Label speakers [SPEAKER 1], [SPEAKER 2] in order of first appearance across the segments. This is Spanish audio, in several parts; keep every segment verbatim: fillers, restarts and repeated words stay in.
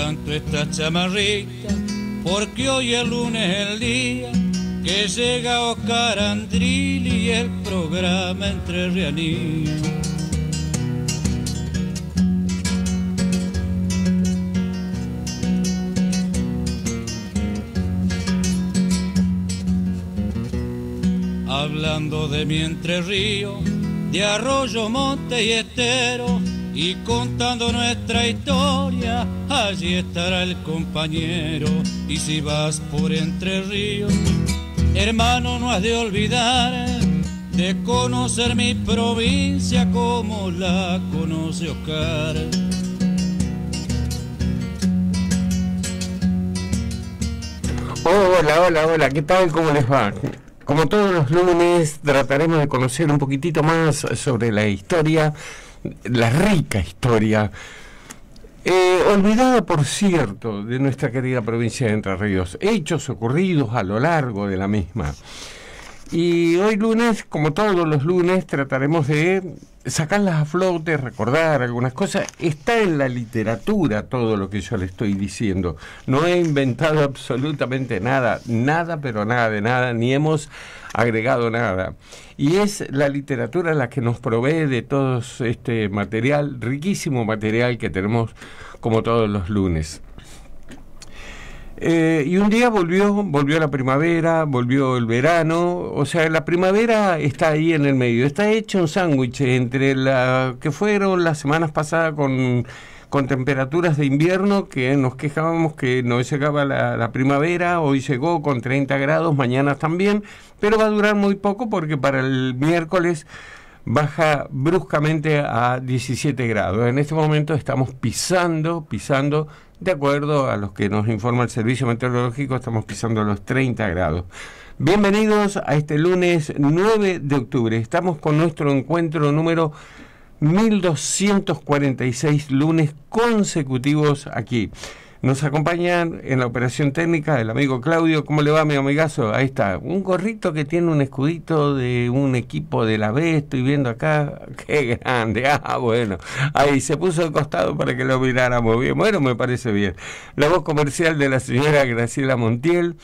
[SPEAKER 1] canto esta chamarrita porque hoy el lunes es el día que llega Oscar Andrilli y el programa Entrerrianía. Hablando de mi Entre Ríos, de arroyo, monte y estero, y contando nuestra historia, allí estará el compañero. Y si vas por Entre Ríos, hermano, no has de olvidar de conocer mi provincia como la conoce Oscar.
[SPEAKER 2] Hola, hola, hola, ¿qué tal? ¿Cómo les va? Como todos los lunes, trataremos de conocer un poquitito más sobre la historia, la rica historia, eh, olvidada, por cierto, de nuestra querida provincia de Entre Ríos, hechos ocurridos a lo largo de la misma. Y hoy lunes, como todos los lunes, trataremos de sacarlas a flote, recordar algunas cosas. Está en la literatura todo lo que yo le estoy diciendo. No he inventado absolutamente nada, nada, pero nada de nada, ni hemos agregado nada. Y es la literatura la que nos provee de todo este material, riquísimo material que tenemos como todos los lunes. Eh, y un día volvió, volvió la primavera, volvió el verano, o sea, la primavera está ahí en el medio, está hecho un sándwich entre la que fueron las semanas pasadas con, con temperaturas de invierno, que nos quejábamos que no llegaba la, la primavera, hoy llegó con treinta grados, mañana también, pero va a durar muy poco porque para el miércoles baja bruscamente a diecisiete grados. En este momento estamos pisando, pisando, de acuerdo a los que nos informa el Servicio Meteorológico, estamos pisando los treinta grados. Bienvenidos a este lunes nueve de octubre. Estamos con nuestro encuentro número mil doscientos cuarenta y seis lunes consecutivos aquí. Nos acompañan en la operación técnica el amigo Claudio. ¿Cómo le va, mi amigazo? Ahí está, un gorrito que tiene un escudito de un equipo de la B, estoy viendo acá. ¡Qué grande! Ah, bueno, ahí se puso al costado para que lo miráramos bien. Bueno, me parece bien. La voz comercial de la señora Graciela Montiel.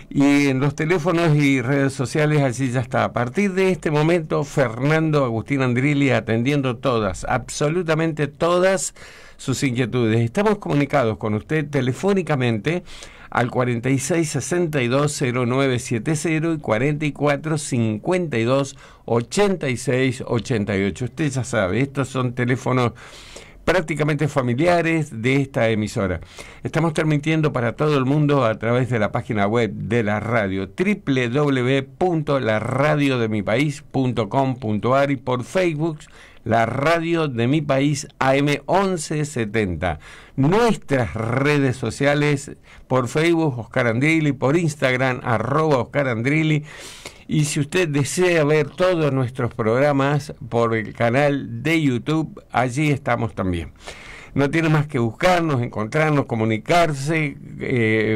[SPEAKER 2] Y en los teléfonos y redes sociales, así ya está. A partir de este momento, Fernando Agustín Andrilli atendiendo todas, absolutamente todas sus inquietudes. Estamos comunicados con usted telefónicamente al cuarenta y seis sesenta y dos cero nueve setenta y cuarenta y cuatro cincuenta y dos ochenta y seis ochenta y ocho. Usted ya sabe, estos son teléfonos prácticamente familiares de esta emisora. Estamos transmitiendo para todo el mundo a través de la página web de la radio, doble u doble u doble u punto la radio de mi país punto com punto a r, y por Facebook, La Radio de Mi País A M once setenta. Nuestras redes sociales, por Facebook, Oscar Andrilli, por Instagram, arroba Oscar Andrilli. Y si usted desea ver todos nuestros programas por el canal de YouTube, allí estamos también. No tiene más que buscarnos, encontrarnos, comunicarse, eh,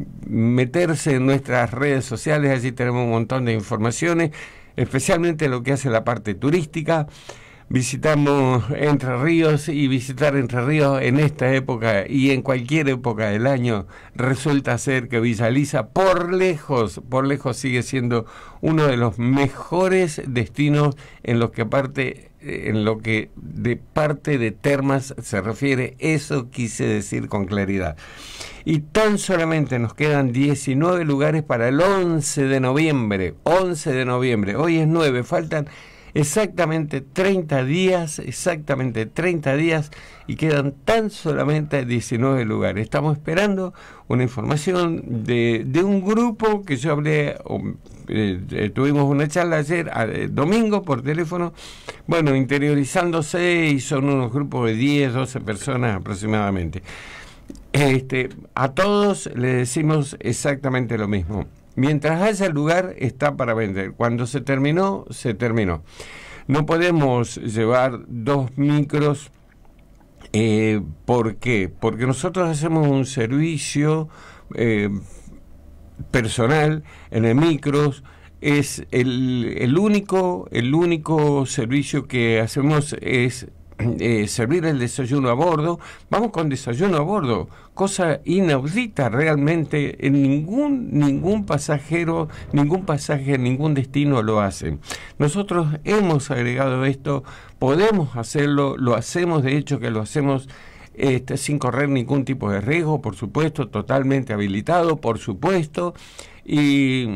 [SPEAKER 2] meterse en nuestras redes sociales. Allí tenemos un montón de informaciones, especialmente lo que hace la parte turística. Visitamos Entre Ríos, y visitar Entre Ríos en esta época y en cualquier época del año resulta ser que Villa Elisa, por lejos, por lejos sigue siendo uno de los mejores destinos en lo que parte, en lo que de parte de termas se refiere. Eso quise decir con claridad. Y tan solamente nos quedan diecinueve lugares para el once de noviembre. once de noviembre, hoy es nueve, faltan exactamente treinta días, exactamente treinta días, y quedan tan solamente diecinueve lugares. Estamos esperando una información de, de un grupo que yo hablé, eh, tuvimos una charla ayer, eh, domingo, por teléfono, bueno, interiorizándose, y son unos grupos de diez, doce personas aproximadamente. Este, a todos les decimos exactamente lo mismo. Mientras haya lugar, está para vender. Cuando se terminó, se terminó. No podemos llevar dos micros. Eh, ¿Por qué? Porque nosotros hacemos un servicio eh, personal en el micros. Es el, el único, el único servicio que hacemos es eh, servir el desayuno a bordo. Vamos con desayuno a bordo, cosa inaudita realmente. En ningún ningún pasajero, ningún pasaje, ningún destino lo hace. Nosotros hemos agregado esto, podemos hacerlo, lo hacemos, de hecho que lo hacemos este, sin correr ningún tipo de riesgo, por supuesto, totalmente habilitado, por supuesto, y...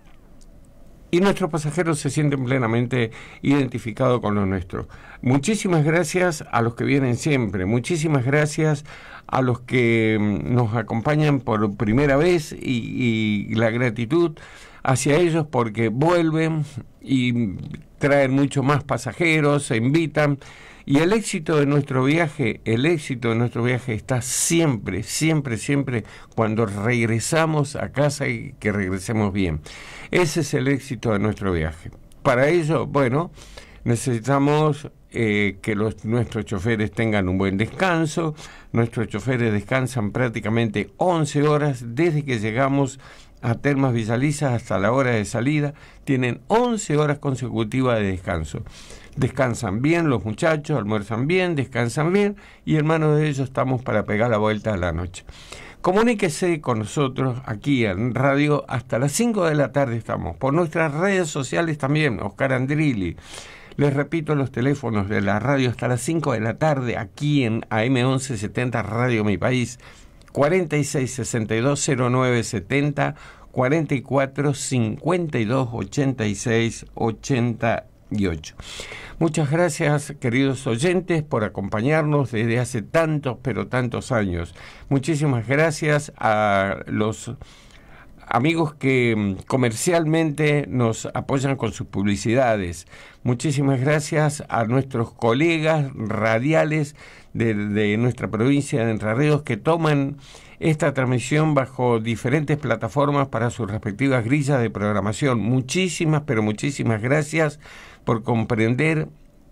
[SPEAKER 2] y nuestros pasajeros se sienten plenamente identificados con lo nuestro. Muchísimas gracias a los que vienen siempre, muchísimas gracias a los que nos acompañan por primera vez y, y la gratitud hacia ellos porque vuelven y traen mucho más pasajeros, se invitan. Y el éxito de nuestro viaje, el éxito de nuestro viaje está siempre, siempre, siempre cuando regresamos a casa y que regresemos bien. Ese es el éxito de nuestro viaje. Para ello, bueno, necesitamos eh, que los, nuestros choferes tengan un buen descanso. Nuestros choferes descansan prácticamente once horas desde que llegamos a Termas Villaliza hasta la hora de salida. Tienen once horas consecutivas de descanso. Descansan bien los muchachos, almuerzan bien, descansan bien y en manos de ellos estamos para pegar la vuelta a la noche. Comuníquese con nosotros aquí en radio hasta las cinco de la tarde estamos. Por nuestras redes sociales también, Oscar Andrilli. Les repito los teléfonos de la radio hasta las cinco de la tarde aquí en A M once setenta Radio Mi País. cuarenta y seis sesenta y dos cero nueve setenta, cuarenta y cuatro cincuenta y dos ochenta y seis ochenta y ocho. Muchas gracias, queridos oyentes, por acompañarnos desde hace tantos, pero tantos años. Muchísimas gracias a los amigos que comercialmente nos apoyan con sus publicidades. Muchísimas gracias a nuestros colegas radiales de, de nuestra provincia de Entre Ríos que toman esta transmisión bajo diferentes plataformas para sus respectivas grillas de programación. Muchísimas, pero muchísimas gracias por comprender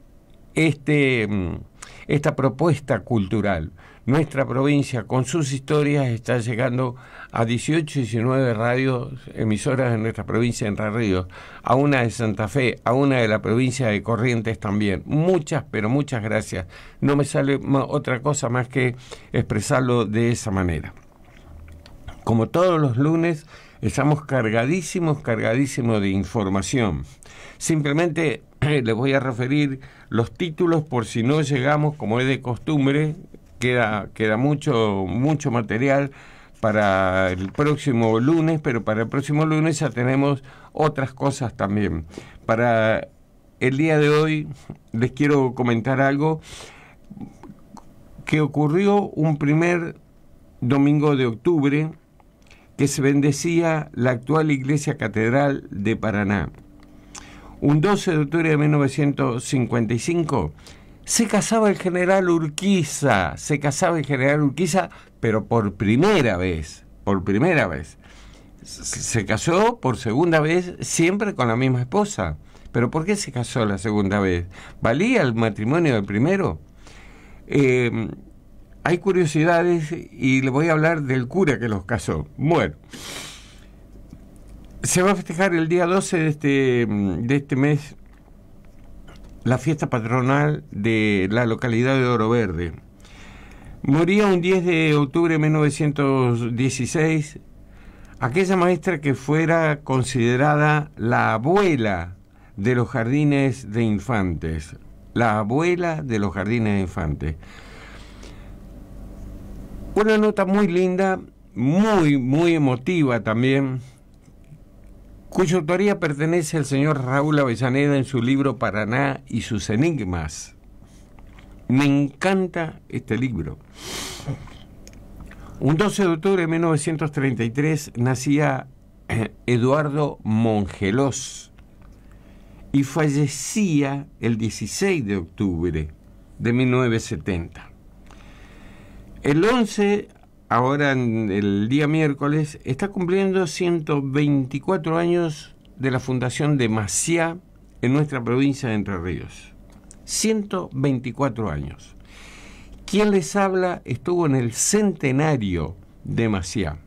[SPEAKER 2] este, esta propuesta cultural. Nuestra provincia, con sus historias, está llegando a dieciocho, diecinueve radios emisoras en nuestra provincia de Entre Ríos, a una de Santa Fe, a una de la provincia de Corrientes también. Muchas, pero muchas gracias. No me sale otra cosa más que expresarlo de esa manera. Como todos los lunes, estamos cargadísimos, cargadísimos de información. Simplemente eh, les voy a referir los títulos por si no llegamos, como es de costumbre. Queda, queda mucho, mucho material para el próximo lunes, pero para el próximo lunes ya tenemos otras cosas también. Para el día de hoy les quiero comentar algo que ocurrió un primer domingo de octubre, que se bendecía la actual Iglesia Catedral de Paraná. Un doce de octubre de mil novecientos cincuenta y cinco se casaba el general Urquiza, se casaba el general Urquiza, pero por primera vez, por primera vez. Se casó por segunda vez, siempre con la misma esposa. ¿Pero por qué se casó la segunda vez? ¿Valía el matrimonio del primero? Eh, hay curiosidades y le voy a hablar del cura que los casó. Bueno, se va a festejar el día doce de este, de este mes la fiesta patronal de la localidad de Oro Verde. Moría un diez de octubre de mil novecientos dieciséis aquella maestra que fuera considerada la abuela de los jardines de infantes. La abuela de los jardines de infantes. Una nota muy linda, muy, muy emotiva también, cuya autoría pertenece al señor Raúl Avellaneda en su libro Paraná y sus enigmas. Me encanta este libro. Un doce de octubre de mil novecientos treinta y tres nacía Eduardo Mongelós y fallecía el dieciséis de octubre de mil novecientos setenta. El once, ahora en el día miércoles, está cumpliendo ciento veinticuatro años de la fundación de Maciá en nuestra provincia de Entre Ríos. ciento veinticuatro años. Quien les habla estuvo en el centenario de Maciá,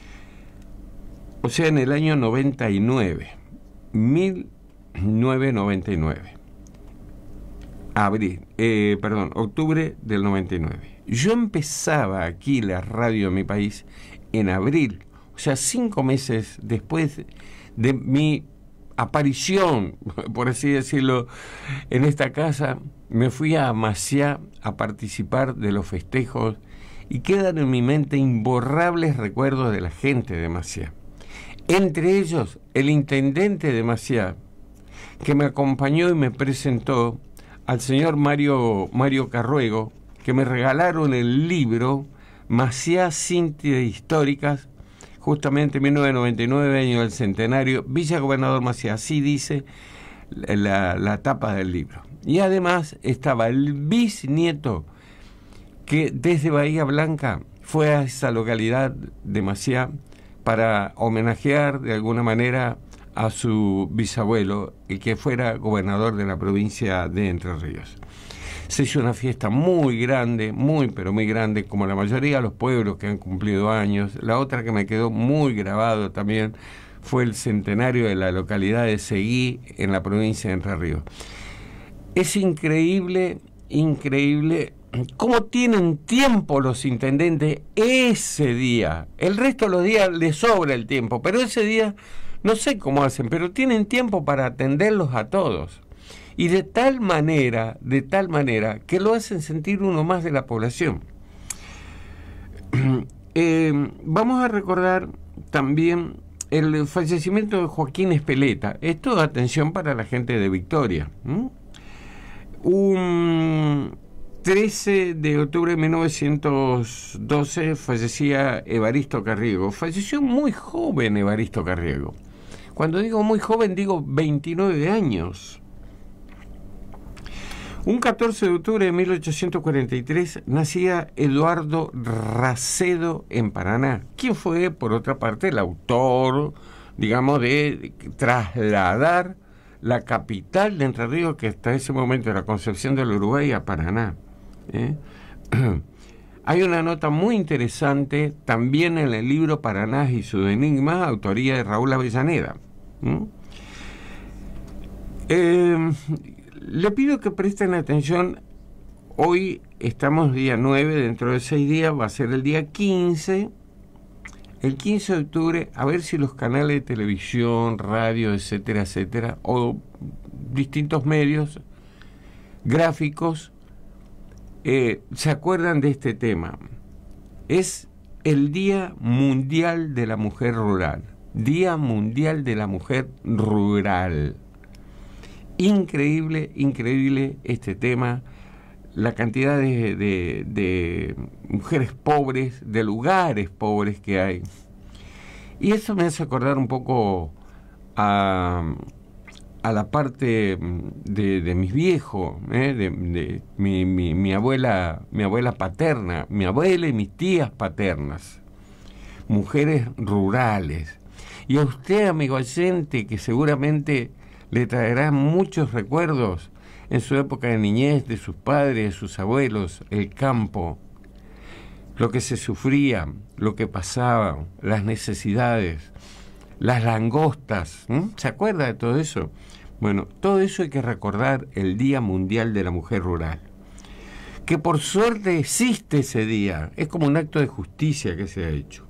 [SPEAKER 2] o sea, en el año noventa y nueve, mil novecientos noventa y nueve. Abril, eh, perdón, octubre del noventa y nueve. Yo empezaba aquí la radio de mi país en abril, o sea, cinco meses después de mi aparición, por así decirlo, en esta casa. Me fui a Maciá a participar de los festejos y quedan en mi mente imborrables recuerdos de la gente de Maciá. Entre ellos, el intendente de Maciá, que me acompañó y me presentó, al señor Mario, Mario Carruego, que me regalaron el libro Maciá Síntesis Históricas, justamente en mil novecientos noventa y nueve, año del centenario, Villa Gobernador Maciá, así dice la, la tapa del libro. Y además estaba el bisnieto que desde Bahía Blanca fue a esa localidad de Maciá para homenajear de alguna manera a su bisabuelo, el que fuera gobernador de la provincia de Entre Ríos. Se hizo una fiesta muy grande, muy pero muy grande, como la mayoría de los pueblos que han cumplido años. La otra que me quedó muy grabado también fue el centenario de la localidad de Seguí, en la provincia de Entre Ríos. Es increíble, increíble cómo tienen tiempo los intendentes ese día. El resto de los días les sobra el tiempo, pero ese día no sé cómo hacen, pero tienen tiempo para atenderlos a todos. Y de tal manera, de tal manera, que lo hacen sentir uno más de la población. Eh, vamos a recordar también el fallecimiento de Joaquín Espeleta. Esto, atención para la gente de Victoria. ¿Mm? Un trece de octubre de mil novecientos doce fallecía Evaristo Carriego. Falleció muy joven Evaristo Carriego. Cuando digo muy joven, digo veintinueve años. Un catorce de octubre de mil ochocientos cuarenta y tres nacía Eduardo Racedo en Paraná, quien fue, por otra parte, el autor, digamos, de trasladar la capital de Entre Ríos, que hasta ese momento era Concepción del Uruguay, a Paraná. ¿eh? Hay una nota muy interesante también en el libro Paraná y su enigma, autoría de Raúl Avellaneda. ¿Mm? Eh, le pido que presten atención. Hoy estamos día nueve, dentro de seis días va a ser el día quince. El quince de octubre, a ver si los canales de televisión, radio, etcétera, etcétera, o distintos medios gráficos eh, se acuerdan de este tema. Es el Día Mundial de la Mujer Rural. Día Mundial de la Mujer Rural. Increíble, increíble este tema. La cantidad de, de, de mujeres pobres, de lugares pobres que hay. Y eso me hace acordar un poco a, a la parte de, de mis viejos, ¿eh? de, de mi, mi, mi abuela, mi abuela paterna, mi abuela y mis tías paternas. Mujeres rurales. Y a usted, amigo oyente, que seguramente le traerá muchos recuerdos en su época de niñez, de sus padres, de sus abuelos, el campo, lo que se sufría, lo que pasaba, las necesidades, las langostas. ¿eh? ¿Se acuerda de todo eso? Bueno, todo eso hay que recordar el Día Mundial de la Mujer Rural. Que por suerte existe ese día, es como un acto de justicia que se ha hecho.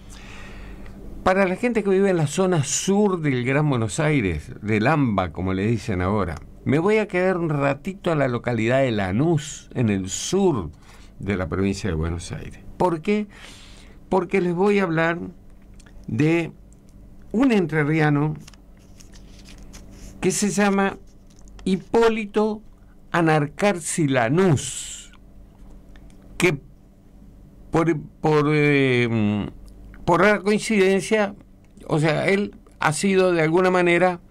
[SPEAKER 2] Para la gente que vive en la zona sur del Gran Buenos Aires, del AMBA, como le dicen ahora, me voy a quedar un ratito a la localidad de Lanús, en el sur de la provincia de Buenos Aires. ¿Por qué? Porque les voy a hablar de un entrerriano que se llama Hipólito Anarcarsi Lanús, que por, por, eh, por la coincidencia, o sea, él ha sido de alguna manera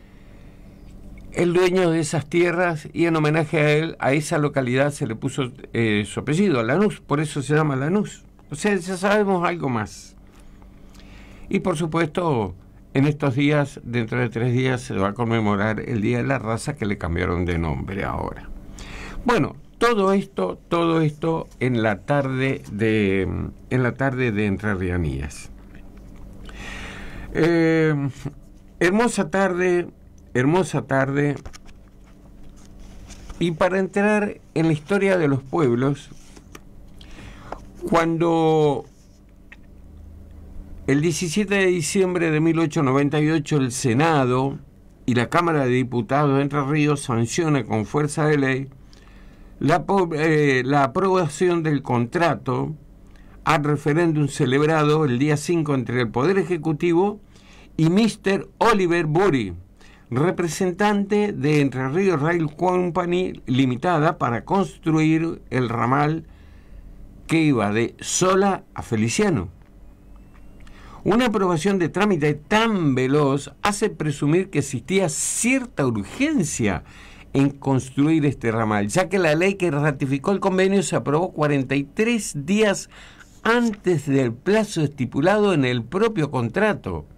[SPEAKER 2] el dueño de esas tierras, y en homenaje a él, a esa localidad se le puso eh, su apellido, Lanús, por eso se llama Lanús. O sea, ya sabemos algo más. Y por supuesto, en estos días, dentro de tres días, se va a conmemorar el Día de la Raza, que le cambiaron de nombre ahora. Bueno, todo esto, todo esto en la tarde de, en la tarde de Entrerrianías. Eh, hermosa tarde. Hermosa tarde Y para entrar en la historia de los pueblos, cuando el diecisiete de diciembre de mil ochocientos noventa y ocho el Senado y la Cámara de Diputados de Entre Ríos sanciona con fuerza de ley la, eh, la aprobación del contrato al referéndum celebrado el día cinco entre el Poder Ejecutivo y mister Oliver Bury, representante de Entre Ríos Rail Company Limitada, para construir el ramal que iba de Sola a Feliciano. Una aprobación de trámite tan veloz hace presumir que existía cierta urgencia en construir este ramal, ya que la ley que ratificó el convenio se aprobó cuarenta y tres días antes del plazo estipulado en el propio contrato.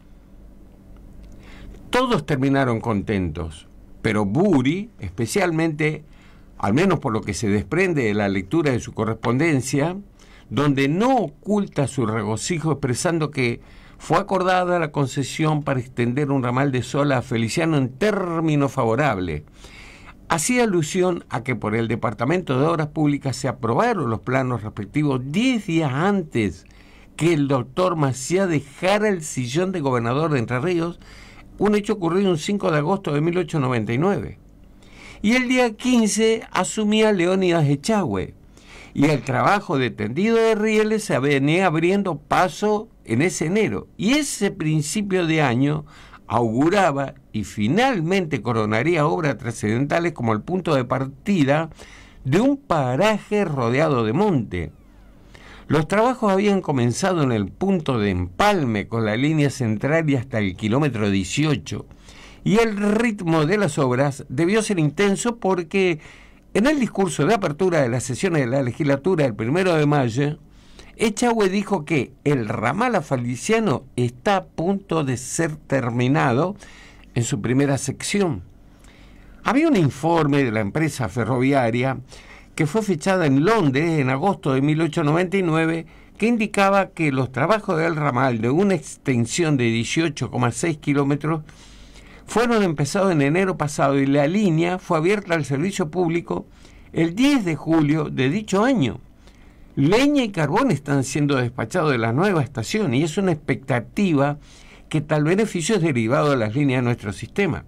[SPEAKER 2] Todos terminaron contentos, pero Bury, especialmente, al menos por lo que se desprende de la lectura de su correspondencia, donde no oculta su regocijo expresando que fue acordada la concesión para extender un ramal de Sola a Feliciano en término favorable. Hacía alusión a que por el Departamento de Obras Públicas se aprobaron los planos respectivos diez días antes que el doctor Maciá dejara el sillón de gobernador de Entre Ríos, un hecho ocurrido el cinco de agosto de mil ochocientos noventa y nueve. Y el día quince asumía Leónidas Echagüe, y el trabajo de tendido de rieles se venía abriendo paso en ese enero. Y ese principio de año auguraba y finalmente coronaría obras trascendentales como el punto de partida de un paraje rodeado de monte. Los trabajos habían comenzado en el punto de empalme con la línea central y hasta el kilómetro dieciocho, y el ritmo de las obras debió ser intenso porque en el discurso de apertura de las sesiones de la legislatura el primero de mayo, Echagüe dijo que el ramal a Feliciano está a punto de ser terminado en su primera sección. Había un informe de la empresa ferroviaria que fue fechada en Londres en agosto de mil ochocientos noventa y nueve, que indicaba que los trabajos del ramal de una extensión de dieciocho coma seis kilómetros fueron empezados en enero pasado y la línea fue abierta al servicio público el diez de julio de dicho año. Leña y carbón están siendo despachados de la nueva estación y es una expectativa que tal beneficio es derivado de las líneas de nuestro sistema.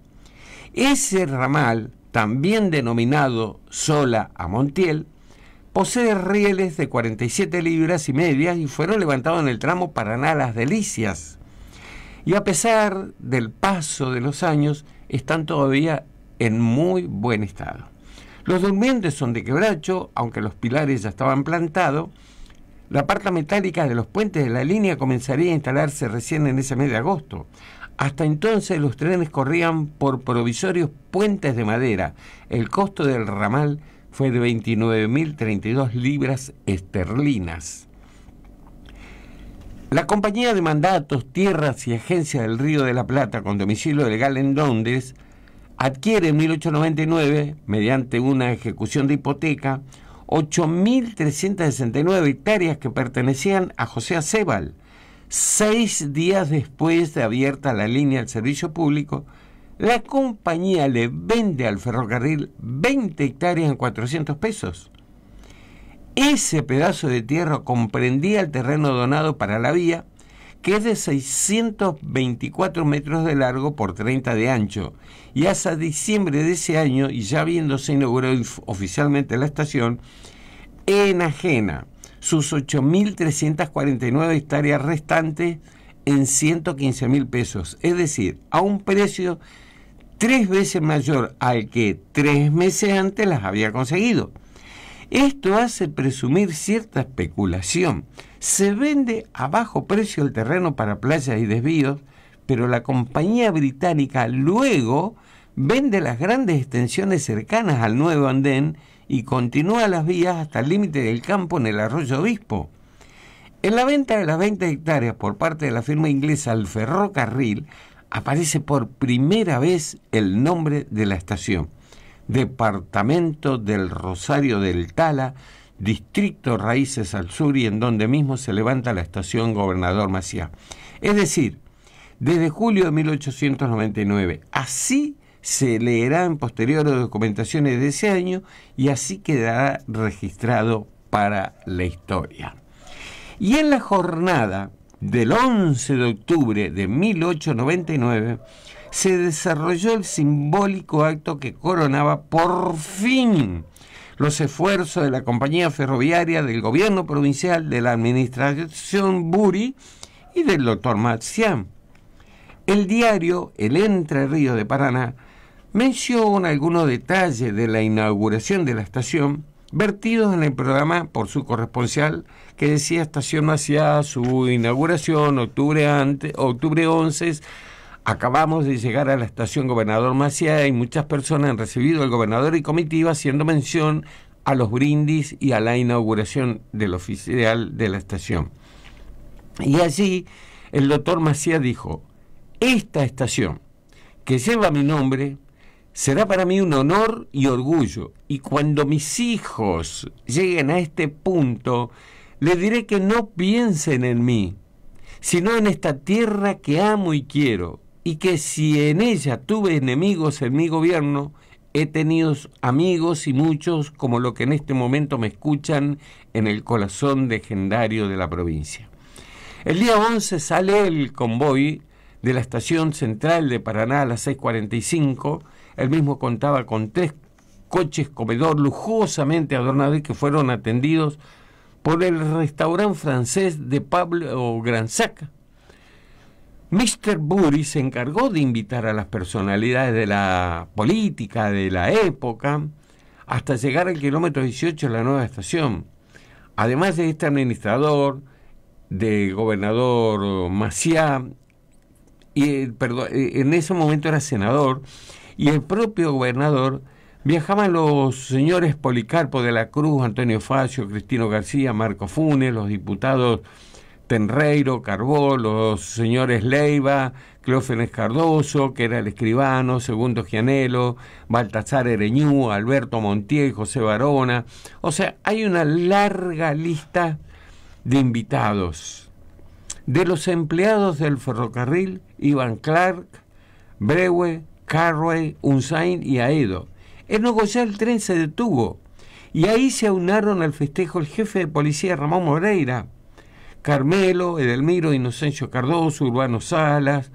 [SPEAKER 2] Ese ramal, también denominado Sola a Montiel, posee rieles de cuarenta y siete libras y media y fueron levantados en el tramo Paraná-Las Delicias. Y a pesar del paso de los años, están todavía en muy buen estado. Los durmientes son de quebracho, aunque los pilares ya estaban plantados. La parte metálica de los puentes de la línea comenzaría a instalarse recién en ese mes de agosto. Hasta entonces los trenes corrían por provisorios puentes de madera. El costo del ramal fue de veintinueve mil treinta y dos libras esterlinas. La Compañía de Mandatos, Tierras y Agencia del Río de la Plata, con domicilio legal en Londres, adquiere en mil ochocientos noventa y nueve, mediante una ejecución de hipoteca, ocho mil trescientas sesenta y nueve hectáreas que pertenecían a José Acebal. Seis días después de abierta la línea al servicio público, la compañía le vende al ferrocarril veinte hectáreas en cuatrocientos pesos. Ese pedazo de tierra comprendía el terreno donado para la vía, que es de seiscientos veinticuatro metros de largo por treinta de ancho, y hasta diciembre de ese año, y ya habiéndose inaugurado oficialmente la estación, enajena sus ocho mil trescientas cuarenta y nueve hectáreas restantes en ciento quince mil pesos, es decir, a un precio tres veces mayor al que tres meses antes las había conseguido. Esto hace presumir cierta especulación. Se vende a bajo precio el terreno para playas y desvíos, pero la compañía británica luego vende las grandes extensiones cercanas al nuevo andén y continúa las vías hasta el límite del campo en el Arroyo Obispo. En la venta de las veinte hectáreas por parte de la firma inglesa al ferrocarril aparece por primera vez el nombre de la estación: Departamento del Rosario del Tala, Distrito Raíces al Sur, y en donde mismo se levanta la estación Gobernador Maciá. Es decir, desde julio de mil ochocientos noventa y nueve, así se leerá en posteriores documentaciones de ese año y así quedará registrado para la historia. Y en la jornada del once de octubre de mil ochocientos noventa y nueve se desarrolló el simbólico acto que coronaba por fin los esfuerzos de la compañía ferroviaria, del gobierno provincial, de la administración Bury y del doctor Maciá. El diario El Entre Ríos de Paraná menciona algunos detalles de la inauguración de la estación, vertidos en el programa por su corresponsal, que decía: Estación Maciá, su inauguración, octubre, antes, octubre once, acabamos de llegar a la estación Gobernador Maciá y muchas personas han recibido al gobernador y comitiva, haciendo mención a los brindis y a la inauguración del oficial de la estación. Y allí el doctor Maciá dijo: esta estación, que lleva mi nombre, será para mí un honor y orgullo, y cuando mis hijos lleguen a este punto, les diré que no piensen en mí, sino en esta tierra que amo y quiero, y que si en ella tuve enemigos en mi gobierno, he tenido amigos y muchos como lo que en este momento me escuchan en el corazón legendario de la provincia. El día once sale el convoy de la estación central de Paraná a las seis cuarenta y cinco. El mismo contaba con tres coches comedor lujosamente adornados y que fueron atendidos por el restaurante francés de Pablo Gransaca. mister Bury se encargó de invitar a las personalidades de la política de la época hasta llegar al kilómetro dieciocho de la nueva estación. Además de este administrador, de gobernador Maciá, y, perdón, en ese momento era senador, y el propio gobernador, viajaban los señores Policarpo de la Cruz, Antonio Facio, Cristino García, Marco Funes, los diputados Tenreiro, Carbó, los señores Leiva, Cleófenes Cardoso, que era el escribano, Segundo Gianello, Baltasar Ereñú, Alberto Montiel, José Barona. O sea, hay una larga lista de invitados. De los empleados del ferrocarril iban Clark, Brewe, Carway, Unzain y Aedo. En Nogoyá el tren se detuvo y ahí se aunaron al festejo el jefe de policía Ramón Moreira, Carmelo, Edelmiro, Inocencio Cardoso, Urbano Salas.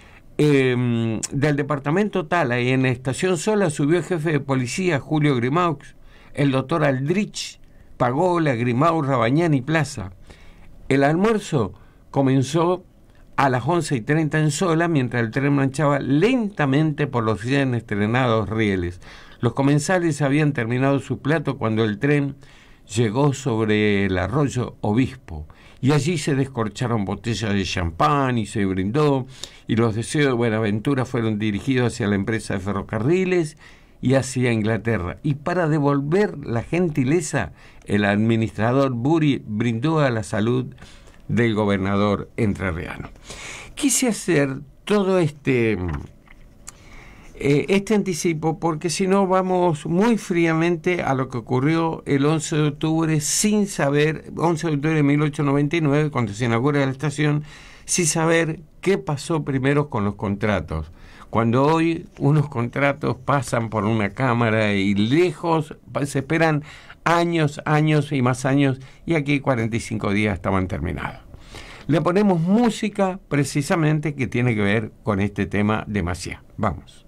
[SPEAKER 2] Eh, del departamento Tala, y en la estación Sola subió el jefe de policía Julio Grimaux, el doctor Aldrich, Pagola, Grimaux, Rabañán y Plaza. El almuerzo comenzó a las once y treinta en Sola, mientras el tren marchaba lentamente por los ya estrenados rieles. Los comensales habían terminado su plato cuando el tren llegó sobre el arroyo Obispo, y allí se descorcharon botellas de champán y se brindó, y los deseos de Buenaventura fueron dirigidos hacia la empresa de ferrocarriles y hacia Inglaterra. Y para devolver la gentileza, el administrador Bury brindó a la salud del gobernador entrerriano. Quise hacer todo este, eh, este anticipo porque si no vamos muy fríamente a lo que ocurrió el once de octubre sin saber, once de octubre de mil ochocientos noventa y nueve, cuando se inaugura la estación, sin saber qué pasó primero con los contratos. Cuando hoy unos contratos pasan por una cámara y lejos se esperan años, años y más años, y aquí cuarenta y cinco días estaban terminados. Le ponemos música precisamente que tiene que ver con este tema de Maciá. Vamos.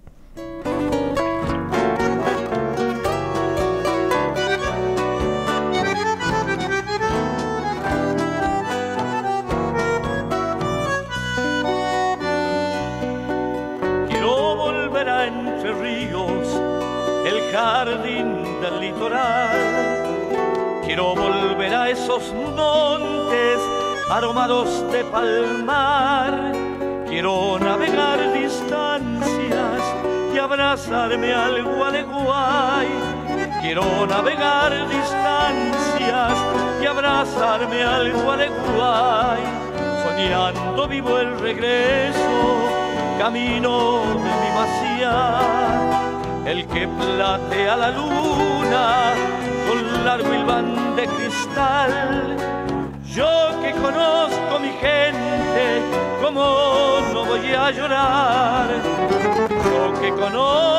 [SPEAKER 3] Quiero volver a Entre Ríos, el jardín del litoral. Quiero volver a esos montes aromados de palmar. Quiero navegar distancias y abrazarme al Gualeguay. Quiero navegar distancias y abrazarme al Gualeguay. Soñando vivo el regreso, camino de mi Maciá, el que platea la luna con largo hilván de cristal. Yo que conozco mi gente, ¿cómo no voy a llorar? Yo que conozco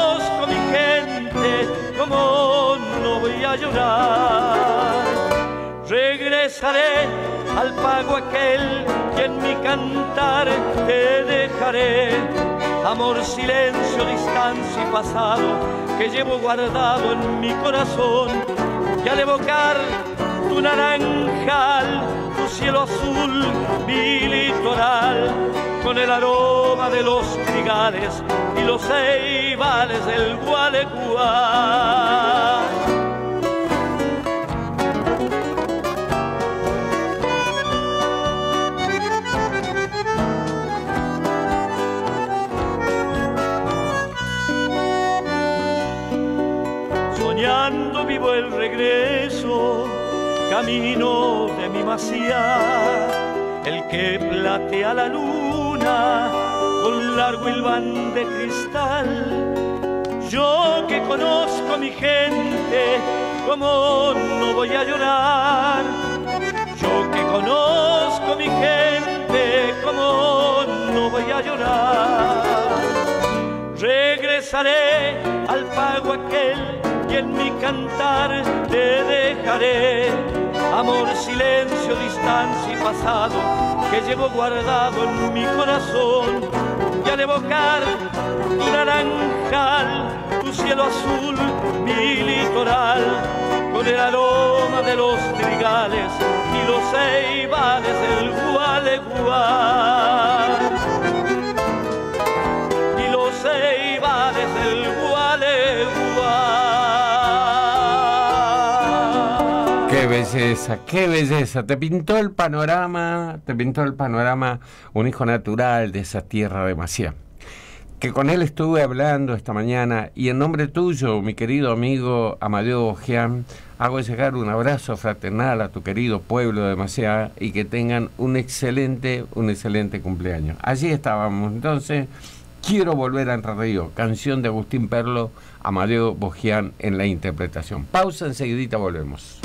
[SPEAKER 3] a llorar. Regresaré al pago aquel y en mi cantar te dejaré. Amor, silencio, distancia y pasado que llevo guardado en mi corazón. Y al evocar tu naranjal, tu cielo azul, mi litoral, con el aroma de los trigales y los ceibales del Gualeguay. Soñando vivo el regreso, camino de mi Maciá, el que platea la luna con largo hilván de cristal. Yo que conozco a mi gente, como no voy a llorar. Yo que conozco a mi gente, como no voy a llorar. Regresaré al pago aquel y en mi cantar te dejaré. Amor, silencio, distancia y pasado que llevo guardado en mi corazón. Y al evocar tu naranjal, tu cielo azul, mi litoral, con el aroma de los trigales y los ceibales del Gualeguay. Y los ceibales del Gualeguay.
[SPEAKER 2] Qué belleza, qué belleza. Te pintó el panorama, te pintó el panorama un hijo natural de esa tierra de Maciá. Que con él estuve hablando esta mañana y en nombre tuyo, mi querido amigo Amadeo Bogián, hago llegar un abrazo fraternal a tu querido pueblo de Maciá y que tengan un excelente, un excelente cumpleaños. Allí estábamos, entonces, Quiero volver a Entre Ríos, canción de Agustín Perlo, Amadeo Bogián en la interpretación. Pausa, enseguidita volvemos.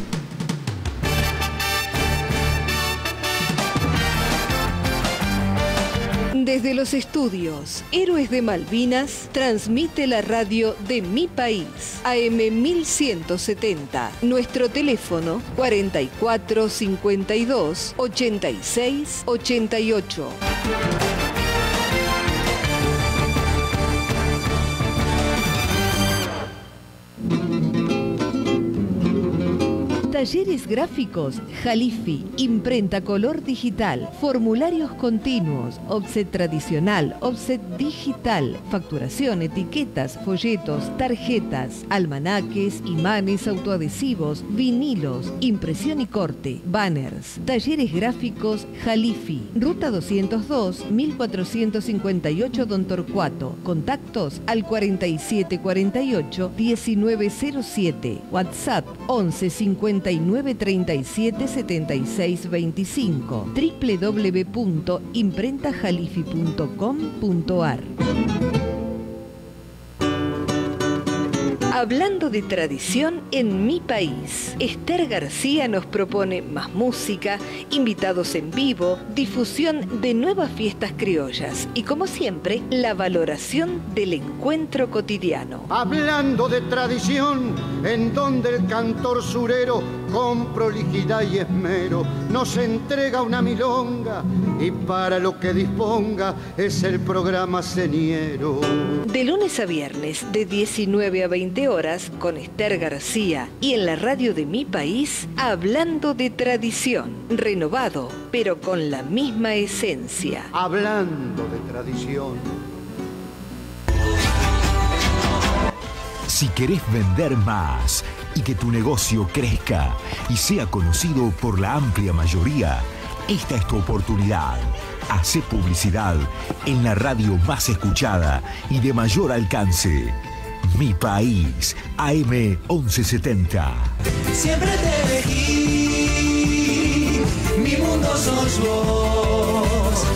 [SPEAKER 4] Desde los estudios Héroes de Malvinas, transmite la radio de Mi País, A M mil ciento setenta. Nuestro teléfono cuarenta y cuatro cincuenta y dos ochenta y seis ochenta y ocho. Talleres gráficos Jalifi, imprenta color digital, formularios continuos, offset tradicional, offset digital, facturación, etiquetas, folletos, tarjetas, almanaques, imanes autoadhesivos, vinilos, impresión y corte, banners. Talleres gráficos Jalifi, ruta doscientos dos, mil cuatrocientos cincuenta y ocho Don Torcuato. Contactos al cuarenta y siete cuarenta y ocho diecinueve cero siete. WhatsApp once cincuenta y nueve treinta y siete setenta y seis veinticinco. doble u doble u doble u punto imprenta jalifi punto com punto ar. Hablando de tradición en Mi País, Esther García nos propone más música, invitados en vivo, difusión de nuevas fiestas criollas y, como siempre, la valoración del encuentro cotidiano.
[SPEAKER 5] Hablando de tradición, en donde el cantor surero con prolijidad y esmero nos entrega una milonga y para lo que disponga es el programa señero.
[SPEAKER 4] De lunes a viernes, de diecinueve a veinte horas, con Esther García y en la radio de Mi País, hablando de tradición, renovado, pero con la misma esencia.
[SPEAKER 5] Hablando de tradición.
[SPEAKER 6] Si querés vender más y que tu negocio crezca y sea conocido por la amplia mayoría, esta es tu oportunidad. Hacé publicidad en la radio más escuchada y de mayor alcance. Mi País, A M once setenta.
[SPEAKER 7] Siempre te elegí, mi mundo sos vos.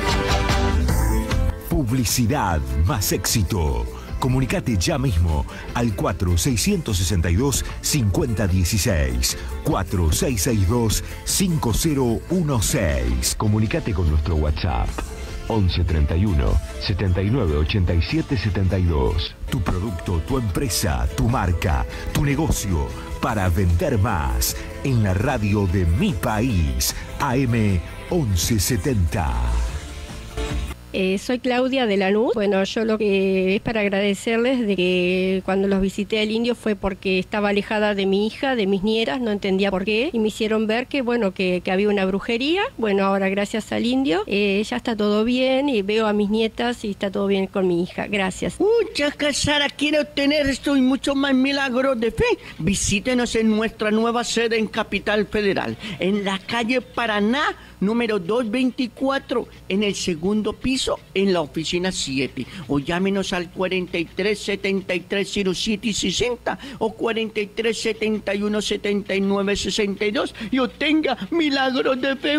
[SPEAKER 6] Publicidad más éxito. Comunicate ya mismo al cuatro seis seis dos cinco cero uno seis, cuatro seis seis dos cinco cero uno seis. Comunicate con nuestro WhatsApp once treinta y uno, setenta y nueve, ochenta y siete, setenta y dos. Tu producto, tu empresa, tu marca, tu negocio, para vender más. En la radio de Mi País, A M once setenta.
[SPEAKER 8] Eh, soy Claudia de Lanús. Bueno, yo lo que es para agradecerles de que cuando los visité al Indio fue porque estaba alejada de mi hija, de mis nieras, no entendía por qué, y me hicieron ver que bueno, que, que había una brujería. Bueno, ahora gracias al Indio eh, ya está todo bien y veo a mis nietas y está todo bien con mi hija. Gracias.
[SPEAKER 9] Muchas Sara, quiere obtener esto y mucho más milagros de fe. Visítenos en nuestra nueva sede en Capital Federal, en la calle Paraná, número doscientos veinticuatro, en el segundo piso, en la oficina siete. O llámenos al cuarenta y tres, setenta y tres, cero siete, sesenta o cuarenta y tres, setenta y uno, setenta y nueve, sesenta y dos y obtenga milagros de fe.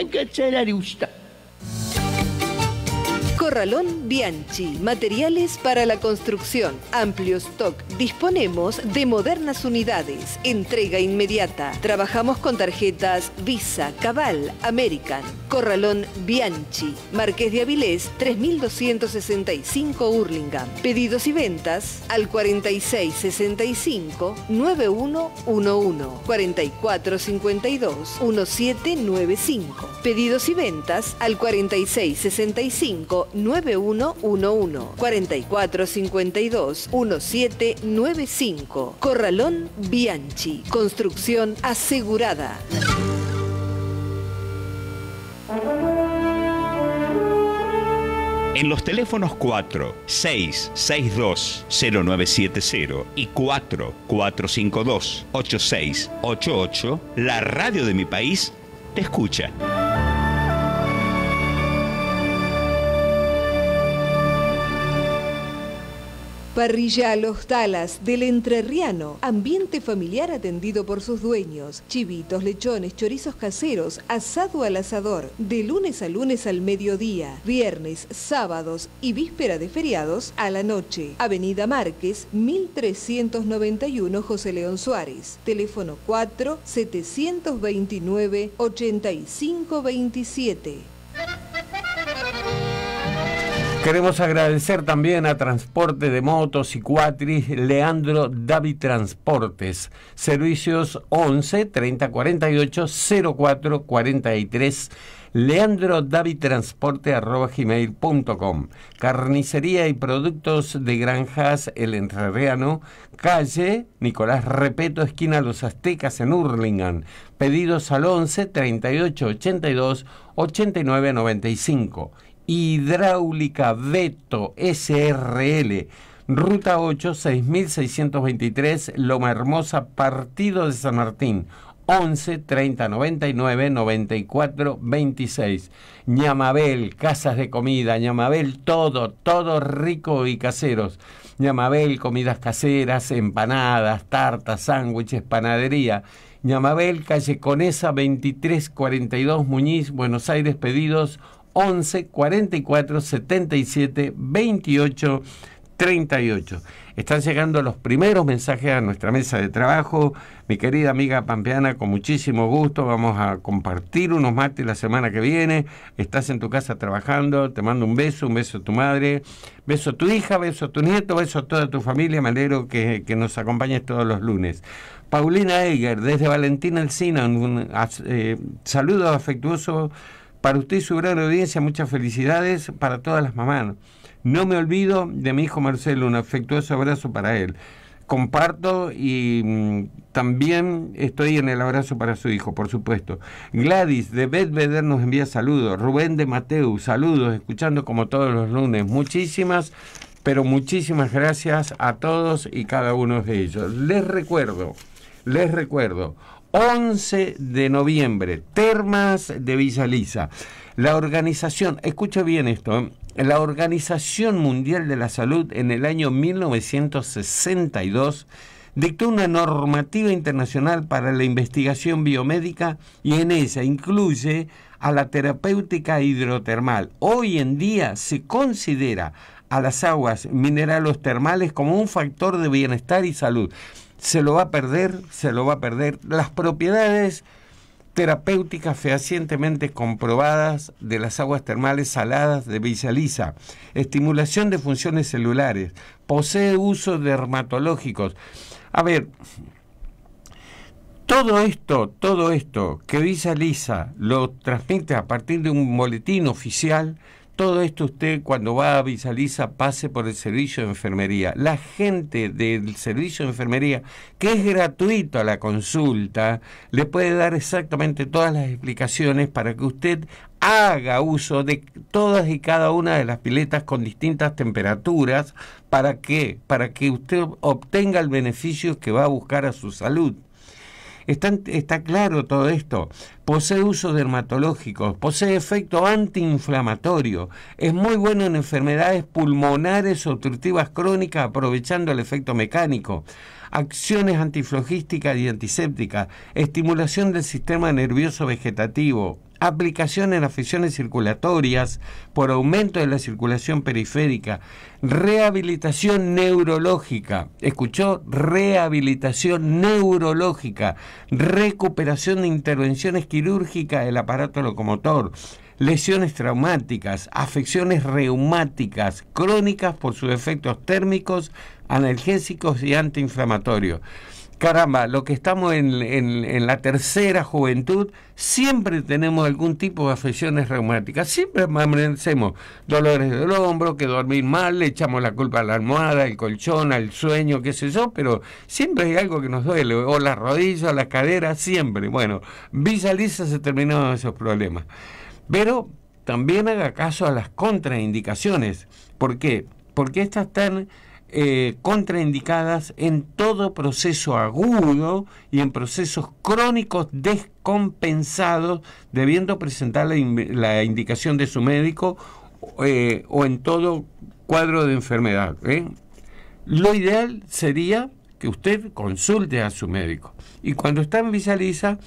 [SPEAKER 4] Corralón Bianchi, materiales para la construcción, amplio stock. Disponemos de modernas unidades, entrega inmediata. Trabajamos con tarjetas Visa, Cabal, American. Corralón Bianchi, Marqués de Avilés, tres mil doscientos sesenta y cinco Hurlingham. Pedidos y ventas al cuarenta y seis, sesenta y cinco, noventa y uno once, cuarenta y cuatro, cincuenta y dos, diecisiete noventa y cinco. Pedidos y ventas al cuarenta y seis, sesenta y cinco, noventa y uno once, cuarenta y cuatro, cincuenta y dos, diecisiete noventa y cinco. Corralón Bianchi, construcción asegurada.
[SPEAKER 10] En los teléfonos cuatro seis seis dos cero nueve siete cero y cuatro cuatro cinco dos ocho seis ocho ocho, la radio de Mi País te escucha.
[SPEAKER 4] Parrilla Los Talas del Entrerriano. Ambiente familiar atendido por sus dueños. Chivitos, lechones, chorizos caseros, asado al asador. De lunes a lunes al mediodía. Viernes, sábados y víspera de feriados a la noche. Avenida Márquez, mil trescientos noventa y uno José León Suárez. Teléfono cuatro, setecientos veintinueve, ochenta y cinco veintisiete.
[SPEAKER 2] Queremos agradecer también a Transporte de Motos y Cuatris, Leandro David Transportes. Servicios once, treinta, cuarenta y ocho, cero cuatro, cuarenta y tres. Leandro David Transporte arroba gmail punto com. Carnicería y productos de granjas El Entrerriano, calle Nicolás Repeto, esquina Los Aztecas en Hurlingham. Pedidos al once, treinta y ocho, ochenta y dos, ochenta y nueve, noventa y cinco. Hidráulica Veto S R L, Ruta ocho, seis mil seiscientos veintitrés, Loma Hermosa, Partido de San Martín, once, treinta, noventa y nueve, noventa y cuatro, veintiséis. Ñamabel, casas de comida, Ñamabel, todo, todo rico y caseros. Ñamabel, comidas caseras, empanadas, tartas, sándwiches, panadería. Ñamabel, calle Conesa, veintitrés cuarenta y dos, Muñiz, Buenos Aires. Pedidos once, cuarenta y cuatro, setenta y siete, veintiocho, treinta y ocho. Están llegando los primeros mensajes a nuestra mesa de trabajo. Mi querida amiga pampeana, con muchísimo gusto vamos a compartir unos mates la semana que viene. Estás en tu casa trabajando, te mando un beso, un beso a tu madre, beso a tu hija, beso a tu nieto, beso a toda tu familia. Me alegro que, que nos acompañes todos los lunes. Paulina Eiger, desde Valentina Alsina, un eh, saludo afectuoso para usted y su gran audiencia. Muchas felicidades para todas las mamás. No me olvido de mi hijo Marcelo, un afectuoso abrazo para él. Comparto y mmm, también estoy en el abrazo para su hijo, por supuesto. Gladys de Bedveder nos envía saludos. Rubén de Mateu, saludos, escuchando como todos los lunes. Muchísimas, pero muchísimas gracias a todos y cada uno de ellos. Les recuerdo, les recuerdo, once de noviembre, Termas de Villa Lisa. La organización, escucha bien esto, ¿eh? La Organización Mundial de la Salud en el año mil novecientos sesenta y dos dictó una normativa internacional para la investigación biomédica y en ella incluye a la terapéutica hidrotermal. Hoy en día se considera a las aguas minerales termales como un factor de bienestar y salud. Se lo va a perder, se lo va a perder. Las propiedades terapéuticas fehacientemente comprobadas de las aguas termales saladas de Villaliza, estimulación de funciones celulares, posee usos dermatológicos. A ver, todo esto, todo esto que Villaliza lo transmite a partir de un boletín oficial. Todo esto usted cuando va a Villaliza pase por el servicio de enfermería. La gente del servicio de enfermería, que es gratuito a la consulta, le puede dar exactamente todas las explicaciones para que usted haga uso de todas y cada una de las piletas con distintas temperaturas. ¿Para qué? Para que usted obtenga el beneficio que va a buscar a su salud. Está, está claro todo esto. Posee usos dermatológicos, posee efecto antiinflamatorio, es muy bueno en enfermedades pulmonares obstructivas crónicas aprovechando el efecto mecánico, acciones antiflogísticas y antisépticas, estimulación del sistema nervioso vegetativo, aplicación en afecciones circulatorias por aumento de la circulación periférica, rehabilitación neurológica, ¿escuchó? Rehabilitación neurológica, recuperación de intervenciones quirúrgicas del aparato locomotor, lesiones traumáticas, afecciones reumáticas crónicas por sus efectos térmicos, analgésicos y antiinflamatorios. Caramba, lo que estamos en, en, en la tercera juventud, siempre tenemos algún tipo de afecciones reumáticas, siempre amanecemos dolores del hombro, que dormir mal, le echamos la culpa a la almohada, al colchón, al sueño, qué sé yo, pero siempre hay algo que nos duele, o las rodillas, o la cadera, siempre. Bueno, Villaliza se terminaron esos problemas. Pero también haga caso a las contraindicaciones. ¿Por qué? Porque estas están Eh, contraindicadas en todo proceso agudo y en procesos crónicos descompensados, debiendo presentar la, in la indicación de su médico eh, o en todo cuadro de enfermedad. ¿eh? Lo ideal sería que usted consulte a su médico. Y cuando está en Villaliza,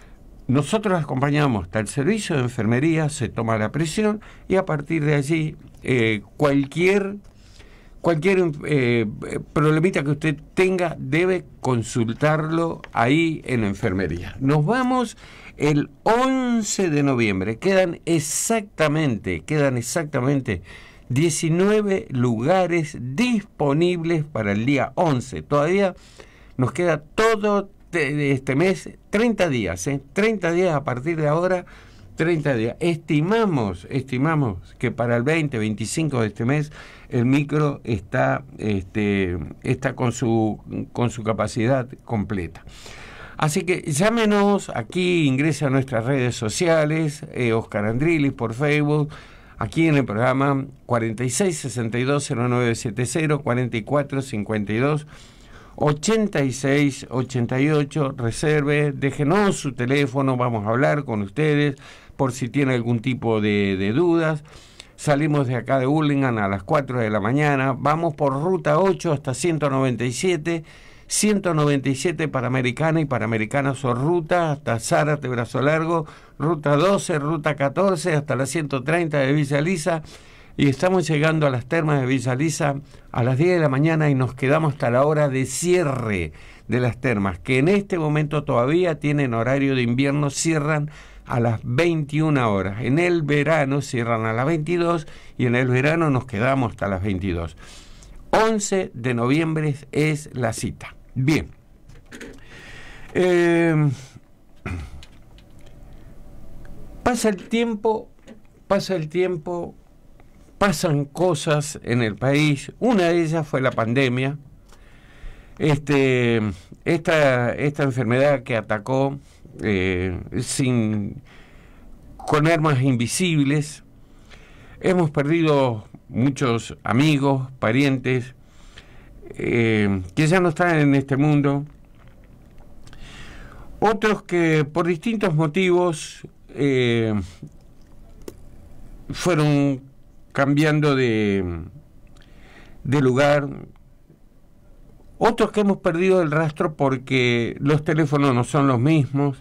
[SPEAKER 2] nosotros acompañamos hasta el servicio de enfermería, se toma la presión y a partir de allí eh, cualquier Cualquier eh, problemita que usted tenga debe consultarlo ahí en la enfermería. Nos vamos el once de noviembre. Quedan exactamente, quedan exactamente diecinueve lugares disponibles para el día once. Todavía nos queda todo este mes, treinta días, ¿eh? treinta días a partir de ahora. treinta días. Estimamos, estimamos que para el veinte, veinticinco de este mes el micro está, este, está con su, con su capacidad completa. Así que llámenos aquí, ingrese a nuestras redes sociales, eh, Oscar Andrilis por Facebook, aquí en el programa cuarenta y seis, sesenta y dos, cero nueve setenta, cuarenta y cuatro, cincuenta y dos, ochenta y seis, ochenta y ocho, reserve, déjenos su teléfono, vamos a hablar con ustedes por si tiene algún tipo de, de dudas. Salimos de acá de Hurlingham a las cuatro de la mañana, vamos por ruta ocho hasta ciento noventa y siete, ciento noventa y siete Panamericana y Panamericana sur ruta hasta Zárate, Brazo Largo, ruta doce, ruta catorce hasta la ciento treinta de Villaliza, y estamos llegando a las termas de Villaliza a las diez de la mañana y nos quedamos hasta la hora de cierre de las termas, que en este momento todavía tienen horario de invierno, cierran a las veintiuna horas. En el verano cierran a las veintidós y en el verano nos quedamos hasta las veintidós. once de noviembre es la cita. Bien. Eh, pasa el tiempo, pasa el tiempo, pasan cosas en el país. Una de ellas fue la pandemia. Este, esta, esta enfermedad que atacó Eh, sin, con armas invisibles. Hemos perdido muchos amigos, parientes eh, que ya no están en este mundo, otros que por distintos motivos eh, fueron cambiando de, de lugar, otros que hemos perdido el rastro porque los teléfonos no son los mismos.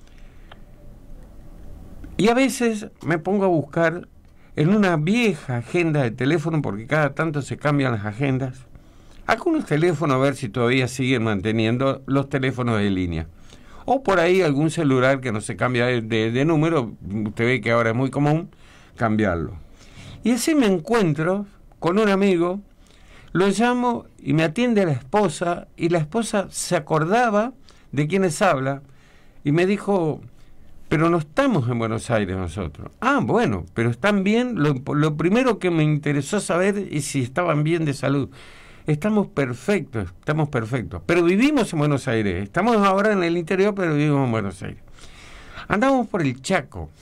[SPEAKER 2] Y a veces me pongo a buscar en una vieja agenda de teléfono, porque cada tanto se cambian las agendas, algunos teléfonos, a ver si todavía siguen manteniendo los teléfonos de línea. o por ahí algún celular que no se cambia de, de, de número, usted ve que ahora es muy común cambiarlo. Y así me encuentro con un amigo, lo llamo y me atiende la esposa, y la esposa se acordaba de quienes habla, y me dijo, pero no estamos en Buenos Aires nosotros. Ah, bueno, pero están bien. Lo, lo primero que me interesó saber es si estaban bien de salud. Estamos perfectos, estamos perfectos. Pero vivimos en Buenos Aires. Estamos ahora en el interior, pero vivimos en Buenos Aires. Andamos por el Chaco,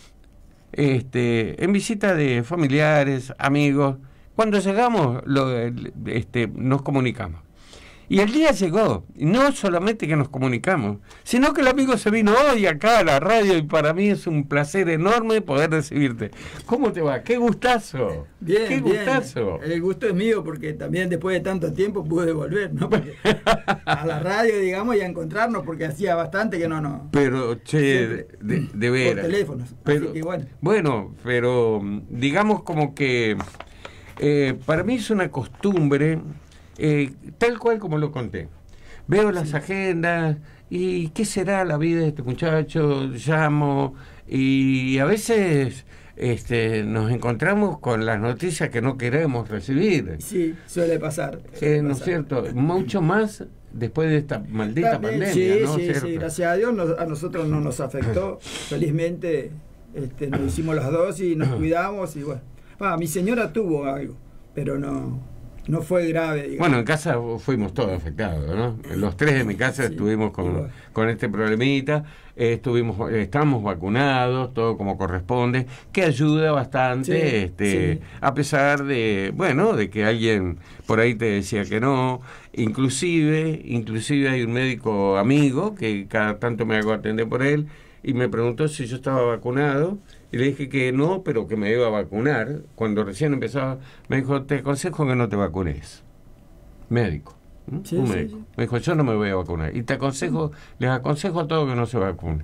[SPEAKER 2] este, en visita de familiares, amigos. Cuando llegamos, lo, este, nos comunicamos. Y el día llegó, y no solamente que nos comunicamos, sino que el amigo se vino hoy acá a la radio, y para mí es un placer enorme poder recibirte. ¿Cómo te va? ¡Qué gustazo!
[SPEAKER 11] Bien,
[SPEAKER 2] ¡Qué
[SPEAKER 11] bien.
[SPEAKER 2] gustazo!
[SPEAKER 11] El gusto es mío, porque también después de tanto tiempo pude volver, ¿no? Porque a la radio, digamos, y a encontrarnos, porque hacía bastante que no nos...
[SPEAKER 2] Pero, che, de, de veras.
[SPEAKER 11] Por teléfonos,
[SPEAKER 2] pero,
[SPEAKER 11] así que bueno.
[SPEAKER 2] Bueno, pero digamos como que eh, para mí es una costumbre... Eh, tal cual como lo conté. Veo las sí. agendas y ¿qué será la vida de este muchacho? Llamo y a veces este, nos encontramos con las noticias que no queremos recibir.
[SPEAKER 11] Sí, suele pasar. Suele
[SPEAKER 2] eh, ¿No
[SPEAKER 11] pasar.
[SPEAKER 2] es cierto? Mucho más después de esta maldita
[SPEAKER 11] También,
[SPEAKER 2] pandemia.
[SPEAKER 11] Sí,
[SPEAKER 2] ¿no?
[SPEAKER 11] sí,
[SPEAKER 2] ¿Cierto?
[SPEAKER 11] sí, gracias a Dios nos, a nosotros no nos afectó. Felizmente este, nos hicimos las dos y nos cuidamos y bueno. Ah, mi señora tuvo algo, pero no... No fue grave, digamos.
[SPEAKER 2] Bueno, en casa fuimos todos afectados, ¿no? Los tres de mi casa sí, estuvimos con, igual. con este problemita, eh, estuvimos, estamos vacunados, todo como corresponde, que ayuda bastante, sí, este, sí. a pesar de, bueno, de que alguien por ahí te decía que no, inclusive, inclusive hay un médico amigo que cada tanto me hago atender por él, y me preguntó si yo estaba vacunado, y le dije que no, pero que me iba a vacunar. Cuando recién empezaba, me dijo, te aconsejo que no te vacunes. Médico. Sí, un médico. Sí, sí. Me dijo, yo no me voy a vacunar. Y te aconsejo, les aconsejo a todos que no se vacunen.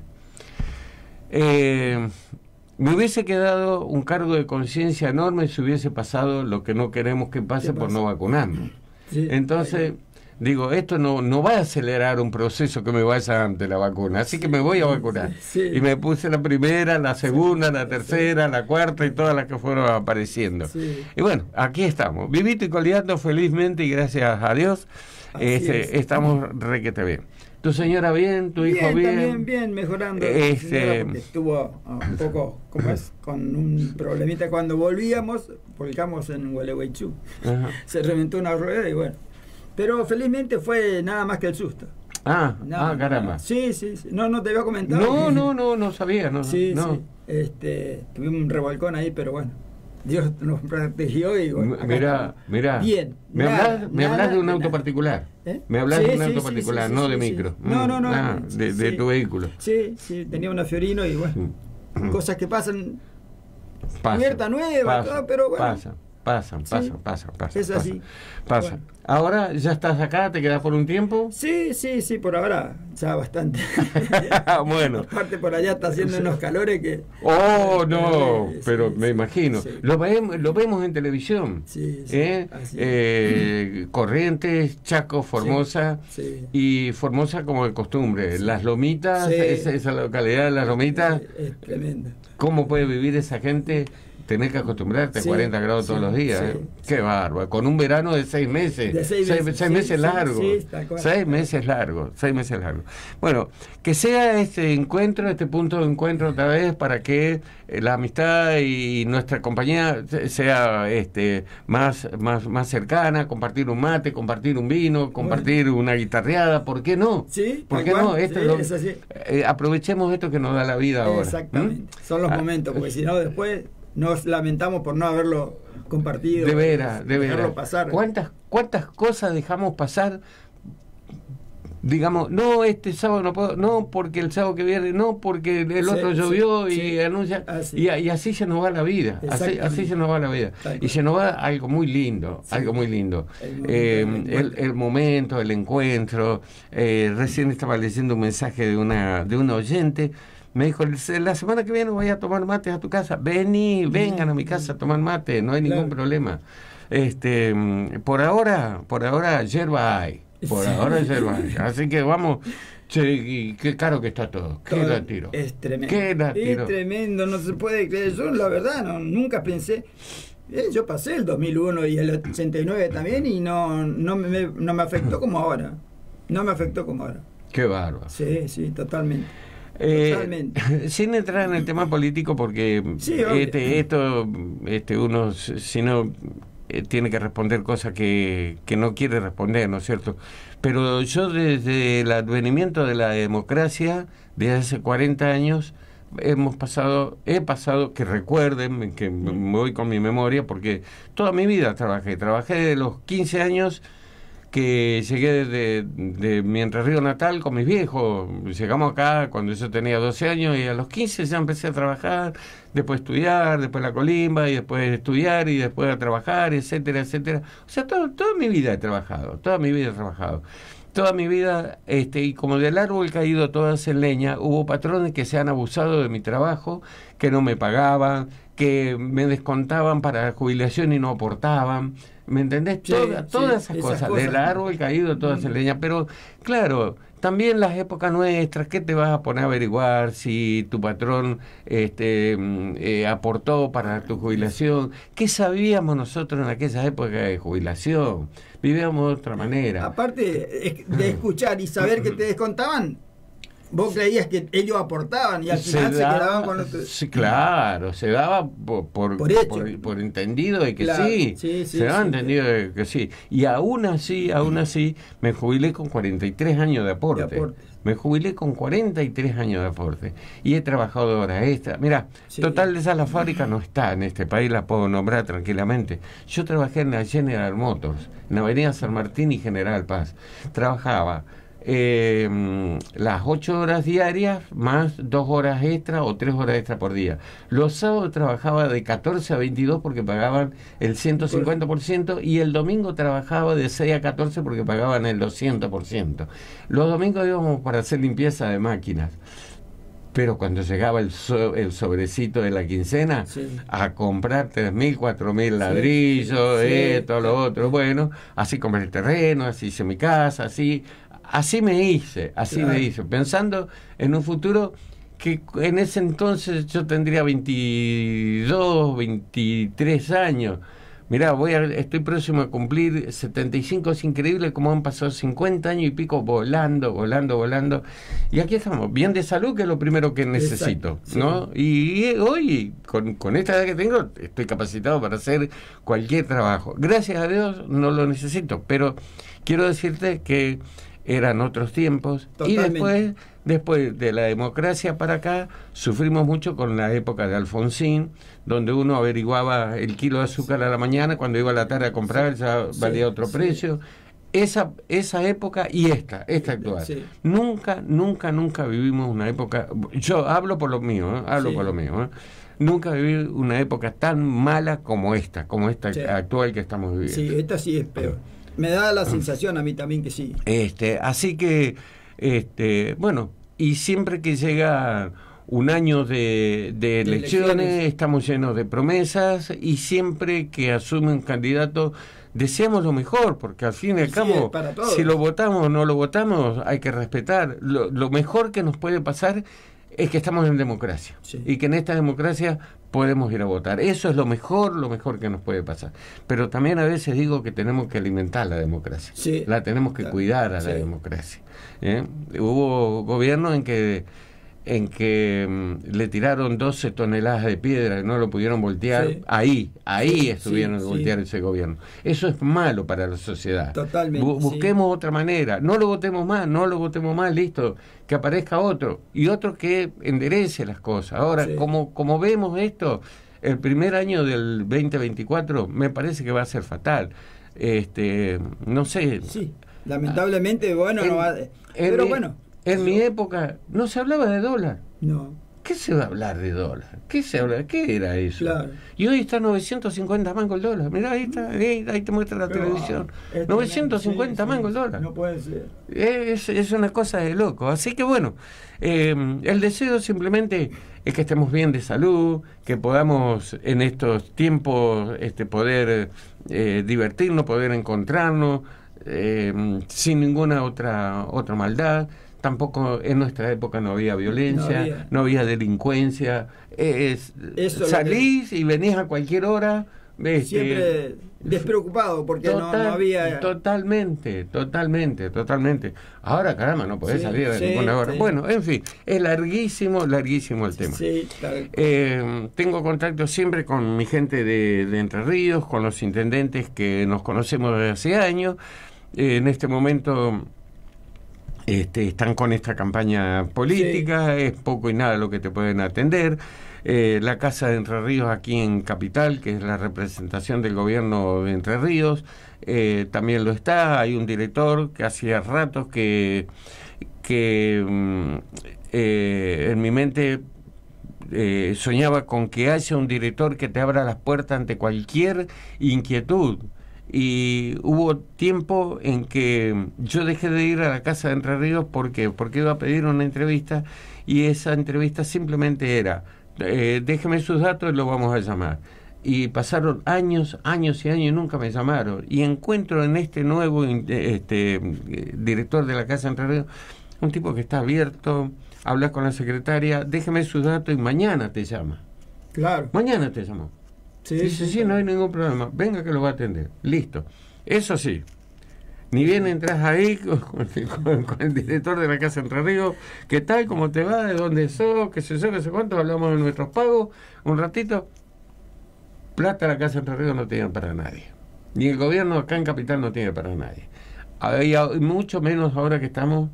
[SPEAKER 2] Eh, me hubiese quedado un cargo de conciencia enorme si hubiese pasado lo que no queremos que pase por no vacunarnos. Sí, entonces... Digo, esto no, no va a acelerar un proceso que me vaya ante la vacuna, así que me voy a vacunar. Sí, sí. Y me puse la primera, la segunda, la tercera, la cuarta y todas las que fueron apareciendo. Sí. Y bueno, aquí estamos, vivito y coleando felizmente y gracias a Dios, este, estamos requete bien. ¿Tu señora bien? ¿Tu
[SPEAKER 11] bien,
[SPEAKER 2] hijo bien?
[SPEAKER 11] También bien, mejorando.
[SPEAKER 2] Este...
[SPEAKER 11] Estuvo un poco, ¿cómo es? Con un problemita cuando volvíamos, volcamos en Gualeguaychú. Se reventó una rueda y bueno. Pero felizmente fue nada más que el susto.
[SPEAKER 2] Ah,
[SPEAKER 11] nada,
[SPEAKER 2] ah caramba.
[SPEAKER 11] Nada. Sí, sí, sí. No, no te había comentado.
[SPEAKER 2] No, no, no, no sabía. No,
[SPEAKER 11] sí,
[SPEAKER 2] no.
[SPEAKER 11] sí. Este, tuvimos un revolcón ahí, pero bueno. Dios nos protegió y bueno.
[SPEAKER 2] Mira, mira.
[SPEAKER 11] Bien.
[SPEAKER 2] ¿Me
[SPEAKER 11] nada,
[SPEAKER 2] hablas, me
[SPEAKER 11] nada,
[SPEAKER 2] hablas de un
[SPEAKER 11] nada.
[SPEAKER 2] auto particular?
[SPEAKER 11] ¿Eh?
[SPEAKER 2] Me hablas
[SPEAKER 11] sí,
[SPEAKER 2] de un
[SPEAKER 11] sí,
[SPEAKER 2] auto
[SPEAKER 11] sí,
[SPEAKER 2] particular,
[SPEAKER 11] sí,
[SPEAKER 2] no
[SPEAKER 11] sí,
[SPEAKER 2] de
[SPEAKER 11] sí,
[SPEAKER 2] micro.
[SPEAKER 11] Sí. No, no, no.
[SPEAKER 2] Ah, de,
[SPEAKER 11] sí.
[SPEAKER 2] de tu vehículo.
[SPEAKER 11] Sí, sí, tenía una Fiorino y bueno. Mm. Cosas que pasan.
[SPEAKER 2] Pasa,
[SPEAKER 11] Cubierta nueva,
[SPEAKER 2] pasa,
[SPEAKER 11] todo, pero bueno.
[SPEAKER 2] Pasa. Pasan, pasan,
[SPEAKER 11] sí,
[SPEAKER 2] pasan, pasan.
[SPEAKER 11] Es así.
[SPEAKER 2] Pasan. Bueno. Ahora ya estás acá, ¿te quedas por un tiempo?
[SPEAKER 11] Sí, sí, sí, por ahora ya bastante.
[SPEAKER 2] Bueno.
[SPEAKER 11] Aparte por allá está haciendo unos calores que...
[SPEAKER 2] Oh, no,
[SPEAKER 11] sí,
[SPEAKER 2] pero
[SPEAKER 11] sí,
[SPEAKER 2] me
[SPEAKER 11] sí,
[SPEAKER 2] imagino.
[SPEAKER 11] Sí.
[SPEAKER 2] Lo, vemos, lo vemos en televisión.
[SPEAKER 11] Sí, sí,
[SPEAKER 2] ¿eh? Eh, Corrientes, Chaco, Formosa.
[SPEAKER 11] Sí, sí.
[SPEAKER 2] Y Formosa como de costumbre. Sí. Las Lomitas, sí. esa, esa localidad de Las Lomitas.
[SPEAKER 11] Es, es tremenda.
[SPEAKER 2] ¿Cómo puede vivir esa gente? Tenés que acostumbrarte
[SPEAKER 11] sí,
[SPEAKER 2] a cuarenta grados sí, todos los días. Sí, ¿eh? Qué sí. bárbaro. Con un verano de seis meses.
[SPEAKER 11] De seis,
[SPEAKER 2] seis,
[SPEAKER 11] meses,
[SPEAKER 2] seis
[SPEAKER 11] sí,
[SPEAKER 2] meses
[SPEAKER 11] sí,
[SPEAKER 2] largos.
[SPEAKER 11] Sí,
[SPEAKER 2] seis meses largos. Seis meses largos. Bueno, que sea este encuentro, este punto de encuentro otra vez para que la amistad y nuestra compañía sea este más, más, más cercana, compartir un mate, compartir un vino, compartir bueno. una guitarreada. ¿Por qué no?
[SPEAKER 11] Sí,
[SPEAKER 2] ¿por qué
[SPEAKER 11] igual,
[SPEAKER 2] no? Esto
[SPEAKER 11] sí,
[SPEAKER 2] lo,
[SPEAKER 11] es así.
[SPEAKER 2] Eh, aprovechemos esto que nos da la vida ahora.
[SPEAKER 11] Exactamente. ¿Mm? Son los
[SPEAKER 2] ah,
[SPEAKER 11] momentos, porque si no después... Nos lamentamos por no haberlo compartido.
[SPEAKER 2] De veras, de veras.
[SPEAKER 11] Pasar.
[SPEAKER 2] ¿Cuántas, ¿Cuántas cosas dejamos pasar? Digamos, no, este sábado no puedo, no, porque el sábado que viene, no, porque el otro sí, llovió sí, y sí. anuncia. Así. Y, y así se nos va la vida. Así, así se nos va la vida. Y se nos va algo muy lindo, sí. algo muy lindo. El momento, eh, el, el, momento el encuentro. Eh, recién estaba leyendo un mensaje de una, de una oyente. Me dijo, la semana que viene voy a tomar mate a tu casa. Vení, vengan a mi casa a tomar mate, no hay ningún claro. problema. Este, por ahora, por ahora, yerba hay. Por
[SPEAKER 11] Sí.
[SPEAKER 2] ahora es el valle. Así que vamos. Che, qué caro que está todo. ¿Qué
[SPEAKER 11] Todo
[SPEAKER 2] la tiro?
[SPEAKER 11] Es tremendo.
[SPEAKER 2] ¿Qué la tiro?
[SPEAKER 11] Es tremendo, no se puede creer. Yo, la verdad, no, nunca pensé. Eh, yo pasé el dos mil uno y el ochenta y nueve también y no, no, me, no me afectó como ahora. No me afectó como ahora.
[SPEAKER 2] Qué bárbaro.
[SPEAKER 11] Sí, sí, totalmente.
[SPEAKER 2] Eh,
[SPEAKER 11] Totalmente.
[SPEAKER 2] sin entrar en el tema político, porque
[SPEAKER 11] Sí, obvio.
[SPEAKER 2] este, esto, este, uno, si no, eh, tiene que responder cosas que, que no quiere responder, ¿no es cierto? Pero yo desde el advenimiento de la democracia, desde hace cuarenta años, hemos pasado, he pasado, que recuerden, que me voy con mi memoria, porque toda mi vida trabajé, trabajé de los quince años que llegué de, de mi Entre Río natal con mis viejos. Llegamos acá cuando yo tenía doce años y a los quince ya empecé a trabajar, después estudiar, después la colimba y después estudiar y después a trabajar, etcétera, etcétera. O sea, todo, toda mi vida he trabajado, toda mi vida he trabajado. Toda mi vida, este, y como del árbol caído todas en leña, hubo patrones que se han abusado de mi trabajo, que no me pagaban, que me descontaban para la jubilación y no aportaban. ¿Me entendés?
[SPEAKER 11] Sí,
[SPEAKER 2] Toda,
[SPEAKER 11] sí,
[SPEAKER 2] todas esas,
[SPEAKER 11] esas
[SPEAKER 2] cosas,
[SPEAKER 11] cosas.
[SPEAKER 2] del árbol caído todas en leña. Pero, claro, también las épocas nuestras, ¿qué te vas a poner a averiguar si tu patrón este, eh, aportó para tu jubilación? ¿Qué sabíamos nosotros en aquella época de jubilación? Vivíamos de otra manera.
[SPEAKER 11] Aparte es- de escuchar y saber que te descontaban, vos creías que ellos aportaban y al final se,
[SPEAKER 2] daba-
[SPEAKER 11] quedaban con los...
[SPEAKER 2] sí, claro, se daba por, por,
[SPEAKER 11] Por hecho.
[SPEAKER 2] por- por entendido de que
[SPEAKER 11] Claro,
[SPEAKER 2] sí,
[SPEAKER 11] sí, sí,
[SPEAKER 2] se daba
[SPEAKER 11] sí.
[SPEAKER 2] entendido de que sí. Y aún así, aún así, me jubilé con cuarenta y tres años de aporte.
[SPEAKER 11] De aporte.
[SPEAKER 2] Me jubilé con cuarenta y tres años de aporte. Y he trabajado de horas extra. Mira,
[SPEAKER 11] Sí.
[SPEAKER 2] total de esas la fábrica no está en este país, la puedo nombrar tranquilamente. Yo trabajé en la General Motors, en Avenida San Martín y General Paz. Trabajaba eh, las ocho horas diarias más dos horas extra o tres horas extra por día. Los sábados trabajaba de catorce a veintidós porque pagaban el ciento cincuenta por ciento y el domingo trabajaba de seis a catorce porque pagaban el doscientos por ciento. Los domingos íbamos para hacer limpieza de máquinas. Pero cuando llegaba el, so- el sobrecito de la quincena,
[SPEAKER 11] Sí.
[SPEAKER 2] a comprar tres mil, cuatro mil ladrillos,
[SPEAKER 11] sí,
[SPEAKER 2] esto, lo otro, bueno, así compré el terreno, así hice mi casa, así, así me hice, así
[SPEAKER 11] Claro.
[SPEAKER 2] me hice, pensando en un futuro que en ese entonces yo tendría veintidós, veintitrés años. Mirá, voy a, estoy próximo a cumplir setenta y cinco, es increíble cómo han pasado cincuenta años y pico volando, volando, volando. Y aquí estamos, bien de salud, que es lo primero que necesito,
[SPEAKER 11] Exacto, sí.
[SPEAKER 2] ¿no? Y hoy, con, con esta edad que tengo, estoy capacitado para hacer cualquier trabajo. Gracias a Dios no lo necesito, pero quiero decirte que eran otros tiempos.
[SPEAKER 11] Totalmente.
[SPEAKER 2] Y después, después de la democracia para acá, sufrimos mucho con la época de Alfonsín, donde uno averiguaba el kilo de azúcar a la mañana, cuando iba a la tarde a comprar ya
[SPEAKER 11] Sí,
[SPEAKER 2] valía otro
[SPEAKER 11] sí.
[SPEAKER 2] precio. Esa, esa época y esta, esta actual.
[SPEAKER 11] Sí.
[SPEAKER 2] Nunca, nunca, nunca vivimos una época, yo hablo por lo mío, ¿eh? hablo
[SPEAKER 11] Sí.
[SPEAKER 2] por lo mío, ¿eh? Nunca viví una época tan mala como esta, como esta
[SPEAKER 11] Sí.
[SPEAKER 2] actual que estamos viviendo.
[SPEAKER 11] Sí, esta sí es peor. Me da la sensación a mí también que sí.
[SPEAKER 2] Este, así que, este, bueno, y siempre que llega un año de, de elecciones,
[SPEAKER 11] elecciones.
[SPEAKER 2] estamos llenos de promesas y siempre que asume un candidato deseamos lo mejor, porque al fin y al
[SPEAKER 11] Sí,
[SPEAKER 2] cabo,
[SPEAKER 11] es para todos.
[SPEAKER 2] si lo votamos o no lo votamos, hay que respetar. Lo, lo mejor que nos puede pasar es que estamos en democracia
[SPEAKER 11] Sí.
[SPEAKER 2] y que en esta democracia podemos ir a votar. Eso es lo mejor, lo mejor que nos puede pasar. Pero también a veces digo que tenemos que alimentar la democracia.
[SPEAKER 11] Sí.
[SPEAKER 2] La tenemos que
[SPEAKER 11] Claro.
[SPEAKER 2] cuidar a
[SPEAKER 11] Sí.
[SPEAKER 2] la democracia. ¿eh? Hubo gobiernos en que en que mm, le tiraron doce toneladas de piedra y no lo pudieron voltear.
[SPEAKER 11] Sí.
[SPEAKER 2] Ahí, ahí
[SPEAKER 11] Sí,
[SPEAKER 2] estuvieron
[SPEAKER 11] sí,
[SPEAKER 2] a voltear
[SPEAKER 11] sí.
[SPEAKER 2] ese gobierno. Eso es malo para la sociedad.
[SPEAKER 11] Totalmente,
[SPEAKER 2] Bu-
[SPEAKER 11] sí.
[SPEAKER 2] busquemos otra manera. No lo votemos más, no lo votemos más, listo. Que aparezca otro. Y otro que enderece las cosas. Ahora,
[SPEAKER 11] Sí.
[SPEAKER 2] como, como vemos esto, el primer año del veinte veinticuatro me parece que va a ser fatal. Este, no sé.
[SPEAKER 11] Sí, lamentablemente, bueno,
[SPEAKER 2] En-
[SPEAKER 11] no va...
[SPEAKER 2] en
[SPEAKER 11] Pero
[SPEAKER 2] mi-
[SPEAKER 11] bueno,
[SPEAKER 2] En mi época no se hablaba de dólar.
[SPEAKER 11] no,
[SPEAKER 2] ¿Qué se va a hablar de dólar? ¿Qué se habla? ¿Qué era eso?
[SPEAKER 11] Claro.
[SPEAKER 2] Y hoy está novecientos cincuenta mangos el dólar. Mirá, ahí está, ahí, ahí te muestra la
[SPEAKER 11] Pero,
[SPEAKER 2] televisión.
[SPEAKER 11] es
[SPEAKER 2] novecientos cincuenta
[SPEAKER 11] tremendo, sí,
[SPEAKER 2] mangos el
[SPEAKER 11] sí,
[SPEAKER 2] dólar.
[SPEAKER 11] no puede ser.
[SPEAKER 2] Es, es una cosa de loco. Así que bueno, eh, el deseo simplemente es que estemos bien de salud, que podamos en estos tiempos este, poder eh, divertirnos, poder encontrarnos, eh, sin ninguna otra, otra maldad. Tampoco en nuestra época no había violencia, no había, no había delincuencia. Es, salís que... y venís a cualquier hora. Este,
[SPEAKER 11] siempre despreocupado porque total, no, no había...
[SPEAKER 2] Totalmente, totalmente, totalmente. Ahora, caramba, no podés sí, salir de sí, ninguna hora. Sí. Bueno, en fin, es larguísimo, larguísimo el tema.
[SPEAKER 11] Sí, claro.
[SPEAKER 2] eh, tengo contacto siempre con mi gente de, de Entre Ríos, con los intendentes que nos conocemos desde hace años. Eh, en este momento... Este, están con esta campaña política, sí. Es poco y nada lo que te pueden atender. Eh, la Casa de Entre Ríos aquí en Capital, que es la representación del gobierno de Entre Ríos, eh, también lo está. Hay un director que hacía ratos que, que mm, eh, en mi mente eh, soñaba con que haya un director que te abra las puertas ante cualquier inquietud. Y hubo tiempo en que yo dejé de ir a la Casa de Entre Ríos porque porque iba a pedir una entrevista y esa entrevista simplemente era eh, déjeme sus datos y lo vamos a llamar. Y pasaron años, años y años y nunca me llamaron. Y encuentro en este nuevo este director de la Casa de Entre Ríos un tipo que está abierto, habla con la secretaria, déjeme sus datos y mañana te llama.
[SPEAKER 11] Claro.
[SPEAKER 2] Mañana te llamó. Sí, dice, sí, sí, no hay ningún problema, venga que lo va a atender, listo. Eso sí, ni bien entras ahí con, con, con el director de la Casa Entre Ríos, ¿qué tal? ¿Cómo te va? ¿De dónde sos? ¿Qué sé yo? ¿Qué sé cuánto? Hablamos de nuestros pagos, un ratito. Plata la Casa Entre Ríos no tiene para nadie, ni el gobierno acá en Capital no tiene para nadie. Hay mucho menos ahora que estamos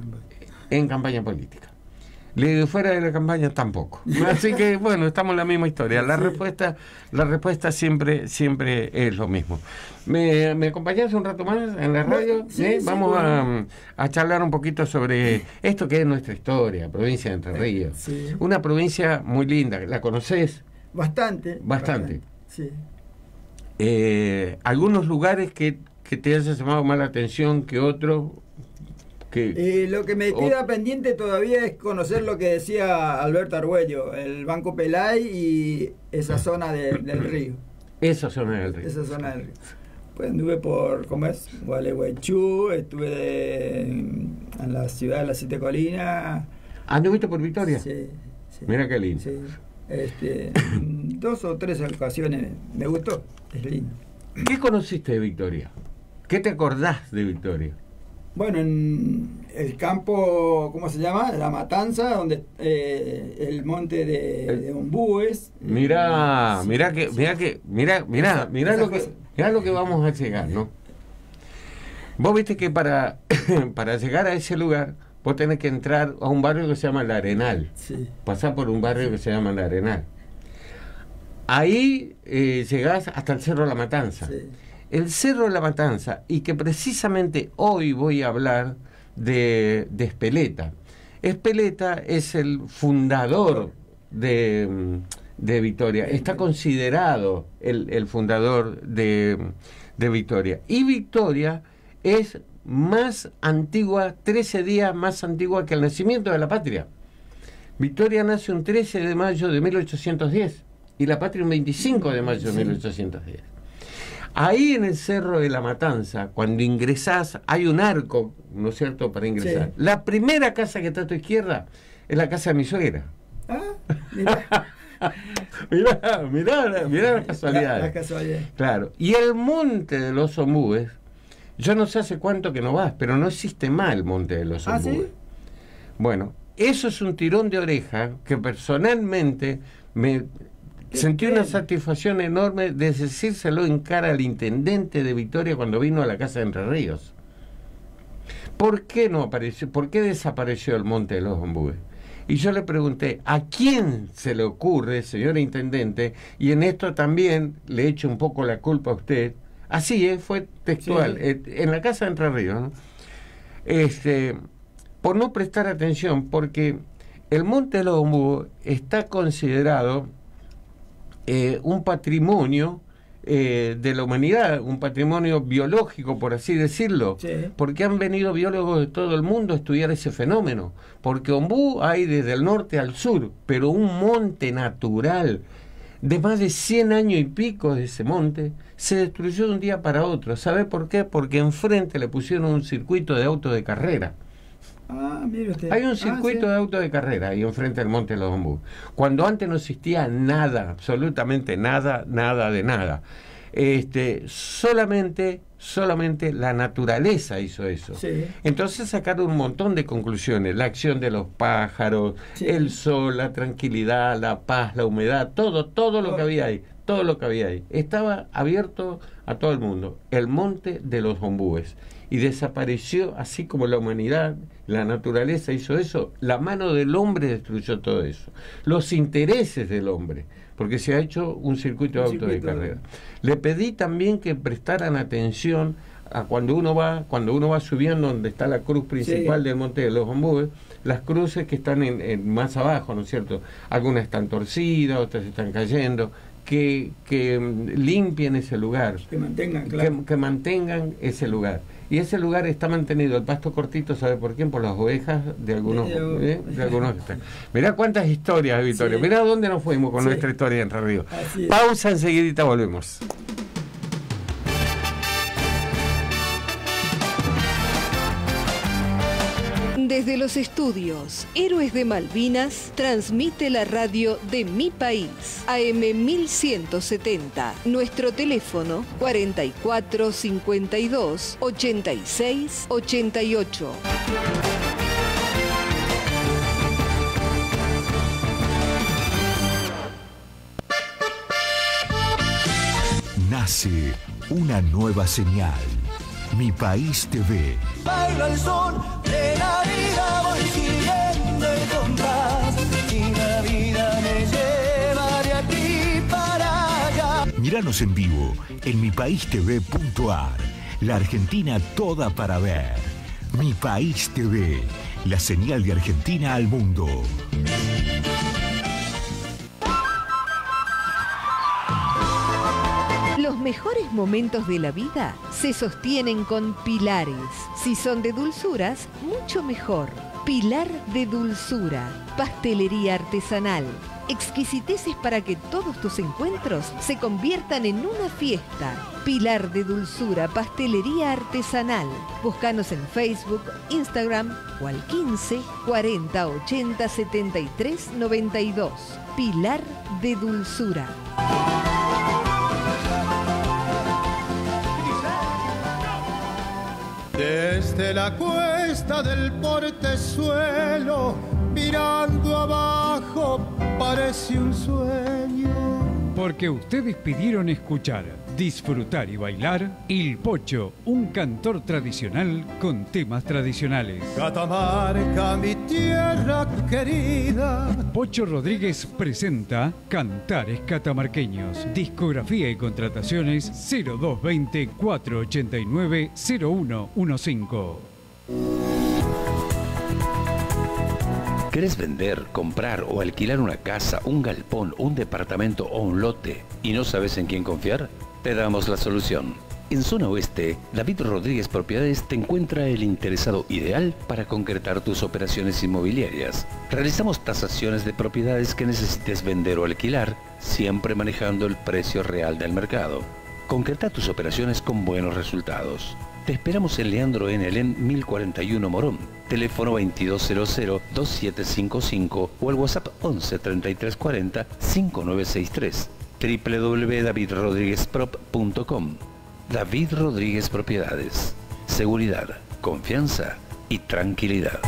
[SPEAKER 2] en campaña política. Le fuera de la campaña tampoco. Así que bueno, estamos en la misma historia. La sí. respuesta, la respuesta siempre, siempre es lo mismo. ¿Me, me acompañás un rato más en la radio? Sí, ¿Eh? sí, Vamos sí, bueno. a, a charlar un poquito sobre esto que es nuestra historia, provincia de Entre Ríos. Sí. Una provincia muy linda. ¿La conocés?
[SPEAKER 11] Bastante.
[SPEAKER 2] Bastante.
[SPEAKER 11] Sí.
[SPEAKER 2] Eh, ¿Algunos lugares que, que te haya llamado más la atención que otros?
[SPEAKER 11] Eh, lo que me queda oh. pendiente todavía es conocer lo que decía Alberto Argüello, el Banco Pelay y esa zona de, del río.
[SPEAKER 2] Esa zona del río.
[SPEAKER 11] Esa zona del río. Pues anduve por, ¿cómo es? Gualeguaychú, estuve de, en la ciudad de las Siete Colinas.
[SPEAKER 2] ¿Anduviste por Victoria?
[SPEAKER 11] Sí. sí
[SPEAKER 2] Mira qué lindo.
[SPEAKER 11] Sí. Este, dos o tres ocasiones me gustó, es lindo.
[SPEAKER 2] ¿Qué conociste de Victoria? ¿Qué te acordás de Victoria?
[SPEAKER 11] Bueno, en el campo, ¿cómo se llama? La Matanza, donde eh, el monte de, de Ombúes.
[SPEAKER 2] Mirá, sí, mirá que, sí. mirá que, mirá, mirá, esa, mirá esa lo cosa. que, mirá lo que vamos a llegar, ¿no? Vos viste que para, para llegar a ese lugar, vos tenés que entrar a un barrio que se llama La Arenal.
[SPEAKER 11] Sí.
[SPEAKER 2] Pasar por un barrio que se llama La Arenal. Ahí eh, llegás hasta el Cerro de la Matanza.
[SPEAKER 11] Sí.
[SPEAKER 2] El Cerro de la Matanza, y que precisamente hoy voy a hablar de, de Espeleta. Espeleta es el fundador de, de Victoria, está considerado el, el fundador de, de Victoria. Y Victoria es más antigua, trece días más antigua que el nacimiento de la patria. Victoria nace un trece de mayo de mil ochocientos diez y la patria un veinticinco de mayo de mil ochocientos diez. Ahí en el Cerro de la Matanza, cuando ingresás, hay un arco, ¿no es cierto?, para ingresar. Sí. La primera casa que está a tu izquierda es la casa de mi suegra.
[SPEAKER 11] Ah, mirá.
[SPEAKER 2] mirá, mirá, mirá las casualidades.
[SPEAKER 11] La, la casualidad.
[SPEAKER 2] Claro. Y el monte de los Ombúes, yo no sé hace cuánto que no vas, pero no existe más el monte de los Ombúes.
[SPEAKER 11] ¿Ah, sí?
[SPEAKER 2] Bueno, eso es un tirón de oreja que personalmente me... Sentí una satisfacción enorme de decírselo en cara al intendente de Victoria cuando vino a la Casa de Entre Ríos. ¿Por qué no apareció? ¿Por qué desapareció el monte de los Ombúes? Y yo le pregunté, ¿a quién se le ocurre, señor intendente? Y en esto también le echo un poco la culpa a usted. Así es, fue textual, sí. En la Casa de Entre Ríos, ¿no? Este, por no prestar atención, porque el monte de los Ombúes está considerado Eh, un patrimonio eh, de la humanidad, un patrimonio biológico, por así decirlo,
[SPEAKER 11] sí.
[SPEAKER 2] Porque han venido biólogos de todo el mundo a estudiar ese fenómeno, porque ombú hay desde el norte al sur, pero un monte natural de más de cien años y pico de ese monte, se destruyó de un día para otro. ¿Sabe por qué? Porque enfrente le pusieron un circuito de auto de carrera.
[SPEAKER 11] Ah, mire usted.
[SPEAKER 2] Hay un circuito ah, sí. de auto de carrera ahí enfrente del Monte de los Bambúes. Cuando antes no existía nada, absolutamente nada, nada de nada. Este, solamente, solamente la naturaleza hizo eso. Sí. Entonces sacaron un montón de conclusiones. La acción de los pájaros, sí. el sol, la tranquilidad, la paz, la humedad, todo, todo lo que había ahí. Todo lo que había ahí. Estaba abierto a todo el mundo. El Monte de los Bambúes. Y desapareció, así como la humanidad, la naturaleza hizo eso, la mano del hombre destruyó todo eso. Los intereses del hombre, porque se ha hecho un circuito de auto de carrera. Le pedí también que prestaran atención a cuando uno va, cuando uno va subiendo donde está la cruz principal sí. del Monte de los Bambúes, las cruces que están en, en más abajo, ¿no es cierto? Algunas están torcidas, otras están cayendo. Que, que limpien ese lugar,
[SPEAKER 11] que mantengan, claro.
[SPEAKER 2] que, que mantengan ese lugar. Y ese lugar está mantenido, el pasto cortito, ¿sabe por quién? Por las ovejas de algunos. ¿eh? De algunos que están. Mirá cuántas historias, Vittorio. Sí. Mirá dónde nos fuimos con sí. nuestra historia en Radio. Pausa, enseguidita volvemos.
[SPEAKER 4] Desde los estudios Héroes de Malvinas, transmite la radio de Mi País, A M mil ciento setenta. Nuestro teléfono cuarenta y cuatro cincuenta y dos ochenta y seis ochenta y ocho.
[SPEAKER 6] Nace una nueva señal. Mi País T V.
[SPEAKER 7] Baila el son de la vida, voy siguiendo el compás y la vida me lleva de aquí para allá.
[SPEAKER 6] Míranos en vivo en mi país t v punto a r. La Argentina toda para ver. Mi País T V, la señal de Argentina al mundo.
[SPEAKER 4] Los mejores momentos de la vida se sostienen con pilares. Si son de dulzuras, mucho mejor. Pilar de Dulzura, pastelería artesanal. Exquisiteces para que todos tus encuentros se conviertan en una fiesta. Pilar de Dulzura, pastelería artesanal. Búscanos en Facebook, Instagram o al quince cuarenta ochenta setenta y tres noventa y dos. Pilar de Dulzura.
[SPEAKER 5] Desde la cuesta del portezuelo, mirando abajo, parece un sueño.
[SPEAKER 12] Porque ustedes pidieron escuchar, disfrutar y bailar Il Pocho, un cantor tradicional con temas tradicionales.
[SPEAKER 5] Catamarca, mi tierra querida.
[SPEAKER 12] Pocho Rodríguez presenta Cantares Catamarqueños. Discografía y contrataciones cero dos veinte, cuatrocientos ochenta y nueve, cero uno quince.
[SPEAKER 13] ¿Querés vender, comprar o alquilar una casa, un galpón, un departamento o un lote y no sabes en quién confiar? Te damos la solución. En Zona Oeste, David Rodríguez Propiedades te encuentra el interesado ideal para concretar tus operaciones inmobiliarias. Realizamos tasaciones de propiedades que necesites vender o alquilar, siempre manejando el precio real del mercado. Concreta tus operaciones con buenos resultados. Te esperamos en Leandro N. Alem mil cuarenta y uno Morón, teléfono veintidós cero cero, dos siete cinco cinco o al WhatsApp once treinta y tres cuarenta, cincuenta y nueve sesenta y tres. doble u doble u doble u punto david rodríguez prop punto com. David Rodríguez Propiedades. Seguridad, confianza y tranquilidad.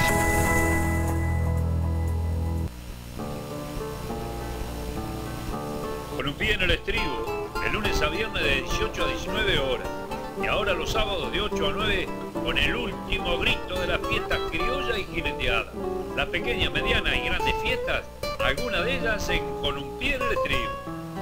[SPEAKER 14] Con un pie en el estribo, de lunes a viernes de dieciocho a diecinueve horas. Y ahora los sábados de ocho a nueve con el último grito de las fiestas criolla y jineteada. Las pequeñas, medianas y grandes fiestas, algunas de ellas en Con un pie en el estribo.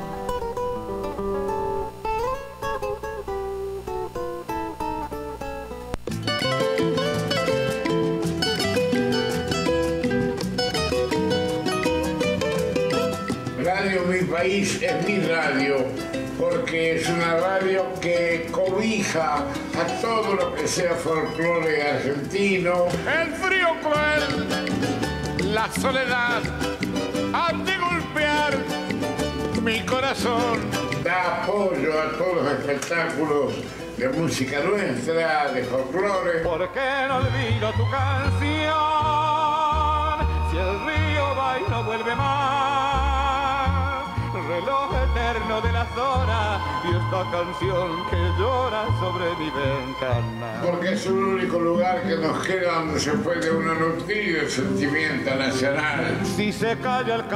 [SPEAKER 15] Radio Mi País es mi radio, porque es una radio que cobija a todo lo que sea folclore argentino.
[SPEAKER 16] El frío cruel, la soledad, han de golpear
[SPEAKER 15] Mi corazón da apoyo a todos los espectáculos de música nuestra, de folclore.
[SPEAKER 16] ¿Por qué no olvido tu canción? Si el río va y no vuelve más, reloj eterno de las horas y esta canción que llora sobre mi ventana.
[SPEAKER 15] Porque es el único lugar que nos queda donde se puede uno nutrir el sentimiento nacional.
[SPEAKER 16] Si se calla el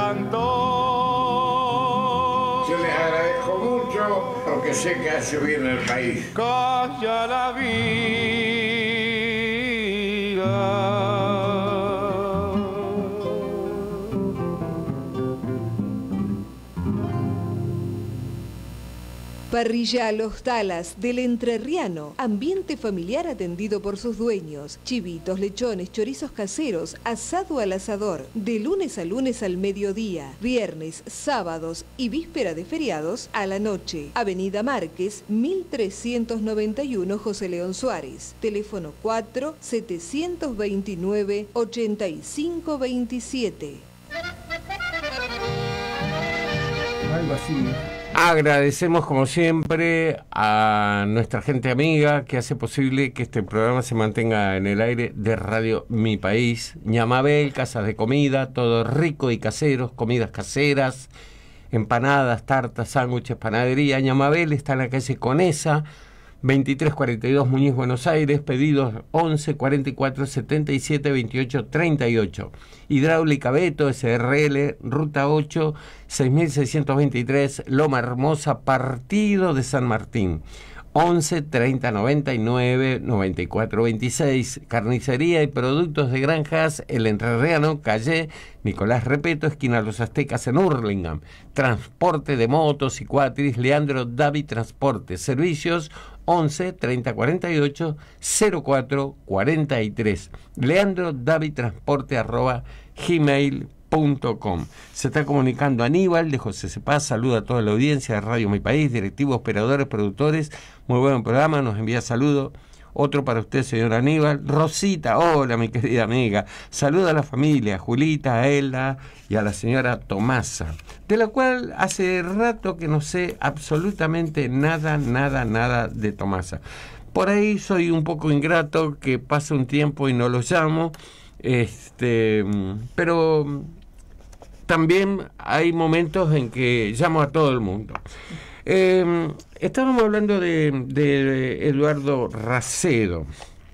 [SPEAKER 16] cantor,
[SPEAKER 15] yo les agradezco mucho porque sé que hace bien al país.
[SPEAKER 16] Calla la vida.
[SPEAKER 4] Parrilla Los Talas del Entrerriano. Ambiente familiar atendido por sus dueños. Chivitos, lechones, chorizos caseros, asado al asador. De lunes a lunes al mediodía. Viernes, sábados y víspera de feriados a la noche. Avenida Márquez, mil trescientos noventa y uno José León Suárez. Teléfono cuatro setecientos veintinueve ochenta y cinco veintisiete.
[SPEAKER 2] Algo así. Agradecemos como siempre a nuestra gente amiga que hace posible que este programa se mantenga en el aire de Radio Mi País. Ñamabel, casas de comida, todo rico y caseros, comidas caseras, empanadas, tartas, sándwiches, panadería. Ñamabel está en la calle Conesa, veintitrés cuarenta y dos Muñiz, Buenos Aires. Pedidos once cuarenta y cuatro setenta y siete veintiocho treinta y ocho. Hidráulica Beto, S R L, Ruta ocho, seis mil seiscientos veintitrés, Loma Hermosa, Partido de San Martín. once treinta noventa y nueve noventa y cuatro veintiséis. Carnicería y productos de granjas, El Entrerriano, calle Nicolás Repeto, esquina Los Aztecas en Hurlingham. Transporte de motos y cuatris, Leandro Davi Transporte. Servicios once treinta cuarenta y ocho cero cuatro cuarenta y tres. Leandro Davi Transporte arroba gmail punto com. Se está comunicando Aníbal de José Cepaz. Saluda a toda la audiencia de Radio Mi País, directivos, operadores, productores. Muy buen programa, nos envía saludos. Otro para usted, señor Aníbal. Rosita, hola mi querida amiga. Saluda a la familia, a Julita, a Elda y a la señora Tomasa, de la cual hace rato que no sé absolutamente nada, nada, nada de Tomasa. Por ahí soy un poco ingrato, que pasa un tiempo y no lo llamo, este, pero también hay momentos en que llamo a todo el mundo. Eh, estábamos hablando de, de Eduardo Racedo.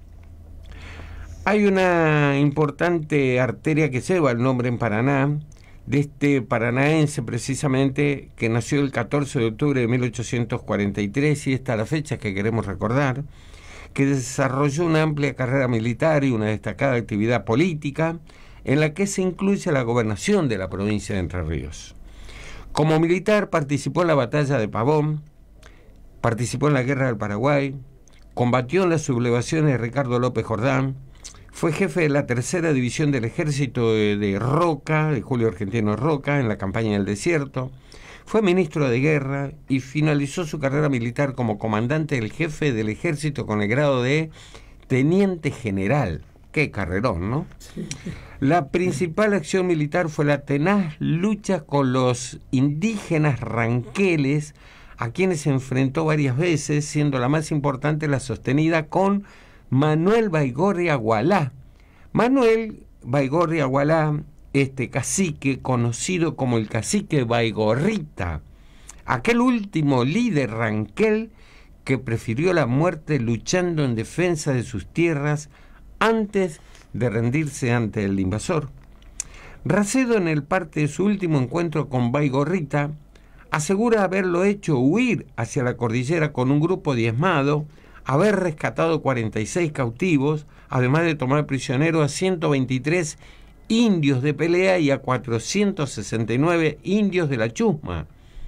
[SPEAKER 2] Hay una importante arteria que lleva el nombre en Paraná, de este paranaense precisamente, que nació el catorce de octubre de mil ochocientos cuarenta y tres, y esta es la fecha que queremos recordar, que desarrolló una amplia carrera militar y una destacada actividad política, en la que se incluye la gobernación de la provincia de Entre Ríos. Como militar participó en la batalla de Pavón, participó en la guerra del Paraguay, combatió en las sublevaciones de Ricardo López Jordán, fue jefe de la tercera división del ejército de, de Roca, de Julio Argentino Roca, en la campaña del desierto, fue ministro de guerra y finalizó su carrera militar como comandante del jefe del ejército con el grado de teniente general. Qué carrerón, ¿no? Sí. La principal acción militar fue la tenaz lucha con los indígenas ranqueles, a quienes se enfrentó varias veces, siendo la más importante la sostenida con Manuel Baigorria Gualá. Manuel Baigorria Gualá, este cacique conocido como el cacique Baigorrita, aquel último líder ranquel que prefirió la muerte luchando en defensa de sus tierras antes de rendirse ante el invasor. Racedo, en el parte de su último encuentro con Baigorrita, asegura haberlo hecho huir hacia la cordillera con un grupo diezmado, haber rescatado cuarenta y seis cautivos, además de tomar prisionero a ciento veintitrés indios de pelea y a cuatrocientos sesenta y nueve indios de la chusma.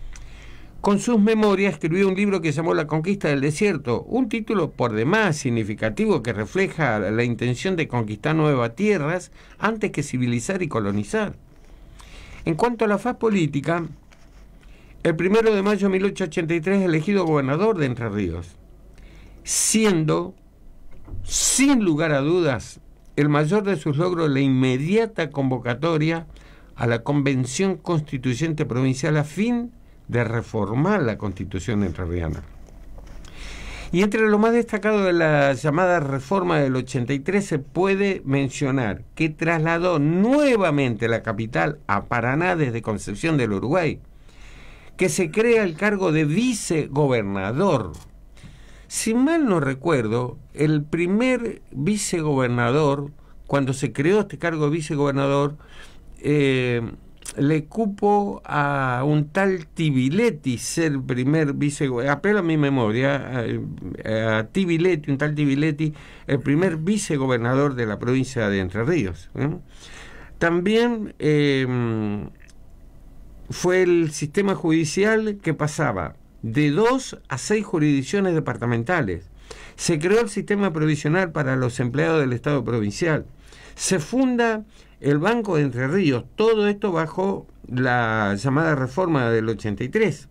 [SPEAKER 2] Con sus memorias escribió un libro que llamó La conquista del desierto, un título por demás significativo que refleja la intención de conquistar nuevas tierras antes que civilizar y colonizar. En cuanto a la faz política, el primero de mayo de mil ochocientos ochenta y tres es elegido gobernador de Entre Ríos, siendo, sin lugar a dudas, el mayor de sus logros la inmediata convocatoria a la Convención Constituyente Provincial a fin de reformar la Constitución entrerriana. Y entre lo más destacado de la llamada reforma del ochenta y tres se puede mencionar que trasladó nuevamente la capital a Paraná desde Concepción del Uruguay, que se crea el cargo de vicegobernador. Si mal no recuerdo, el primer vicegobernador, cuando se creó este cargo de vicegobernador, eh, le cupo a un tal Tibiletti ser el primer vicegobernador, apelo a mi memoria, a, a Tibiletti, un tal Tibiletti, el primer vicegobernador de la provincia de Entre Ríos. ¿eh? También eh, fue el sistema judicial que pasaba de dos a seis jurisdicciones departamentales. Se creó el sistema provisional para los empleados del Estado provincial. Se funda el Banco de Entre Ríos, todo esto bajo la llamada reforma del ochenta y tres.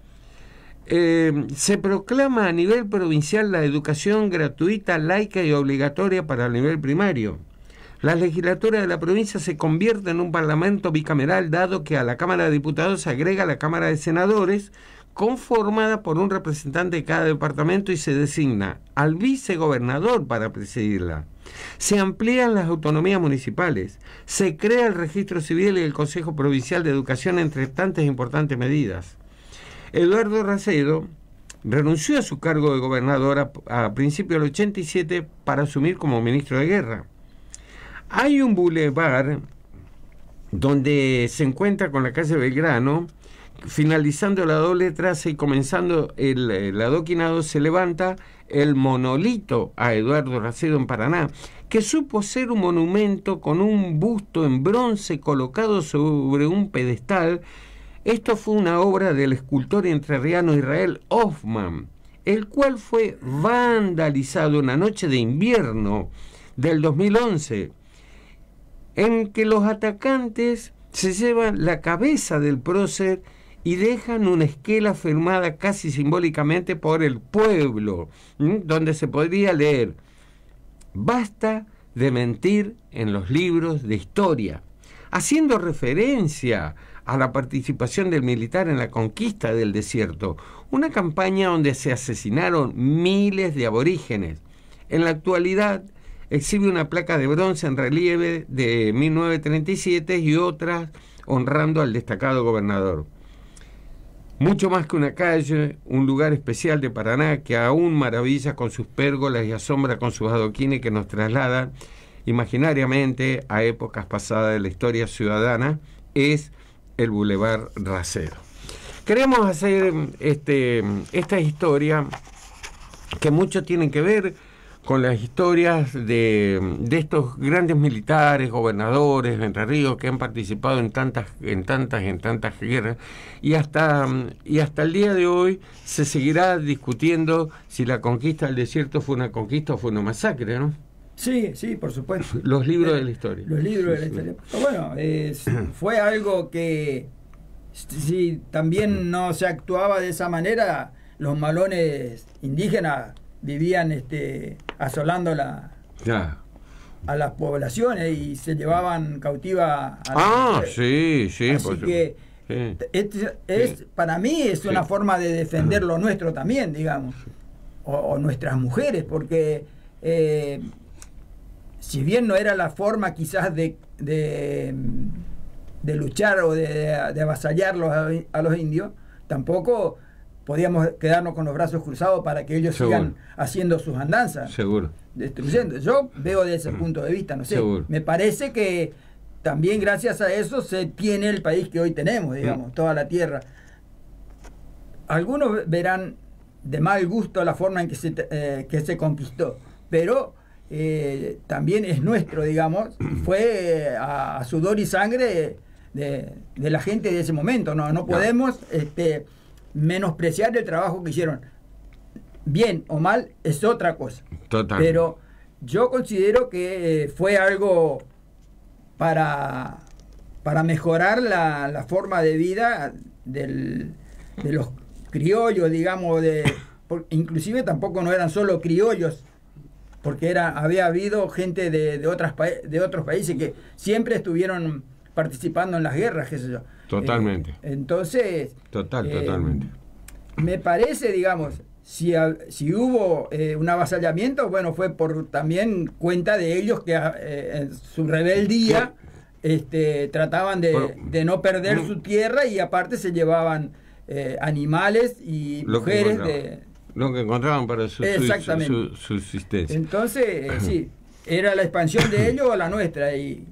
[SPEAKER 2] Eh, se proclama a nivel provincial la educación gratuita, laica y obligatoria para el nivel primario. La legislatura de la provincia se convierte en un parlamento bicameral, dado que a la Cámara de Diputados se agrega la Cámara de Senadores, conformada por un representante de cada departamento, y se designa al vicegobernador para presidirla. Se amplían las autonomías municipales, se crea el registro civil y el Consejo Provincial de Educación, entre tantas importantes medidas. Eduardo Racedo renunció a su cargo de gobernador a, a principios del ochenta y siete para asumir como ministro de Guerra. Hay un bulevar donde se encuentra con la calle Belgrano, finalizando la doble traza y comenzando el, el adoquinado, se levanta el monolito a Eduardo Racedo en Paraná, que supo ser un monumento con un busto en bronce colocado sobre un pedestal. Esto fue una obra del escultor entrerriano Israel Hoffman, el cual fue vandalizado una noche de invierno del dos mil once, en que los atacantes se llevan la cabeza del prócer y dejan una esquela firmada casi simbólicamente por el pueblo, ¿m? donde se podría leer: basta de mentir en los libros de historia, haciendo referencia a la participación del militar en la conquista del desierto, una campaña donde se asesinaron miles de aborígenes. En la actualidad exhibe una placa de bronce en relieve de mil novecientos treinta y siete y otras honrando al destacado gobernador. Mucho más que una calle, un lugar especial de Paraná que aún maravilla con sus pérgolas y asombra con sus adoquines que nos trasladan imaginariamente a épocas pasadas de la historia ciudadana, es el Boulevard Racedo. Queremos hacer este, esta historia que mucho tienen que ver con las historias de, de estos grandes militares, gobernadores de Entre Ríos que han participado en tantas, en tantas, en tantas guerras, y hasta, y hasta el día de hoy se seguirá discutiendo si la conquista del desierto fue una conquista o fue una masacre, ¿no?
[SPEAKER 11] Sí, sí, por supuesto.
[SPEAKER 2] Los libros de la historia.
[SPEAKER 11] Los libros de la historia. Pero bueno, es, fue algo que si también no se actuaba de esa manera, los malones indígenas vivían este, asolando la,
[SPEAKER 2] ya.
[SPEAKER 11] a las poblaciones y se llevaban cautiva a
[SPEAKER 2] ah, sí, sí.
[SPEAKER 11] Así
[SPEAKER 2] por
[SPEAKER 11] que
[SPEAKER 2] sí.
[SPEAKER 11] es, es,
[SPEAKER 2] sí.
[SPEAKER 11] para mí es
[SPEAKER 2] sí.
[SPEAKER 11] una forma de defender lo nuestro también, digamos, o, o nuestras mujeres, porque eh, si bien no era la forma quizás de, de, de luchar o de, de avasallarlos a, a los indios, tampoco podíamos quedarnos con los brazos cruzados para que ellos
[SPEAKER 2] Seguro.
[SPEAKER 11] sigan haciendo sus andanzas.
[SPEAKER 2] Seguro.
[SPEAKER 11] Destruyendo. Yo veo desde ese punto de vista, no sé.
[SPEAKER 2] Seguro.
[SPEAKER 11] Me parece que también gracias a eso se tiene el país que hoy tenemos, digamos, mm. toda la tierra. Algunos verán de mal gusto la forma en que se, eh, que se conquistó, pero eh, también es nuestro, digamos, fue a, a sudor y sangre de, de la gente de ese momento. No, no podemos... No. Este, menospreciar el trabajo que hicieron. Bien o mal es otra cosa.
[SPEAKER 2] Total.
[SPEAKER 11] Pero yo considero que eh, fue algo para, para mejorar la, la forma de vida del, de los criollos, digamos, de, por, inclusive tampoco no eran solo criollos, porque era, había habido gente de, de, otras, de otros países que siempre estuvieron participando en las guerras, qué sé yo.
[SPEAKER 2] Totalmente.
[SPEAKER 11] Eh, entonces...
[SPEAKER 2] Total,
[SPEAKER 11] eh,
[SPEAKER 2] totalmente.
[SPEAKER 11] Me parece, digamos, si, si hubo eh, un avasallamiento, bueno, fue por también cuenta de ellos que eh, en su rebeldía este, trataban de, bueno, de no perder mm. su tierra y aparte se llevaban eh, animales y
[SPEAKER 2] lo
[SPEAKER 11] mujeres de...
[SPEAKER 2] Lo que encontraban para su,
[SPEAKER 11] Exactamente.
[SPEAKER 2] su, su subsistencia.
[SPEAKER 11] Entonces, eh, sí, era la expansión de ellos o la nuestra. Y...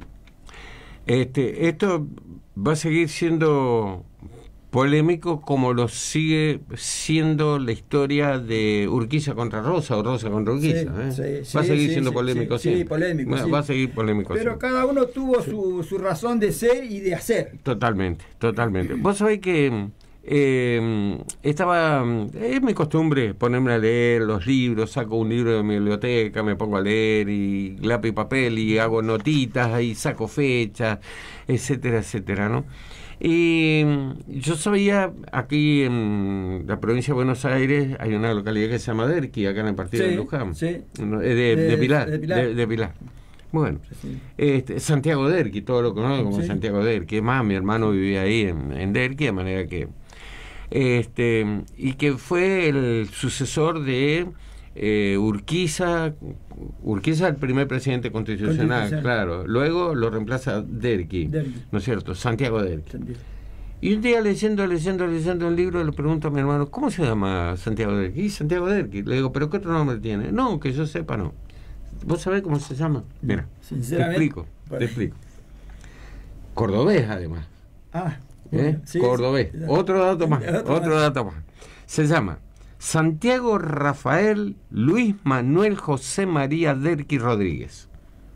[SPEAKER 2] Este, esto va a seguir siendo polémico como lo sigue siendo la historia de Urquiza contra Rosa o Rosa contra Urquiza.
[SPEAKER 11] Sí,
[SPEAKER 2] ¿eh?
[SPEAKER 11] sí,
[SPEAKER 2] va a seguir
[SPEAKER 11] sí,
[SPEAKER 2] siendo
[SPEAKER 11] sí,
[SPEAKER 2] polémico,
[SPEAKER 11] sí,
[SPEAKER 2] sí.
[SPEAKER 11] sí, polémico,
[SPEAKER 2] va,
[SPEAKER 11] sí.
[SPEAKER 2] va a seguir polémico.
[SPEAKER 11] Pero
[SPEAKER 2] sí.
[SPEAKER 11] cada uno tuvo su, su razón de ser y de hacer.
[SPEAKER 2] Totalmente, totalmente. Vos sabés que eh, estaba, es mi costumbre ponerme a leer los libros, saco un libro de mi biblioteca, me pongo a leer y lápiz y papel y hago notitas y saco fechas, etcétera, etcétera, ¿no? Y yo sabía, aquí en la provincia de Buenos Aires hay una localidad que se llama Derqui, acá en el partido
[SPEAKER 11] sí,
[SPEAKER 2] de Luján,
[SPEAKER 11] sí.
[SPEAKER 2] de, de, de Pilar,
[SPEAKER 11] de Pilar.
[SPEAKER 2] De, de Pilar. Bueno,
[SPEAKER 11] sí.
[SPEAKER 2] este, Santiago Derqui, todo lo conozco como
[SPEAKER 11] sí.
[SPEAKER 2] Santiago Derqui. Es más, mi hermano vivía ahí en, en Derqui, de manera que... este y que fue el sucesor de eh, Urquiza, Urquiza el primer presidente constitucional, constitucional, claro. Luego lo reemplaza Derqui, Derqui. ¿no es cierto? Santiago Derqui. Santiago. Y un día leyendo, leyendo, leyendo un libro le pregunto a mi hermano, ¿cómo se llama Santiago Derqui? Y Santiago Derqui. Le digo, ¿pero qué otro nombre tiene? No, que yo sepa, no. ¿Vos sabés cómo se llama? Mira, te explico, te explico. Cordobés, además.
[SPEAKER 11] Ah,
[SPEAKER 2] ¿Eh? Sí, Cordobés. Sí. Otro dato más, otro, otro dato más. Se llama Santiago Rafael Luis Manuel José María Derqui Rodríguez.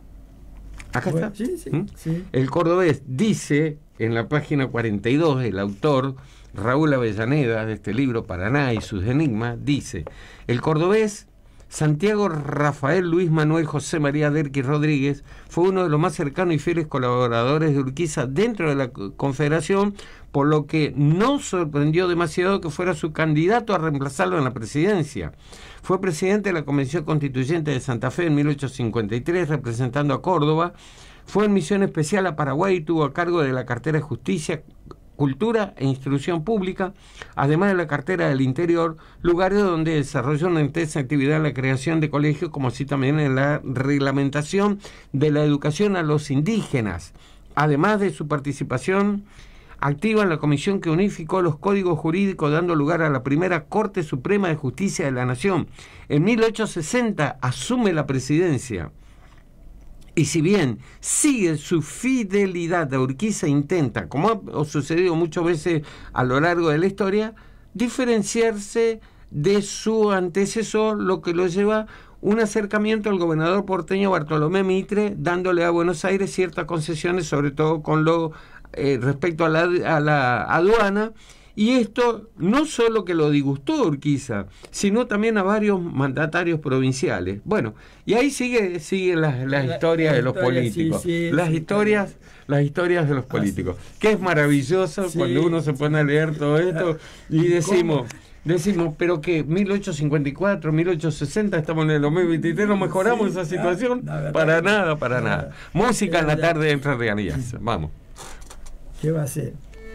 [SPEAKER 2] Acá bueno, está.
[SPEAKER 11] Sí, sí,
[SPEAKER 2] ¿Mm?
[SPEAKER 11] sí.
[SPEAKER 2] El cordobés dice en la página cuarenta y dos, el autor Raúl Avellaneda de este libro Paraná y sus enigmas, dice: el cordobés Santiago Rafael Luis Manuel José María Derqui Rodríguez fue uno de los más cercanos y fieles colaboradores de Urquiza dentro de la Confederación, por lo que no sorprendió demasiado que fuera su candidato a reemplazarlo en la presidencia. Fue presidente de la Convención Constituyente de Santa Fe en mil ochocientos cincuenta y tres, representando a Córdoba. Fue en misión especial a Paraguay y tuvo a cargo de la cartera de Justicia, Cultura e Instrucción Pública, además de la cartera del Interior, lugares donde desarrolló una intensa actividad en la creación de colegios, como así también en la reglamentación de la educación a los indígenas, además de su participación activa en la comisión que unificó los códigos jurídicos, dando lugar a la primera Corte Suprema de Justicia de la Nación. En mil ochocientos sesenta asume la presidencia. Y si bien sigue su fidelidad a Urquiza, intenta, como ha sucedido muchas veces a lo largo de la historia, diferenciarse de su antecesor, lo que lo lleva un acercamiento al gobernador porteño Bartolomé Mitre, dándole a Buenos Aires ciertas concesiones, sobre todo con lo eh, respecto a la, a la aduana. Y esto no solo que lo disgustó a Urquiza, sino también a varios mandatarios provinciales. Bueno, y ahí sigue sigue las la historias de los historia, políticos. Sí, sí, las sí, historias, sí. las historias de los políticos. Ah, sí. Que es maravilloso sí, cuando uno se pone a leer todo esto y decimos, ¿cómo? decimos, pero que mil ochocientos cincuenta y cuatro, mil ochocientos sesenta, estamos en el dos mil veintitrés, no mejoramos sí, esa situación. No, no, para no, nada, para no, nada. No, Música en la tarde de Entre Realidades. Vamos.
[SPEAKER 11] ¿Qué va a ser?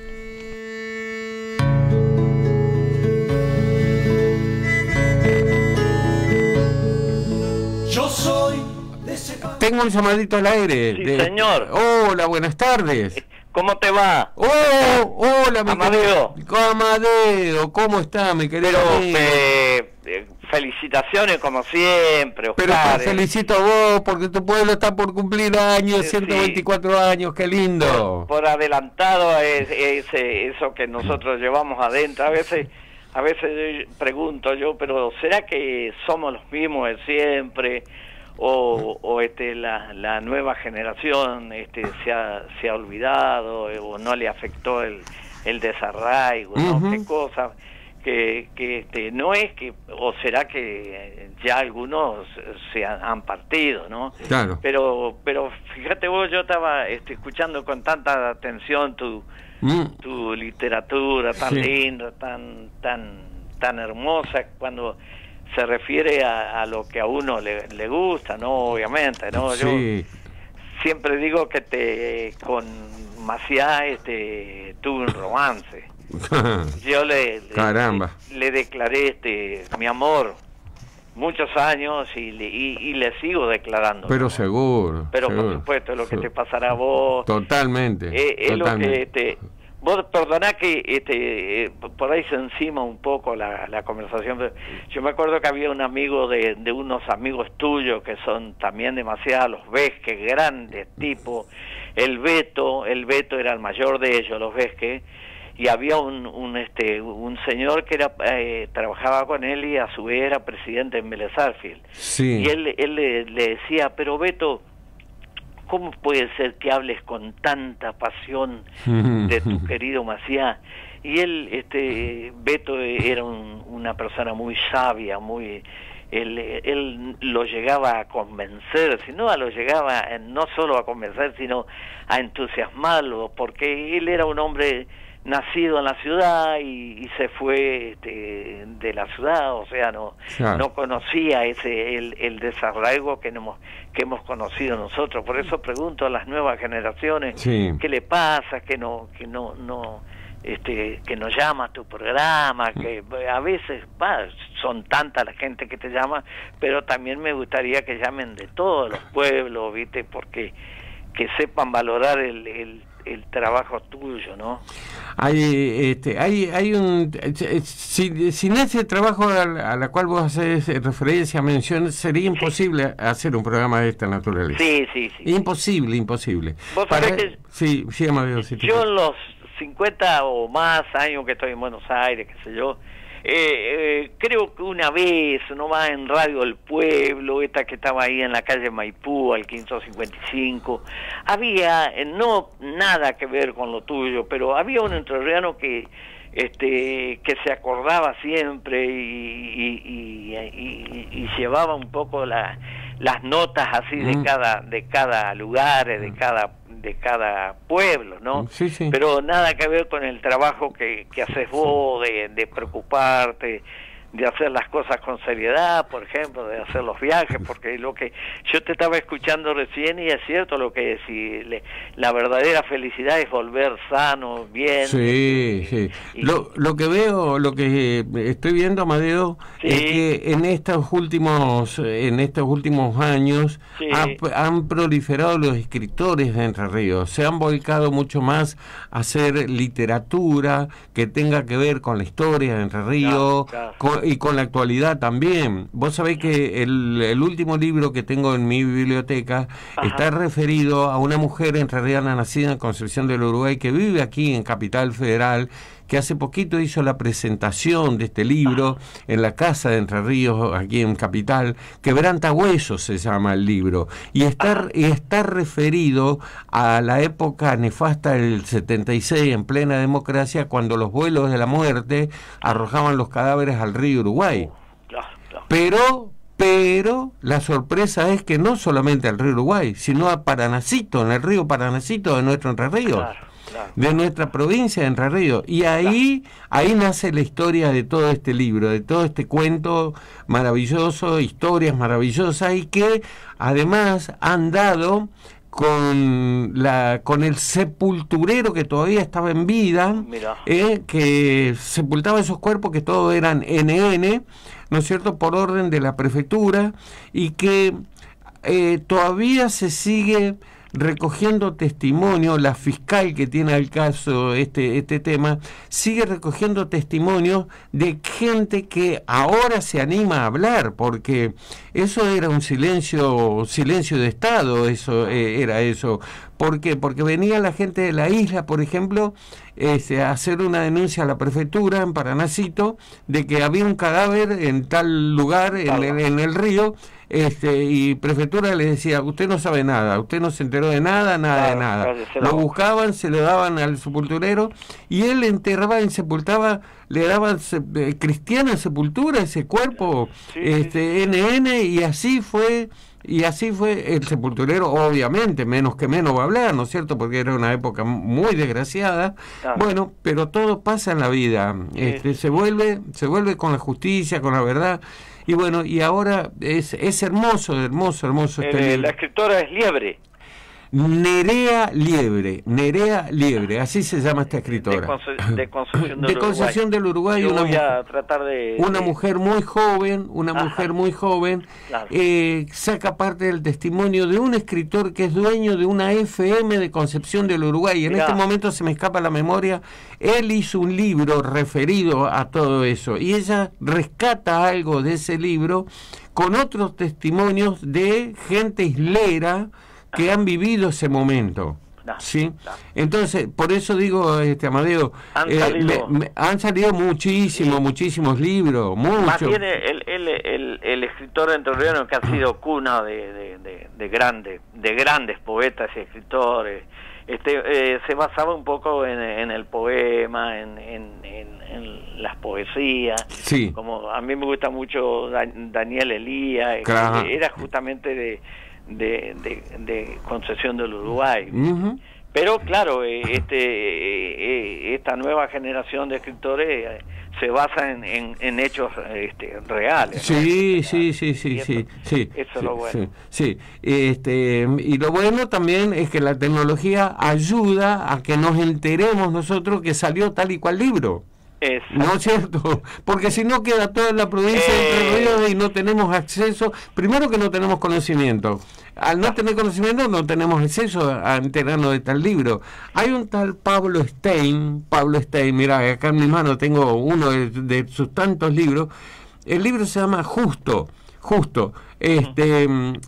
[SPEAKER 7] Yo soy de ese...
[SPEAKER 2] Tengo un llamadito al aire.
[SPEAKER 17] Sí,
[SPEAKER 2] de...
[SPEAKER 17] señor.
[SPEAKER 2] Hola, buenas tardes.
[SPEAKER 17] ¿Cómo te va?
[SPEAKER 2] Oh, hola, mi
[SPEAKER 17] Amadeo.
[SPEAKER 2] querido... Amadeo, ¿cómo está, mi querido
[SPEAKER 17] Pero,
[SPEAKER 2] amigo?
[SPEAKER 17] Eh, eh, felicitaciones como siempre, Oscar.
[SPEAKER 2] Pero te felicito a vos porque tu pueblo está por cumplir años, sí, ciento veinticuatro sí. años, qué lindo.
[SPEAKER 17] Por, por adelantado es, es, es eso que nosotros llevamos adentro. A veces... A veces pregunto yo, pero ¿será que somos los mismos de siempre? O, o este la, la nueva generación este se ha, se ha olvidado o no le afectó el, el desarraigo, ¿no? Uh-huh. Qué cosa que, que este no es que, o será que ya algunos se han, han partido, ¿no?
[SPEAKER 2] Claro.
[SPEAKER 17] Pero, pero fíjate vos, yo estaba este, escuchando con tanta atención tu Mm. tu literatura tan sí. linda, tan tan tan hermosa cuando se refiere a, a lo que a uno le, le gusta, no obviamente, no sí. Yo siempre digo que te con Maciá este, tuve un romance. Yo le, le,
[SPEAKER 2] Caramba.
[SPEAKER 17] le, le declaré este, mi amor muchos años y le, y, y le sigo declarando.
[SPEAKER 2] Pero seguro.
[SPEAKER 17] Pero
[SPEAKER 2] seguro.
[SPEAKER 17] por supuesto, lo que te pasará a vos.
[SPEAKER 2] Totalmente.
[SPEAKER 17] Eh, es
[SPEAKER 2] totalmente.
[SPEAKER 17] lo que este, vos perdoná que este, eh, por ahí se encima un poco la, la conversación. Yo me acuerdo que había un amigo de, de unos amigos tuyos que son también demasiados, los Vesque, grandes tipos. El Beto, el Beto era el mayor de ellos, los Vesque. Y había un, un este un señor que era eh, trabajaba con él y a su vez era presidente en Vélez Sarsfield.
[SPEAKER 2] Sí.
[SPEAKER 17] Y él, él le, le decía, pero Beto, ¿cómo puede ser que hables con tanta pasión de tu querido Maciá? Y él, este Beto era un, una persona muy sabia, muy... Él, él lo llegaba a convencer, sino lo llegaba no solo a convencer, sino a entusiasmarlo, porque él era un hombre nacido en la ciudad y, y se fue este, de la ciudad, o sea, no claro. no conocía ese el, el desarraigo que hemos que hemos conocido nosotros. Por eso pregunto a las nuevas generaciones sí. qué le pasa, que no que no no este que no llama a tu programa, que a veces bah, son tanta la gente que te llama, pero también me gustaría que llamen de todos los pueblos, viste, porque que sepan valorar el, el el trabajo tuyo, ¿no?
[SPEAKER 2] Hay este hay hay un si, sin ese trabajo a la, a la cual vos haces referencia, mención, sería imposible sí. hacer un programa de esta naturaleza.
[SPEAKER 17] Sí, sí, sí.
[SPEAKER 2] Imposible, imposible.
[SPEAKER 17] ¿Vos
[SPEAKER 2] Para,
[SPEAKER 17] sabés que
[SPEAKER 2] sí, sí, Amadeo, si
[SPEAKER 17] yo en los cincuenta o más años que estoy en Buenos Aires, qué sé yo, Eh, eh, creo que una vez, nomás en Radio El Pueblo, esta que estaba ahí en la calle Maipú, al quince cincuenta y cinco, había, eh, no nada que ver con lo tuyo, pero había un entrerriano que este que se acordaba siempre y, y, y, y, y llevaba un poco la, las notas así de mm. cada de cada lugar, de cada de cada pueblo, ¿no?
[SPEAKER 2] Sí, sí.
[SPEAKER 17] Pero nada que ver con el trabajo que, que haces vos, de, de preocuparte, de hacer las cosas con seriedad, por ejemplo, de hacer los viajes, porque lo que yo te estaba escuchando recién y es cierto lo que decís, le, la verdadera felicidad es volver sano, bien.
[SPEAKER 2] Sí,
[SPEAKER 17] y,
[SPEAKER 2] sí.
[SPEAKER 17] Y,
[SPEAKER 2] lo, lo que veo, lo que estoy viendo, Amadeo, sí. es que en estos últimos, en estos últimos años
[SPEAKER 17] sí.
[SPEAKER 2] ha, han proliferado los escritores de Entre Ríos, se han volcado mucho más a hacer literatura que tenga que ver con la historia de Entre Ríos, claro, claro. Con, y con la actualidad también. Vos sabés que el, el último libro que tengo en mi biblioteca Ajá. está referido a una mujer entrerriana nacida en Concepción del Uruguay que vive aquí en Capital Federal, que hace poquito hizo la presentación de este libro en la Casa de Entre Ríos, aquí en Capital. Quebrantahuesos se llama el libro, y está, y está referido a la época nefasta del setenta y seis, en plena democracia, cuando los vuelos de la muerte arrojaban los cadáveres al río Uruguay. Pero... Pero la sorpresa es que no solamente al río Uruguay, sino a Paranacito, en el río Paranacito de nuestro Entre Ríos, claro, claro. de nuestra provincia de Entre Ríos. Y ahí, claro. ahí nace la historia de todo este libro, de todo este cuento maravilloso, historias maravillosas, y que además han dado con la con el sepulturero que todavía estaba en vida, eh, que sepultaba esos cuerpos que todos eran ene ene, ¿no es cierto?, por orden de la prefectura, y que eh, todavía se sigue recogiendo testimonio. La fiscal que tiene al caso este este tema sigue recogiendo testimonios de gente que ahora se anima a hablar, porque eso era un silencio silencio de Estado, eso eh, era eso. ¿Por qué? Porque venía la gente de la isla, por ejemplo, este, a hacer una denuncia a la prefectura en Paranacito de que había un cadáver en tal lugar, en, en, en el río, este, y prefectura le decía, usted no sabe nada, usted no se enteró de nada, nada claro, de nada. Claro, lo, lo buscaban, se lo daban al sepulturero, y él enterraba y sepultaba, le daban eh, cristiana sepultura ese cuerpo, sí, este, sí. ene ene, y así fue... Y así fue el sepulturero, obviamente, menos que menos va a hablar, ¿no es cierto? Porque era una época muy desgraciada. Claro. Bueno, pero todo pasa en la vida. Sí. Este, se vuelve, se vuelve con la justicia, con la verdad. Y bueno, y ahora es, es hermoso, hermoso, hermoso este
[SPEAKER 17] eh,
[SPEAKER 2] libro.
[SPEAKER 17] La escritora es Liebre.
[SPEAKER 2] Nerea Liebre, Nerea Liebre, así se llama esta escritora.
[SPEAKER 17] De, Conce de Concepción del
[SPEAKER 2] de Concepción
[SPEAKER 17] Uruguay.
[SPEAKER 2] del Uruguay.
[SPEAKER 17] Yo
[SPEAKER 2] una
[SPEAKER 17] voy a tratar de...
[SPEAKER 2] Una
[SPEAKER 17] de...
[SPEAKER 2] mujer muy joven, una
[SPEAKER 17] Ajá.
[SPEAKER 2] mujer muy joven,
[SPEAKER 17] Claro.
[SPEAKER 2] eh, saca parte del testimonio de un escritor que es dueño de una F M de Concepción del Uruguay. En
[SPEAKER 17] Mirá.
[SPEAKER 2] este momento se me escapa la memoria. Él hizo un libro referido a todo eso y ella rescata algo de ese libro con otros testimonios de gente islera que han vivido ese momento.
[SPEAKER 17] No,
[SPEAKER 2] ¿sí?
[SPEAKER 17] no.
[SPEAKER 2] Entonces, por eso digo, este Amadeo,
[SPEAKER 17] Han
[SPEAKER 2] eh,
[SPEAKER 17] salido-
[SPEAKER 2] me- me- han salido muchísimos, muchísimos libros,
[SPEAKER 17] Más
[SPEAKER 2] muchos.
[SPEAKER 17] bien el, el, el, el escritor entrerriano que ha sido cuna de, de, de, de grandes de grandes poetas y escritores, este eh, se basaba un poco en, en el poema, en, en, en, en las poesías.
[SPEAKER 2] Sí.
[SPEAKER 17] Como a mí me gusta mucho Da- Daniel Elías,
[SPEAKER 2] Claro.
[SPEAKER 17] que era justamente de, de, de, de Concepción del Uruguay.
[SPEAKER 2] Ujú.
[SPEAKER 17] Pero claro, eh, este, eh, eh, esta nueva generación de escritores eh, se basa en, en, en hechos este, reales. ¿no?
[SPEAKER 2] Sí, sí, sí, sí, sí, sí.
[SPEAKER 17] Eso es
[SPEAKER 2] sí,
[SPEAKER 17] lo bueno.
[SPEAKER 2] Sí, sí. Este, y lo bueno también es que la tecnología ayuda a que nos enteremos nosotros que salió tal y cual libro.
[SPEAKER 17] Exacto.
[SPEAKER 2] ¿No es cierto? Porque si no queda toda la provincia de
[SPEAKER 17] Eh.
[SPEAKER 2] Entre Ríos y no tenemos acceso, primero que no tenemos conocimiento. Al no tener conocimiento no tenemos acceso a enterarnos de tal libro. Hay un tal Pablo Stein, Pablo Stein, mira, acá en mi mano tengo uno de, de sus tantos libros. El libro se llama Justo, Justo. Este,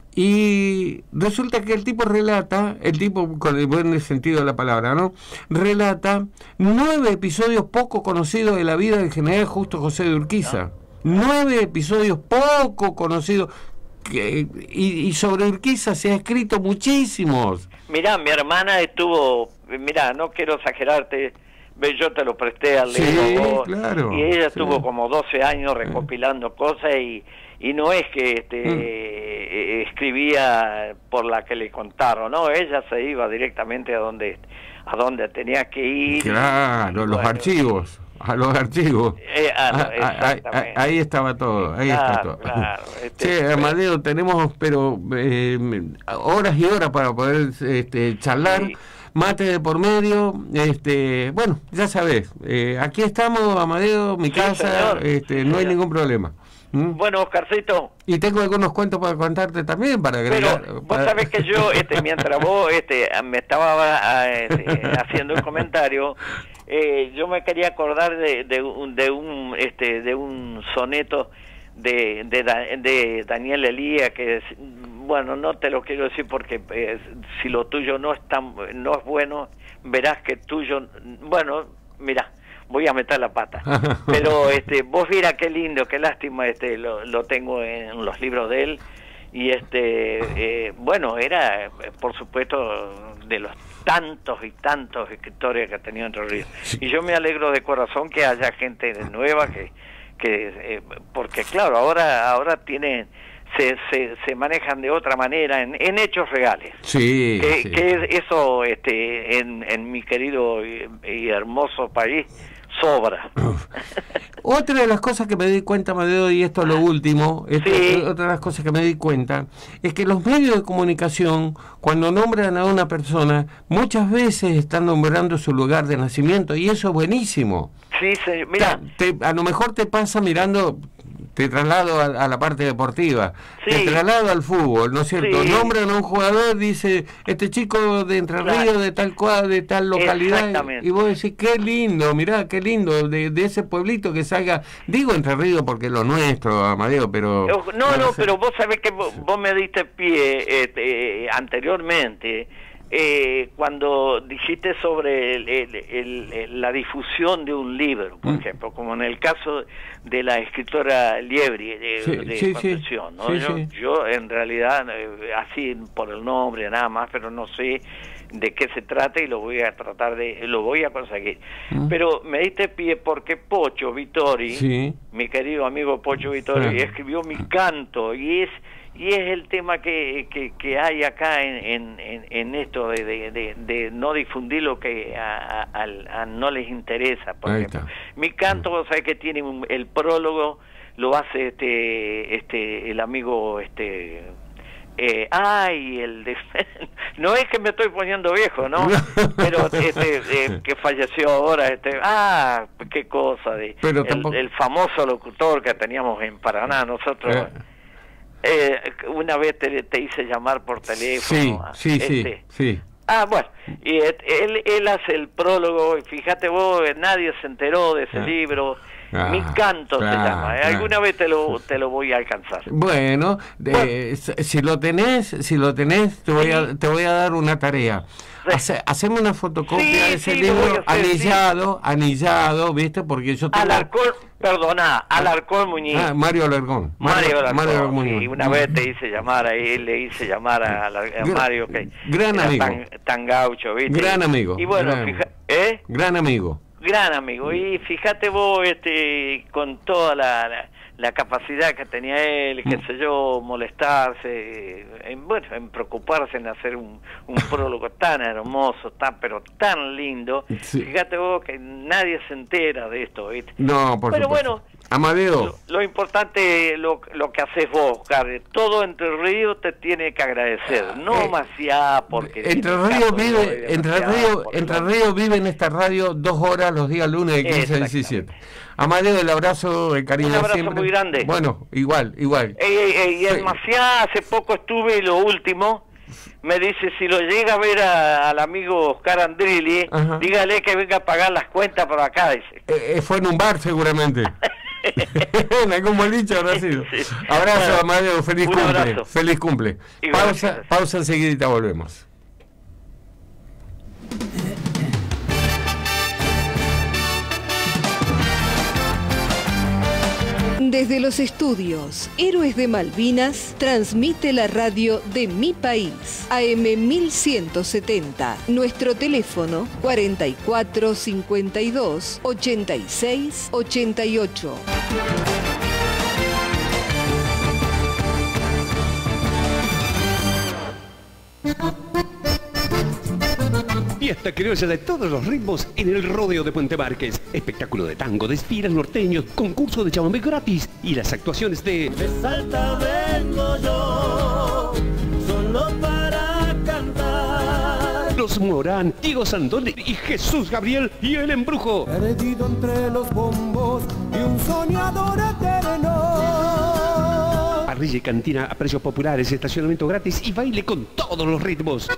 [SPEAKER 2] y resulta que el tipo relata, el tipo con el buen sentido de la palabra, ¿no? Relata nueve episodios poco conocidos de la vida del general Justo José de Urquiza. Nueve episodios poco conocidos. Que, y, y sobre Urquiza se ha escrito muchísimos.
[SPEAKER 17] Mirá, mi hermana estuvo, mirá, no quiero exagerarte, ve, yo te lo presté al
[SPEAKER 2] Sí,
[SPEAKER 17] libro,
[SPEAKER 2] claro,
[SPEAKER 17] y ella
[SPEAKER 2] sí.
[SPEAKER 17] estuvo como doce años recopilando cosas y, y no es que este,
[SPEAKER 2] Mm.
[SPEAKER 17] eh, escribía por la que le contaron, no, ella se iba directamente a donde, a donde tenía que ir.
[SPEAKER 2] Claro,
[SPEAKER 17] y,
[SPEAKER 2] los
[SPEAKER 17] bueno,
[SPEAKER 2] archivos, a los archivos.
[SPEAKER 17] Eh, ah, no,
[SPEAKER 2] Ah, ah, ah,
[SPEAKER 17] exactamente.
[SPEAKER 2] ah, ahí estaba todo, ahí está
[SPEAKER 17] Claro,
[SPEAKER 2] todo.
[SPEAKER 17] claro, este,
[SPEAKER 2] Sí, Amadeo, tenemos pero eh, horas y horas para poder este, charlar. Mate de por medio, este, bueno, ya sabes, eh, aquí estamos, Amadeo, mi
[SPEAKER 17] Sí,
[SPEAKER 2] casa,
[SPEAKER 17] señor.
[SPEAKER 2] este, no hay ningún problema. ¿Mm?
[SPEAKER 17] Bueno, Oscarcito,
[SPEAKER 2] Y tengo algunos cuentos para contarte también, para agregar.
[SPEAKER 17] pero vos
[SPEAKER 2] para-
[SPEAKER 17] sabés que yo, este, mientras vos este, me estaba ah, este, haciendo el comentario, eh, yo me quería acordar de, de, un, de un este de un soneto de, de, Da- de Daniel Elías que es, bueno, no te lo quiero decir porque eh, si lo tuyo no es tan no es bueno, verás que tuyo, bueno, mira, voy a meter la pata. Pero este vos mira qué lindo, qué lástima, este lo, lo tengo en los libros de él. Y este eh, bueno, era eh, por supuesto de los tantos y tantos escritores que ha tenido Entre Ríos. Y yo me alegro de corazón que haya gente nueva que que eh, porque claro, ahora ahora tienen se, se, se manejan de otra manera en, en hechos reales.
[SPEAKER 2] Sí,
[SPEAKER 17] que,
[SPEAKER 2] sí.
[SPEAKER 17] que eso este en, en mi querido y, y hermoso país sobra.
[SPEAKER 2] Otra de las cosas que me di cuenta, Amadeo, y esto es lo último, esto-
[SPEAKER 17] Sí.
[SPEAKER 2] otra de las cosas que me di cuenta, es que los medios de comunicación, cuando nombran a una persona, muchas veces están nombrando su lugar de nacimiento, y eso es buenísimo.
[SPEAKER 17] Sí, se, mira,
[SPEAKER 2] Te- a lo mejor te pasa mirando, te traslado a, a la parte deportiva,
[SPEAKER 17] Sí.
[SPEAKER 2] te traslado al fútbol, ¿no es cierto?
[SPEAKER 17] Sí.
[SPEAKER 2] Nombran a un jugador, dice, este chico de Entre
[SPEAKER 17] Claro.
[SPEAKER 2] Ríos, de tal cuadra, de tal localidad,
[SPEAKER 17] Exactamente.
[SPEAKER 2] y vos decís, qué lindo, mirá, qué lindo, de, de ese pueblito que salga, digo Entre Ríos porque es lo nuestro, Amadeo, pero...
[SPEAKER 17] no, no, pero vos sabés que vos, vos me diste pie este, eh, anteriormente eh, cuando dijiste sobre el- el- el- el- la difusión de un libro, por
[SPEAKER 2] Mm.
[SPEAKER 17] ejemplo, como en el caso de la escritora Liebri de,
[SPEAKER 2] Sí,
[SPEAKER 17] de
[SPEAKER 2] sí, sí.
[SPEAKER 17] Concepción, ¿no?
[SPEAKER 2] Sí,
[SPEAKER 17] yo,
[SPEAKER 2] sí.
[SPEAKER 17] yo en realidad, eh, así por el nombre nada más, pero no sé de qué se trata y lo voy a tratar de, lo voy a conseguir.
[SPEAKER 2] Mm.
[SPEAKER 17] Pero me diste pie porque Pocho Vittori,
[SPEAKER 2] Sí.
[SPEAKER 17] mi querido amigo Pocho Vittori,
[SPEAKER 2] Sí.
[SPEAKER 17] escribió Mi Canto, y es y es el tema que, que, que hay acá en, en, en, en esto de, de, de, de no difundir lo que a, a, a- a no les interesa, por
[SPEAKER 2] Ahí
[SPEAKER 17] ejemplo.
[SPEAKER 2] está.
[SPEAKER 17] Mi Canto, vos sabés que tiene un- el prólogo, lo hace este este el amigo este eh, ay, el de no es que me estoy poniendo viejo, ¿no? Pero este, eh, que falleció ahora, este, ah, qué cosa, de
[SPEAKER 2] Pero
[SPEAKER 17] el,
[SPEAKER 2] tampoco...
[SPEAKER 17] el famoso locutor que teníamos en Paraná, nosotros... Eh. Eh, una vez te, te hice llamar por teléfono.
[SPEAKER 2] Sí, sí,
[SPEAKER 17] este.
[SPEAKER 2] sí, sí.
[SPEAKER 17] Ah, bueno, y él, él hace el prólogo, y fíjate vos, nadie se enteró de ese ah. libro. Ah, Mi canto claro, se llama, ¿eh?
[SPEAKER 2] Claro.
[SPEAKER 17] Alguna vez te lo te lo voy a alcanzar.
[SPEAKER 2] Bueno, bueno. Eh, si lo tenés, si lo tenés, te voy a te voy a dar una tarea. Hace, hacemos una fotocopia sí, de ese
[SPEAKER 17] sí,
[SPEAKER 2] libro
[SPEAKER 17] hacer,
[SPEAKER 2] anillado,
[SPEAKER 17] sí.
[SPEAKER 2] anillado, ¿viste? Porque yo tengo...
[SPEAKER 17] Alarcón, perdona, Alarcón Muñiz.
[SPEAKER 2] Ah, Mario Alarcón.
[SPEAKER 17] Mario, Mario Alarcón,
[SPEAKER 2] Mario Muñiz.
[SPEAKER 17] Sí, una vez te hice llamar ahí, le hice llamar a, a, a Mario, que
[SPEAKER 2] gran amigo.
[SPEAKER 17] Tan, tan gaucho, ¿viste?
[SPEAKER 2] Gran amigo.
[SPEAKER 17] Y bueno,
[SPEAKER 2] gran,
[SPEAKER 17] fija, ¿eh?
[SPEAKER 2] Gran amigo.
[SPEAKER 17] Gran amigo, y fíjate vos, este, con toda la, la, la capacidad que tenía él, qué sé yo, molestarse, en, bueno, en preocuparse en hacer un, un prólogo tan hermoso, tan pero tan lindo, sí. Fíjate vos que nadie se entera de esto, ¿viste?
[SPEAKER 2] No, por
[SPEAKER 17] Pero
[SPEAKER 2] supuesto.
[SPEAKER 17] bueno,
[SPEAKER 2] Amadeo.
[SPEAKER 17] Lo, lo importante, lo, lo que haces vos, Oscar, todo Entre Ríos te tiene que agradecer, no eh, más porque...
[SPEAKER 2] Entre Ríos vive, Entre Ríos, Entre Ríos vive en esta radio dos horas los días lunes de quince a diecisiete. Amadeo, el abrazo, el cariño.
[SPEAKER 17] Un abrazo
[SPEAKER 2] siempre.
[SPEAKER 17] muy grande.
[SPEAKER 2] Bueno, igual, igual.
[SPEAKER 17] Ey, ey, ey, y en Maciá hace poco estuve y lo último... Me dice, si lo llega a ver a, al amigo Oscar Andrilli, ajá, dígale que venga a pagar las cuentas por acá, dice.
[SPEAKER 2] Eh, fue en un bar seguramente. En algún boliche habrá sido. Sí. Abrazo, bueno, Amadeo, feliz cumple. Abrazo. Feliz cumple. Pausa, pausa enseguida, volvemos.
[SPEAKER 4] Desde los estudios Héroes de Malvinas, transmite la radio de Mi País, A M mil ciento setenta. Nuestro teléfono cuarenta y cuatro cincuenta y dos ochenta y seis ochenta y ocho.
[SPEAKER 13] Fiesta criolla de todos los ritmos en el Rodeo de Puente Márquez. Espectáculo de tango, desfiles norteños, concurso de chamamé gratis y las actuaciones de...
[SPEAKER 7] De Salta vengo yo, solo para cantar.
[SPEAKER 13] Los Morán, Diego Sandón y Jesús Gabriel y el Embrujo.
[SPEAKER 7] Perdido entre los bombos y un soñador eterno.
[SPEAKER 13] Parrilla y cantina a precios populares, estacionamiento gratis y baile con todos los ritmos.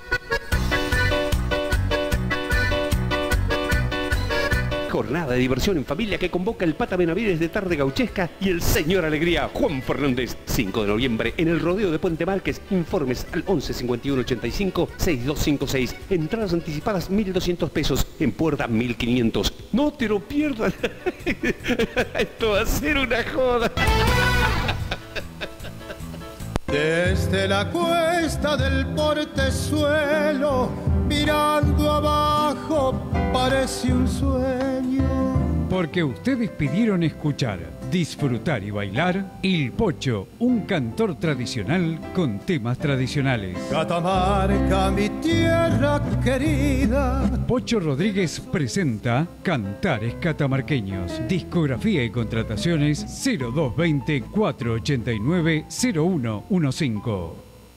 [SPEAKER 13] Jornada de diversión en familia que convoca el Pata Benavides de Tarde Gauchesca y el Señor Alegría Juan Fernández. cinco de noviembre en el Rodeo de Puente Márquez. Informes al once cincuenta y uno ochenta y cinco sesenta y dos cincuenta y seis. Entradas anticipadas mil doscientos pesos. En puerta mil quinientos. No te lo pierdas. Esto va a ser una joda.
[SPEAKER 5] Desde la cuesta del portezuelo, mirando abajo, parece un sueño.
[SPEAKER 12] Porque ustedes pidieron escuchar, disfrutar y bailar Il Pocho, un cantor tradicional con temas tradicionales.
[SPEAKER 5] Catamarca, mi tierra querida.
[SPEAKER 12] Pocho Rodríguez presenta Cantares Catamarqueños. Discografía y contrataciones cero dos veinte, cuatrocientos ochenta y nueve, cero uno quince.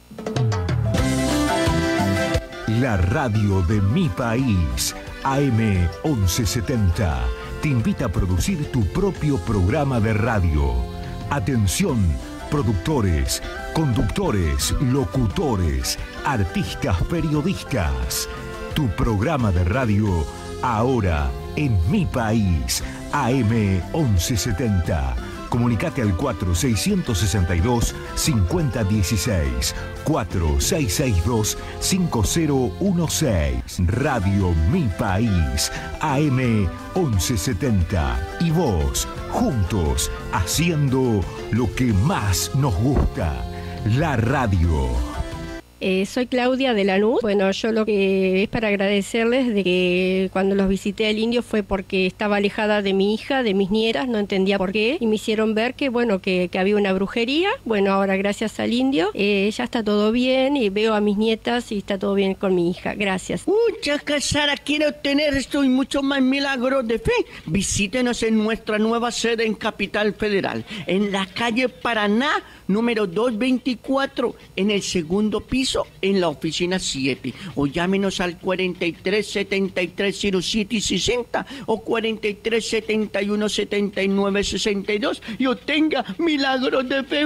[SPEAKER 6] La radio de Mi País, A M once setenta, te invita a producir tu propio programa de radio. Atención, productores, conductores, locutores, artistas, periodistas. Tu programa de radio ahora en Mi País, A M once setenta. Comunicate al cuatro seis seis dos cinco cero uno seis, cuatro seis seis dos cinco cero uno seis. Radio Mi País, A M once setenta. Y vos, juntos, haciendo lo que más nos gusta, la radio.
[SPEAKER 8] Eh, soy Claudia de Lanús. Bueno, yo lo que es para agradecerles de que cuando los visité al Indio fue porque estaba alejada de mi hija, de mis nietas, no entendía por qué, y me hicieron ver que bueno que, que había una brujería. Bueno, ahora gracias al Indio eh, ya está todo bien y veo a mis nietas y está todo bien con mi hija. Gracias.
[SPEAKER 9] Muchas Casara, quiero tener esto y mucho más milagros de fe. Visítenos en nuestra nueva sede en Capital Federal, en la calle Paraná, número doscientos veinticuatro, en el segundo piso, en la oficina siete. O llámenos al cuarenta y tres, setenta y tres, cero siete sesenta o cuarenta y tres, setenta y uno, setenta y nueve, sesenta y dos y obtenga milagros de fe.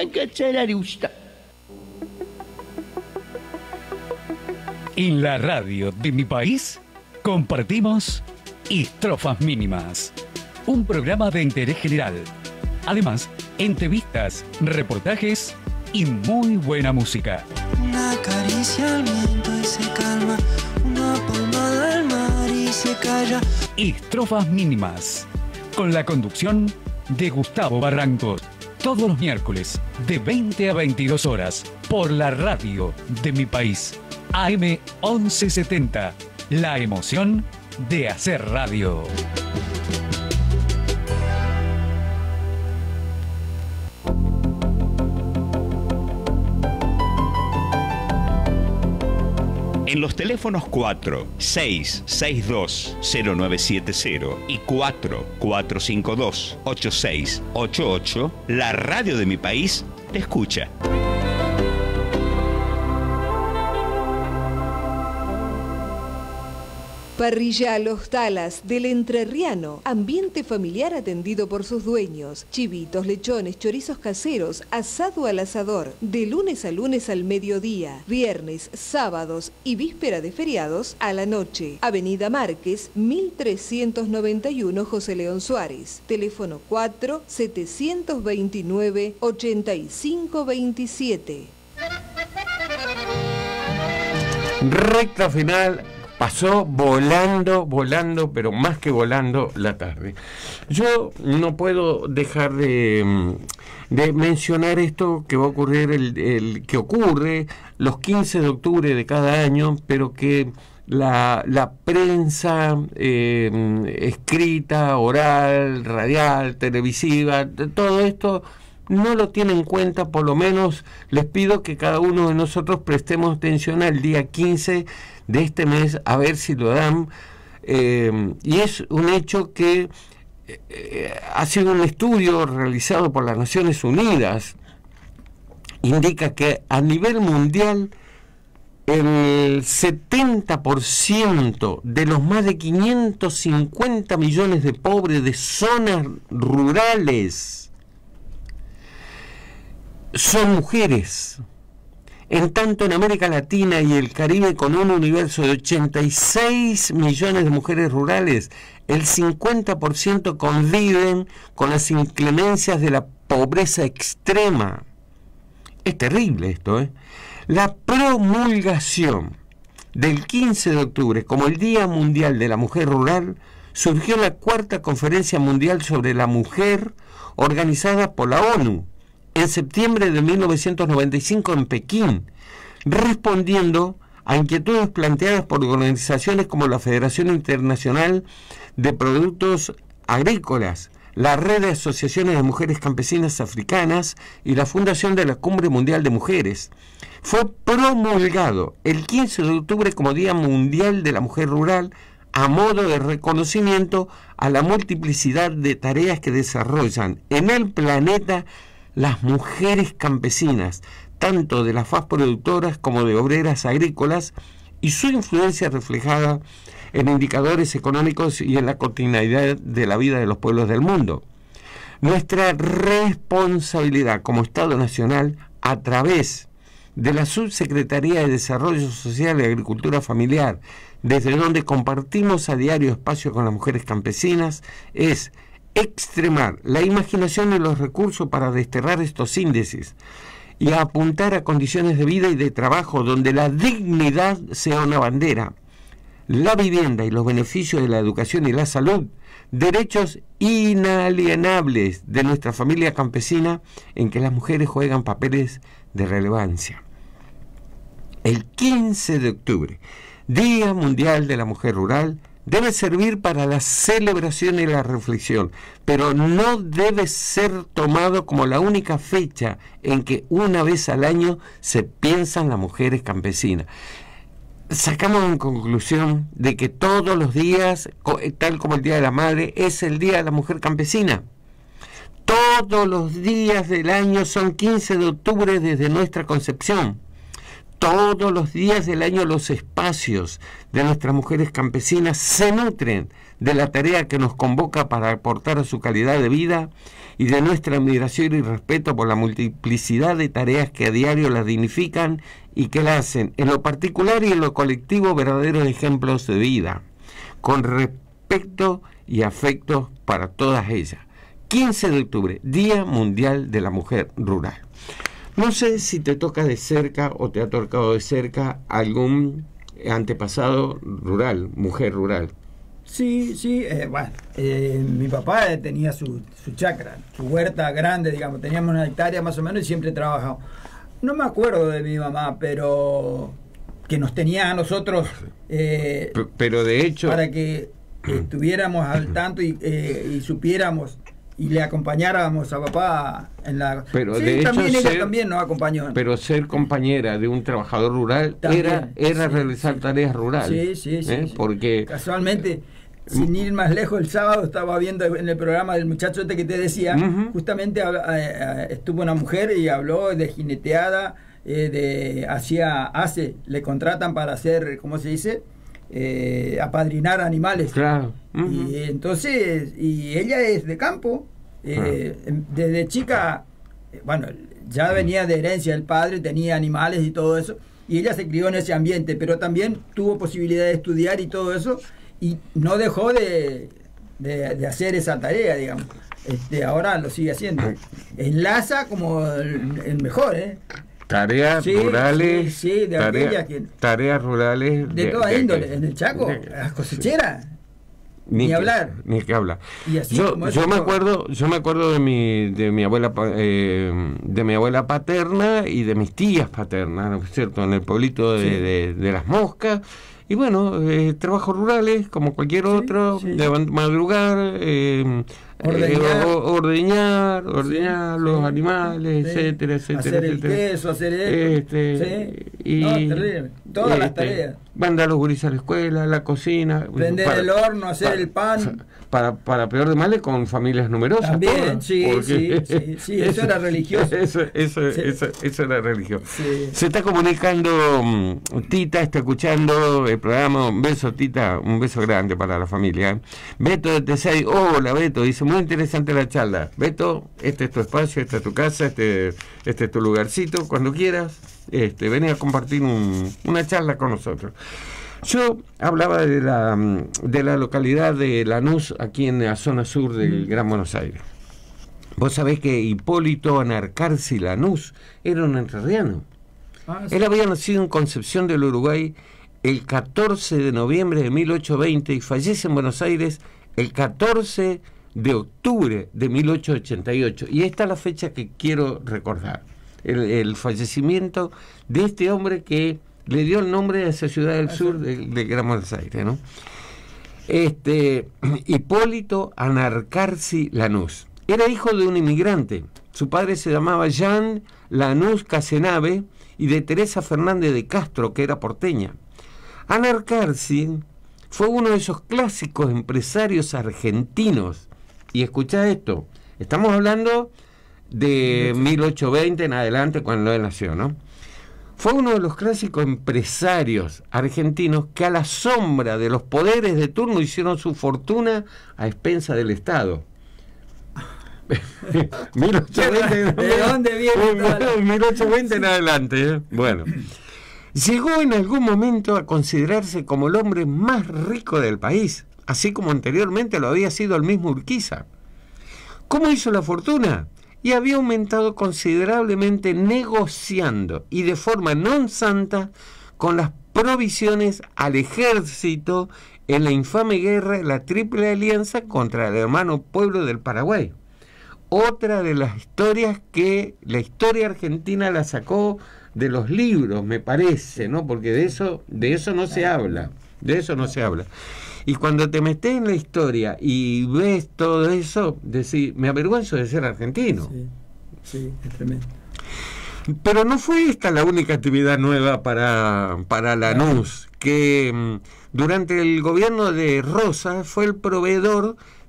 [SPEAKER 12] En la radio de mi país compartimos Estrofas Mínimas, un programa de interés general. Además, entrevistas, reportajes y muy buena música.
[SPEAKER 7] Una caricia al viento y se calma, una palmada al mar y se calla.
[SPEAKER 12] Estrofas Mínimas, con la conducción de Gustavo Barrancos, todos los miércoles de veinte a veintidós horas por la radio de mi país. A M once setenta, la emoción de hacer radio.
[SPEAKER 10] En los teléfonos cuatro seis seis dos cero nueve siete cero y cuatro cuatro cinco dos ocho seis ocho ocho, la radio de mi país te escucha.
[SPEAKER 4] Parrilla Los Talas del Entrerriano, ambiente familiar atendido por sus dueños. Chivitos, lechones, chorizos caseros, asado al asador, de lunes a lunes al mediodía, viernes, sábados y víspera de feriados a la noche. Avenida Márquez, mil trescientos noventa y uno, José León Suárez. Teléfono cuatro, setecientos veintinueve, ochenta y cinco veintisiete.
[SPEAKER 2] Recta final. Pasó volando, volando, pero más que volando la tarde. Yo no puedo dejar de, de mencionar esto que va a ocurrir, el, el que ocurre los quince de octubre de cada año, pero que la, la prensa eh, escrita, oral, radial, televisiva, todo esto no lo tiene en cuenta. Por lo menos les pido que cada uno de nosotros prestemos atención al día quince de este mes, a ver si lo dan. Eh, y es un hecho que eh, ha sido un estudio realizado por las Naciones Unidas, indica que a nivel mundial el setenta por ciento de los más de quinientos cincuenta millones de pobres de zonas rurales son mujeres. En tanto, en América Latina y el Caribe, con un universo de ochenta y seis millones de mujeres rurales, el cincuenta por ciento conviven con las inclemencias de la pobreza extrema. Es terrible esto, ¿eh? La promulgación del quince de octubre como el Día Mundial de la Mujer Rural surgió en la cuarta Conferencia Mundial sobre la Mujer, organizada por la ONU en septiembre de mil novecientos noventa y cinco en Pekín, respondiendo a inquietudes planteadas por organizaciones como la Federación Internacional de Productos Agrícolas, la Red de Asociaciones de Mujeres Campesinas Africanas y la Fundación de la Cumbre Mundial de Mujeres. Fue promulgado el quince de octubre como Día Mundial de la Mujer Rural a modo de reconocimiento a la multiplicidad de tareas que desarrollan en el planeta las mujeres campesinas, tanto de las faz productoras como de obreras agrícolas, y su influencia reflejada en indicadores económicos y en la cotidianidad de la vida de los pueblos del mundo. Nuestra responsabilidad como Estado Nacional, a través de la Subsecretaría de Desarrollo Social y Agricultura Familiar, desde donde compartimos a diario espacio con las mujeres campesinas, es extremar la imaginación y los recursos para desterrar estos índices y a apuntar a condiciones de vida y de trabajo donde la dignidad sea una bandera, la vivienda y los beneficios de la educación y la salud, derechos inalienables de nuestra familia campesina, en que las mujeres juegan papeles de relevancia. El quince de octubre, Día Mundial de la Mujer Rural, debe servir para la celebración y la reflexión, pero no debe ser tomado como la única fecha en que una vez al año se piensan las mujeres campesinas. Sacamos en conclusión de que todos los días, tal como el Día de la Madre, es el Día de la Mujer Campesina. Todos los días del año son quince de octubre desde nuestra concepción. Todos los días del año los espacios de nuestras mujeres campesinas se nutren de la tarea que nos convoca para aportar a su calidad de vida y de nuestra admiración y respeto por la multiplicidad de tareas que a diario las dignifican y que la hacen, en lo particular y en lo colectivo, verdaderos ejemplos de vida, con respeto y afecto para todas ellas. quince de octubre, Día Mundial de la Mujer Rural. No sé si te toca de cerca o te ha tocado de cerca algún antepasado rural, mujer rural.
[SPEAKER 11] Sí, sí, eh, bueno, eh, mi papá tenía su, su chacra, su huerta grande, digamos, teníamos una hectárea más o menos y siempre trabajaba. No me acuerdo de mi mamá, pero que nos tenía a nosotros eh,
[SPEAKER 2] P pero de hecho
[SPEAKER 11] para que estuviéramos al tanto y, eh, y supiéramos y le acompañáramos a papá en la...
[SPEAKER 2] Pero
[SPEAKER 11] sí,
[SPEAKER 2] de
[SPEAKER 11] también
[SPEAKER 2] hecho
[SPEAKER 11] ella
[SPEAKER 2] ser,
[SPEAKER 11] también nos acompañó.
[SPEAKER 2] Pero ser compañera de un trabajador rural
[SPEAKER 11] También,
[SPEAKER 2] era, era
[SPEAKER 11] sí,
[SPEAKER 2] realizar
[SPEAKER 11] sí.
[SPEAKER 2] tareas rurales.
[SPEAKER 11] Sí, sí, sí,
[SPEAKER 2] ¿eh?
[SPEAKER 11] sí.
[SPEAKER 2] Porque
[SPEAKER 11] casualmente, sin ir más lejos, el sábado estaba viendo en el programa del muchacho este que te decía, uh-huh. justamente a, a, a, estuvo una mujer y habló de jineteada, eh, de hacía, hace, le contratan para hacer, ¿cómo se dice? Eh, apadrinar animales.
[SPEAKER 2] Claro. Uh-huh.
[SPEAKER 11] Y entonces, y ella es de campo, eh, uh-huh. desde chica, bueno, ya venía de herencia del padre, tenía animales y todo eso, y ella se crió en ese ambiente, pero también tuvo posibilidad de estudiar y todo eso, y no dejó de, de, de hacer esa tarea, digamos. Este, ahora lo sigue haciendo. Enlaza como el, el mejor, ¿eh?
[SPEAKER 2] Tareas
[SPEAKER 11] sí,
[SPEAKER 2] rurales.
[SPEAKER 11] Sí, sí de
[SPEAKER 2] tarea,
[SPEAKER 11] que,
[SPEAKER 2] tareas rurales.
[SPEAKER 11] De, de toda de, índole. De, en el Chaco, de, las cosecheras. Ni,
[SPEAKER 2] ni
[SPEAKER 11] que,
[SPEAKER 2] hablar. Ni que hablar.
[SPEAKER 11] Y así
[SPEAKER 2] yo yo me acuerdo, yo me acuerdo de mi de mi abuela eh, de mi abuela paterna y de mis tías paternas, ¿no es cierto? En el pueblito de, sí. de, de Las Moscas. Y bueno, eh, trabajos rurales como cualquier otro, sí, sí. de madrugar, eh, ordeñar, eh, ordeñar, ordeñar sí, los sí,
[SPEAKER 11] sí.
[SPEAKER 2] animales, etcétera, etcétera,
[SPEAKER 11] hacer
[SPEAKER 2] etcétera.
[SPEAKER 11] el queso, hacer esto,
[SPEAKER 2] este,
[SPEAKER 11] sí.
[SPEAKER 2] y,
[SPEAKER 11] no, terrible. Todas
[SPEAKER 2] este,
[SPEAKER 11] las tareas.
[SPEAKER 2] Mandar a los guris a la escuela, a la cocina.
[SPEAKER 11] Prender para, el horno, hacer
[SPEAKER 2] para,
[SPEAKER 11] el pan.
[SPEAKER 2] Para, para peor de males, con familias numerosas.
[SPEAKER 11] También,
[SPEAKER 2] todas,
[SPEAKER 11] sí, sí, sí, sí, eso, eso era religioso.
[SPEAKER 2] Eso, eso, sí. eso, eso era religioso.
[SPEAKER 11] Sí.
[SPEAKER 2] Se está comunicando um, Tita, está escuchando el programa. Un beso, Tita, un beso grande para la familia. ¿eh? Beto de Tesay, hola Beto, dice, muy interesante la charla. Beto, este es tu espacio, esta es tu casa, este, este es tu lugarcito, cuando quieras, este, ven a compartir un, una charla con nosotros. Yo hablaba de la, de la localidad de Lanús, aquí en la zona sur del Gran Buenos Aires. Vos sabés que Hipólito Anarcarsi Lanús era un entrerriano. Ah, sí. Él había nacido en Concepción del Uruguay el catorce de noviembre de mil ochocientos veinte y fallece en Buenos Aires el catorce de octubre de mil ochocientos ochenta y ocho. Y esta es la fecha que quiero recordar. El, el fallecimiento de este hombre que le dio el nombre a esa ciudad del sur del de Gran Buenos Aires, ¿no? Este, Hipólito Anarcarsi Lanús. Era hijo de un inmigrante. Su padre se llamaba Jean Lanús Casenave y de Teresa Fernández de Castro, que era porteña. Anarcarsi fue uno de esos clásicos empresarios argentinos. Y escuchá esto, estamos hablando de mil ochocientos veinte en adelante, cuando él nació, ¿no? Fue uno de los clásicos empresarios argentinos que a la sombra de los poderes de turno hicieron su fortuna a expensa del Estado. mil ochocientos veinte,
[SPEAKER 11] ¿De dónde viene?
[SPEAKER 2] mil ochocientos veinte en adelante, ¿eh? Bueno. Llegó en algún momento a considerarse como el hombre más rico del país, así como anteriormente lo había sido el mismo Urquiza. ¿Cómo hizo la fortuna? Y había aumentado considerablemente negociando y de forma non santa con las provisiones al ejército en la infame guerra de la Triple Alianza contra el hermano pueblo del Paraguay. Otra de las historias que la historia argentina la sacó de los libros, me parece, ¿no? Porque de eso, de eso no se habla, de eso no se habla. Y cuando te metes en la historia y ves todo eso, decís, me avergüenzo de ser argentino.
[SPEAKER 11] Sí, sí, es tremendo.
[SPEAKER 2] Pero no fue esta la única actividad nueva para, para Lanús, que durante el gobierno de Rosa fue el proveedor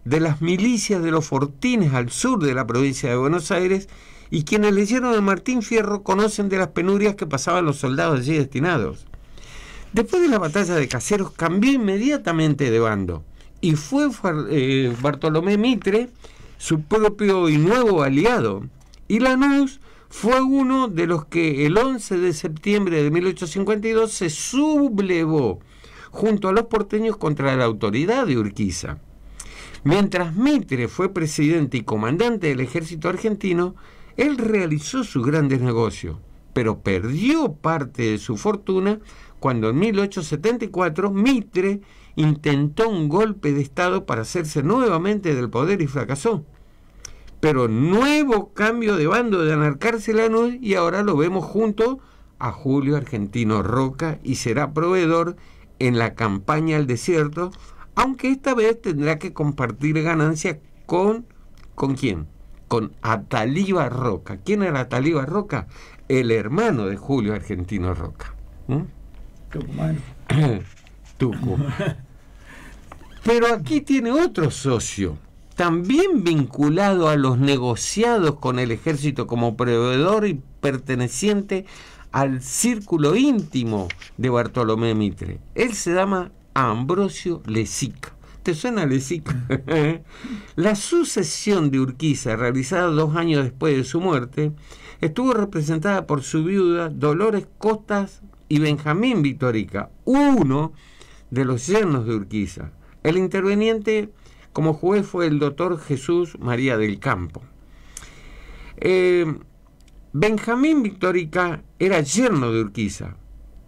[SPEAKER 2] de las milicias de los Fortines al sur de la provincia de Buenos Aires, y quienes leyeron a Martín Fierro conocen de las penurias que pasaban los soldados allí destinados. Después de la batalla de Caseros cambió inmediatamente de bando y fue eh, Bartolomé Mitre su propio y nuevo aliado, y Lanús fue uno de los que el once de septiembre de mil ochocientos cincuenta y dos se sublevó junto a los porteños contra la autoridad de Urquiza. Mientras Mitre fue presidente y comandante del ejército argentino, él realizó sus grandes negocios, pero perdió parte de su fortuna cuando en mil ochocientos setenta y cuatro Mitre intentó un golpe de Estado para hacerse nuevamente del poder y fracasó. Pero nuevo cambio de bando de Anarcarse Lanús, y ahora lo vemos junto a Julio Argentino Roca y será proveedor en la campaña al desierto, aunque esta vez tendrá que compartir ganancias con... ¿con quién? Con Atalíbar Roca. ¿Quién era Atalíbar Roca? El hermano de Julio Argentino Roca. ¿Mm?
[SPEAKER 11] Tucumano.
[SPEAKER 2] Tucumano. Pero aquí tiene otro socio, también vinculado a los negociados con el ejército como proveedor y perteneciente al círculo íntimo de Bartolomé Mitre. Él se llama Ambrosio Lezica. ¿Te suena Lezica? La sucesión de Urquiza, realizada dos años después de su muerte, estuvo representada por su viuda Dolores Costas y Benjamín Victorica, uno de los yernos de Urquiza. El interveniente como juez fue el doctor Jesús María del Campo. Eh, Benjamín Victorica era yerno de Urquiza,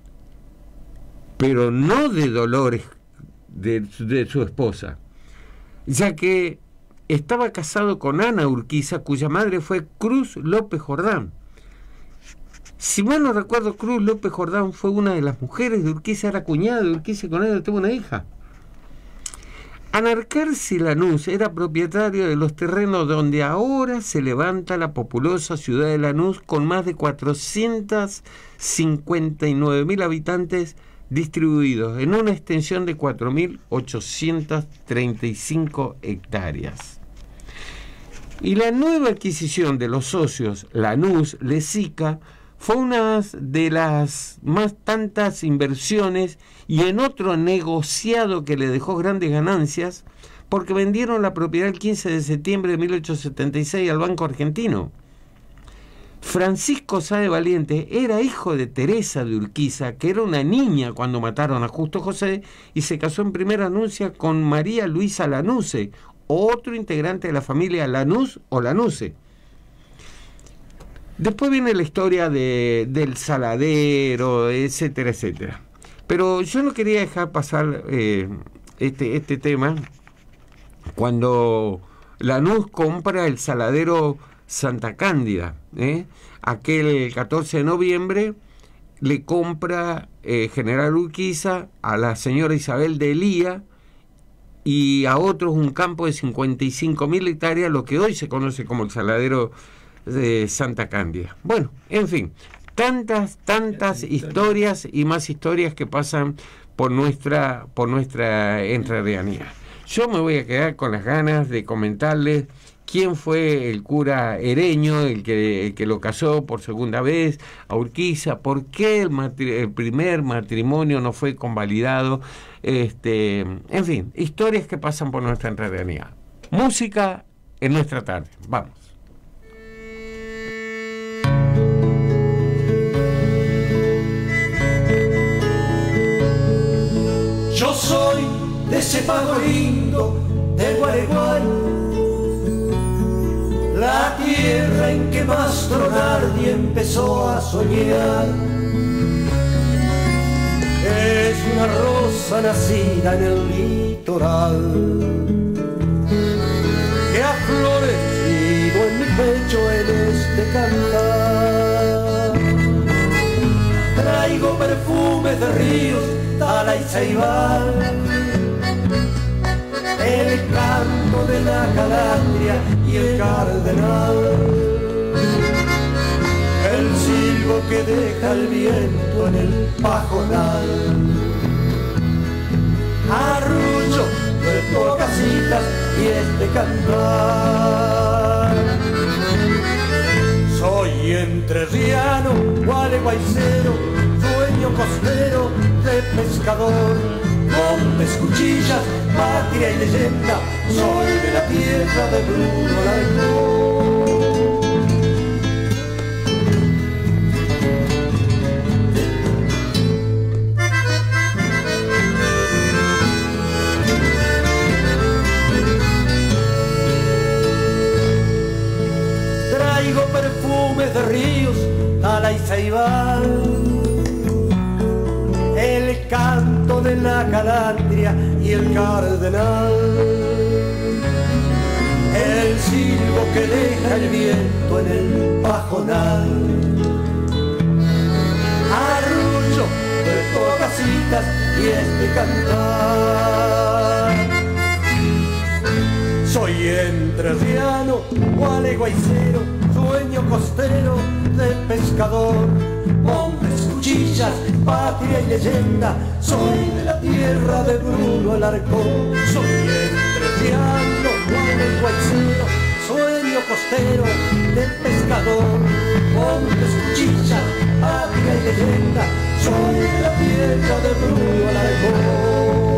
[SPEAKER 2] pero no de Dolores, de, de su esposa, ya que estaba casado con Ana Urquiza, cuya madre fue Cruz López Jordán. Si mal no recuerdo, Cruz López Jordán fue una de las mujeres de Urquiza, era cuñada de Urquiza y con ella tuvo una hija. Anarcarse Lanús era propietario de los terrenos donde ahora se levanta la populosa ciudad de Lanús, con más de cuatrocientos cincuenta y nueve mil habitantes distribuidos en una extensión de cuatro mil ochocientas treinta y cinco hectáreas. Y la nueva adquisición de los socios Lanús Lezica fue una de las más tantas inversiones y en otro negociado que le dejó grandes ganancias, porque vendieron la propiedad el quince de septiembre de mil ochocientos setenta y seis al Banco Argentino. Francisco Sáez Valiente era hijo de Teresa de Urquiza, que era una niña cuando mataron a Justo José, y se casó en primera nupcia con María Luisa Lanuse, otro integrante de la familia Lanús o Lanuse. Después viene la historia de, del Saladero, etcétera, etcétera. Pero yo no quería dejar pasar eh, este, este tema cuando Lanús compra el Saladero Santa Cándida. ¿eh? Aquel catorce de noviembre le compra eh, General Urquiza a la señora Isabel de Elía y a otros un campo de cincuenta y cinco mil hectáreas, lo que hoy se conoce como el Saladero de Santa Cándida. Bueno, en fin, tantas, tantas historias y más historias que pasan por nuestra, por nuestra entrerrianía. Yo me voy a quedar con las ganas de comentarles quién fue el cura Ereño, el que, el que lo casó por segunda vez a Urquiza, por qué el, matri- el primer matrimonio no fue convalidado, este, en fin, historias que pasan por nuestra entrerrianía. Música en nuestra tarde. Vamos.
[SPEAKER 7] Yo soy de ese pago lindo del Guareguay, la tierra en que Mastro Nardi empezó a soñar. Es una rosa nacida en el litoral que ha florecido en mi pecho en este cantar. Traigo perfumes de ríos, Tala y Ceibal, el canto de la calandria y el cardenal, el silbo que deja el viento en el pajonal, arrullo del tocasitas y este cantar. Soy entrerriano, gualeguaycero, dueño costero de pescador, montes, cuchillas, patria y leyenda, soy de la tierra de Bruno Alarcón. Traigo perfumes de ríos, Tala y Ceibal, el canto de la calandria y el cardenal, el silbo que deja el viento en el pajonal, arrullo de tocasitas y este cantar. Soy entrerriano, gualeguaycero, sueño costero de pescador, montes, cuchillas, patria y leyenda, soy de la tierra de Bruno Alarcón. Soy entrerriano, gualeguaycero, sueño costero de pescador, montes, cuchillas, patria y leyenda, soy de la tierra de Bruno Alarcón.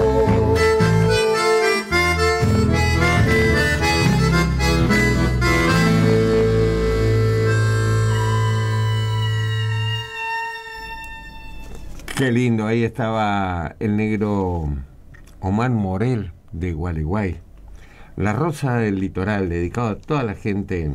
[SPEAKER 2] Qué lindo, ahí estaba el negro Omar Morel de Gualeguay. La Rosa del Litoral, dedicado a toda la gente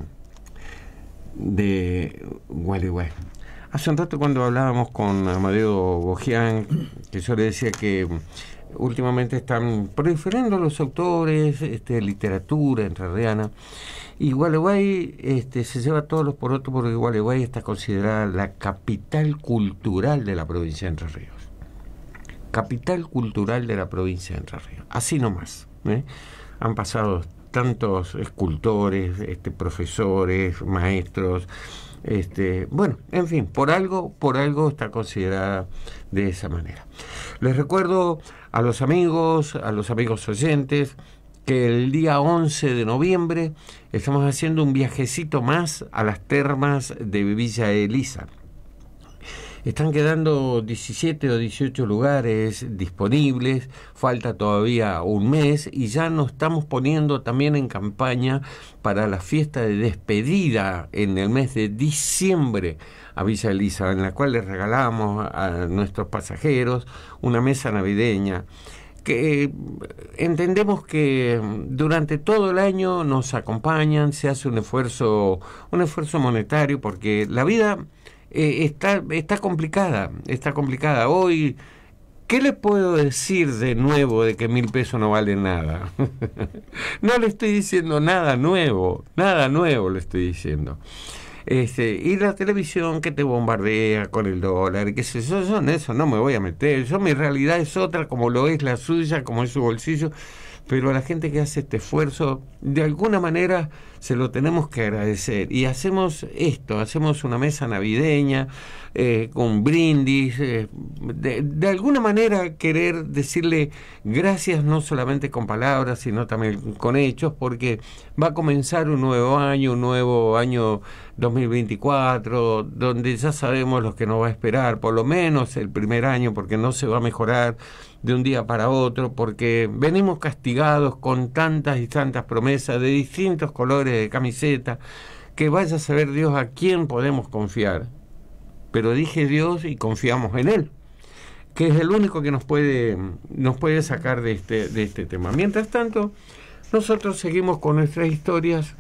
[SPEAKER 2] de Gualeguay. Hace un rato cuando hablábamos con Amadeo Bogián, que yo le decía que últimamente están proliferando los autores, este, literatura entrerriana, y Gualeguay este, se lleva todos los porotos porque Gualeguay está considerada la capital cultural de la provincia de Entre Ríos. Capital cultural de la provincia de Entre Ríos. Así nomás. ¿eh? Han pasado tantos escultores, este, profesores, maestros, este, bueno, en fin, por algo, por algo está considerada de esa manera. Les recuerdo a los amigos, a los amigos oyentes, que el día once de noviembre estamos haciendo un viajecito más a las termas de Villa Elisa. Están quedando diecisiete o dieciocho lugares disponibles, falta todavía un mes y ya nos estamos poniendo también en campaña para la fiesta de despedida en el mes de diciembre a Villa Elisa, en la cual les regalamos a nuestros pasajeros una mesa navideña, que entendemos que durante todo el año nos acompañan, se hace un esfuerzo, un esfuerzo monetario, porque la vida eh, está, está complicada, está complicada. Hoy, ¿qué le puedo decir de nuevo de que mil pesos no valen nada? No le estoy diciendo nada nuevo, nada nuevo le estoy diciendo. Este, y la televisión que te bombardea con el dólar, qué sé yo, yo en eso no me voy a meter. Yo, mi realidad es otra, como lo es la suya, como es su bolsillo, pero a la gente que hace este esfuerzo, de alguna manera se lo tenemos que agradecer. Y hacemos esto, hacemos una mesa navideña, eh, con brindis, eh, de, de alguna manera querer decirle gracias no solamente con palabras, sino también con hechos, porque va a comenzar un nuevo año, un nuevo año dos mil veinticuatro, donde ya sabemos lo que nos va a esperar, por lo menos el primer año, porque no se va a mejorar de un día para otro, porque venimos castigados con tantas y tantas promesas de distintos colores de camiseta, que vaya a saber Dios a quién podemos confiar. Pero dije Dios y confiamos en Él, que es el único que nos puede, nos puede sacar de este, de este tema. Mientras tanto, nosotros seguimos con nuestras historias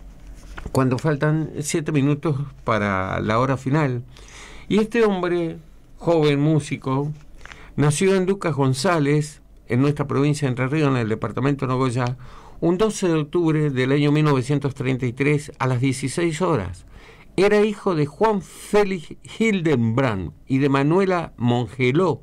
[SPEAKER 2] cuando faltan siete minutos para la hora final. Y este hombre, joven músico, nació en Lucas González, en nuestra provincia de Entre Ríos, en el departamento de Nogoyá, un doce de octubre del año mil novecientos treinta y tres a las dieciséis horas. Era hijo de Juan Félix Hildenbrand y de Manuela Mongeló,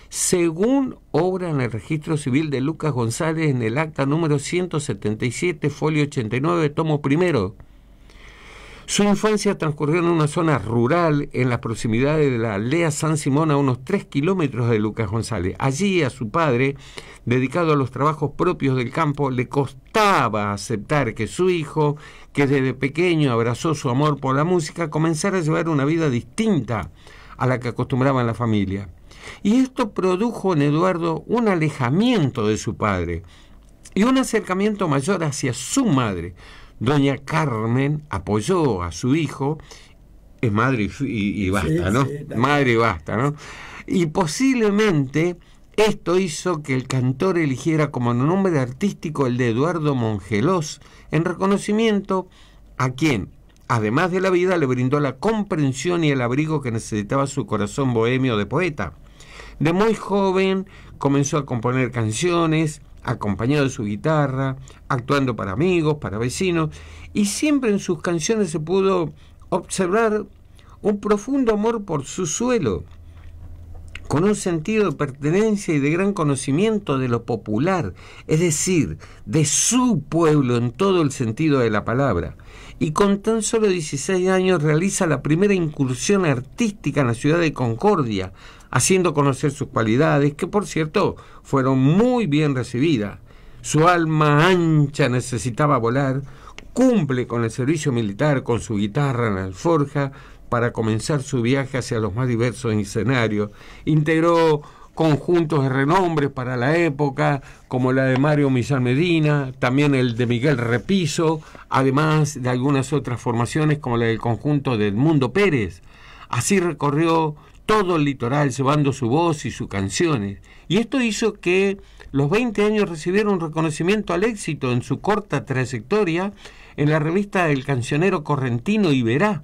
[SPEAKER 2] según obra en el registro civil de Lucas González en el acta número ciento setenta y siete, folio ochenta y nueve, tomo primero. Su infancia transcurrió en una zona rural en las proximidades de la aldea San Simón, a unos tres kilómetros de Lucas González. Allí a su padre, dedicado a los trabajos propios del campo, le costaba aceptar que su hijo, que desde pequeño abrazó su amor por la música, comenzara a llevar una vida distinta a la que acostumbraba en la familia. Y esto produjo en Eduardo un alejamiento de su padre y un acercamiento mayor hacia su madre. Doña Carmen apoyó a su hijo, es madre y, y, y basta, sí, ¿no? Sí, madre y basta, ¿no? Y posiblemente esto hizo que el cantor eligiera como nombre artístico el de Eduardo Mongelós, en reconocimiento a quien, además de la vida, le brindó la comprensión y el abrigo que necesitaba su corazón bohemio de poeta. De muy joven comenzó a componer canciones, acompañado de su guitarra, actuando para amigos, para vecinos, y siempre en sus canciones se pudo observar un profundo amor por su suelo, con un sentido de pertenencia y de gran conocimiento de lo popular, es decir, de su pueblo en todo el sentido de la palabra. Y con tan solo dieciséis años realiza la primera incursión artística en la ciudad de Concordia, haciendo conocer sus cualidades, que por cierto fueron muy bien recibidas. Su alma ancha necesitaba volar, cumple con el servicio militar con su guitarra en la alforja para comenzar su viaje hacia los más diversos escenarios. Integró conjuntos de renombre para la época, como la de Mario Millán Medina, también el de Miguel Repiso, además de algunas otras formaciones como la del conjunto de Edmundo Pérez. Así recorrió todo el litoral llevando su voz y sus canciones. Y esto hizo que los veinte años recibiera un reconocimiento al éxito en su corta trayectoria en la revista del cancionero correntino Iberá,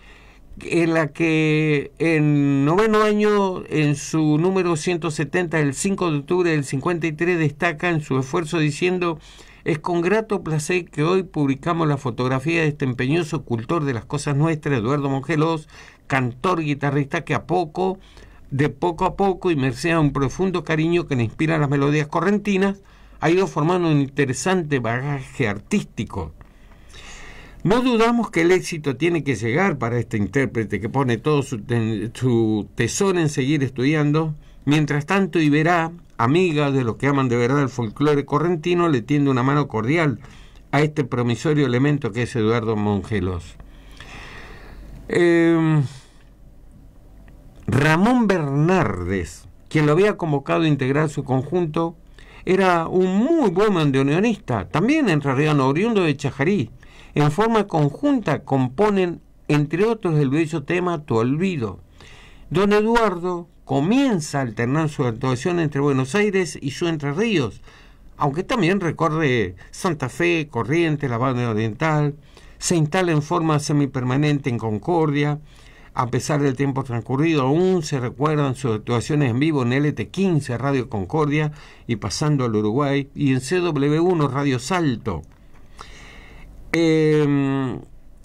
[SPEAKER 2] en la que en noveno año, en su número ciento setenta, el cinco de octubre del cincuenta y tres, destaca en su esfuerzo diciendo: es con grato placer que hoy publicamos la fotografía de este empeñoso cultor de las cosas nuestras, Eduardo Mongelós, cantor guitarrista que a poco, de poco a poco, y merced a un profundo cariño que le inspira las melodías correntinas, ha ido formando un interesante bagaje artístico. No dudamos que el éxito tiene que llegar para este intérprete que pone todo su, su tesón en seguir estudiando. Mientras tanto, Iberá, amiga de los que aman de verdad el folclore correntino, le tiende una mano cordial a este promisorio elemento que es Eduardo Mongelós. Eh, Ramón Bernardes, quien lo había convocado a integrar su conjunto, era un muy buen bandoneonista, también en realidad oriundo de Chajarí. En forma conjunta componen, entre otros, el bello tema Tu Olvido. Don Eduardo comienza a alternar su actuación entre Buenos Aires y su Entre Ríos, aunque también recorre Santa Fe, Corrientes, la Banda Oriental. Se instala en forma semipermanente en Concordia. A pesar del tiempo transcurrido, aún se recuerdan sus actuaciones en vivo en L T quince Radio Concordia y pasando al Uruguay, y en C W uno Radio Salto. Eh,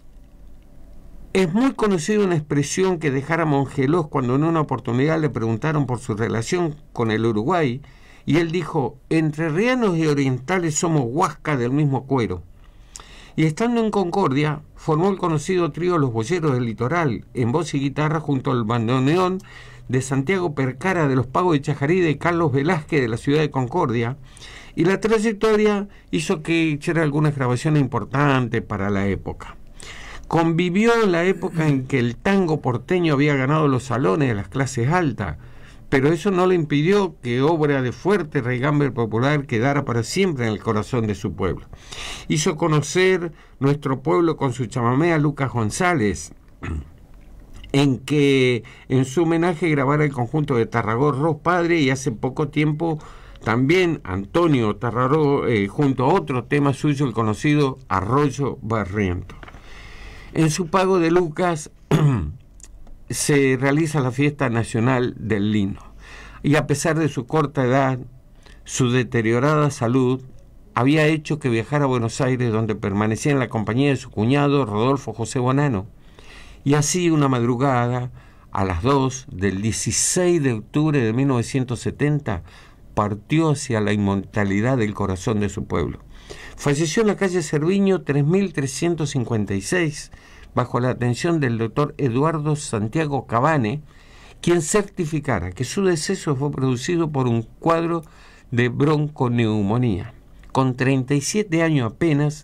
[SPEAKER 2] es muy conocida una expresión que dejara Mongelós cuando en una oportunidad le preguntaron por su relación con el Uruguay, y él dijo: entrerrianos y orientales somos huasca del mismo cuero. Y estando en Concordia, formó el conocido trío Los Boyeros del Litoral, en voz y guitarra, junto al bandoneón de Santiago Percara de los Pagos de Chajarí, de Carlos Velázquez de la ciudad de Concordia. Y la trayectoria hizo que hiciera algunas grabaciones importantes para la época. Convivió en la época en que el tango porteño había ganado los salones de las clases altas, pero eso no le impidió que obra de fuerte raigambre popular quedara para siempre en el corazón de su pueblo. Hizo conocer nuestro pueblo con su chamamé a Lucas González, en que en su homenaje grabara el conjunto de Tarragó Ros Padre, y hace poco tiempo también Antonio Tarragó, eh, junto a otro tema suyo, el conocido Arroyo Barriento. En su pago de Lucas se realiza la fiesta nacional del lino, y a pesar de su corta edad, su deteriorada salud había hecho que viajara a Buenos Aires, donde permanecía en la compañía de su cuñado Rodolfo José Bonano. Y así, una madrugada, a las dos del dieciséis de octubre de mil novecientos setenta, partió hacia la inmortalidad del corazón de su pueblo. Falleció en la calle Cerviño tres mil trescientos cincuenta y seis, bajo la atención del doctor Eduardo Santiago Cabane, quien certificara que su deceso fue producido por un cuadro de bronconeumonía. Con treinta y siete años apenas,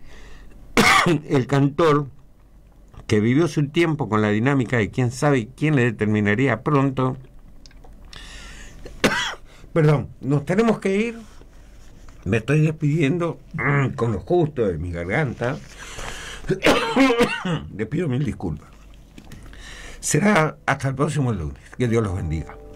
[SPEAKER 2] el cantor, que vivió su tiempo con la dinámica de quién sabe quién le determinaría pronto, perdón, nos tenemos que ir, me estoy despidiendo con lo justo de mi garganta, le pido mil disculpas. Será hasta el próximo lunes, que Dios los bendiga.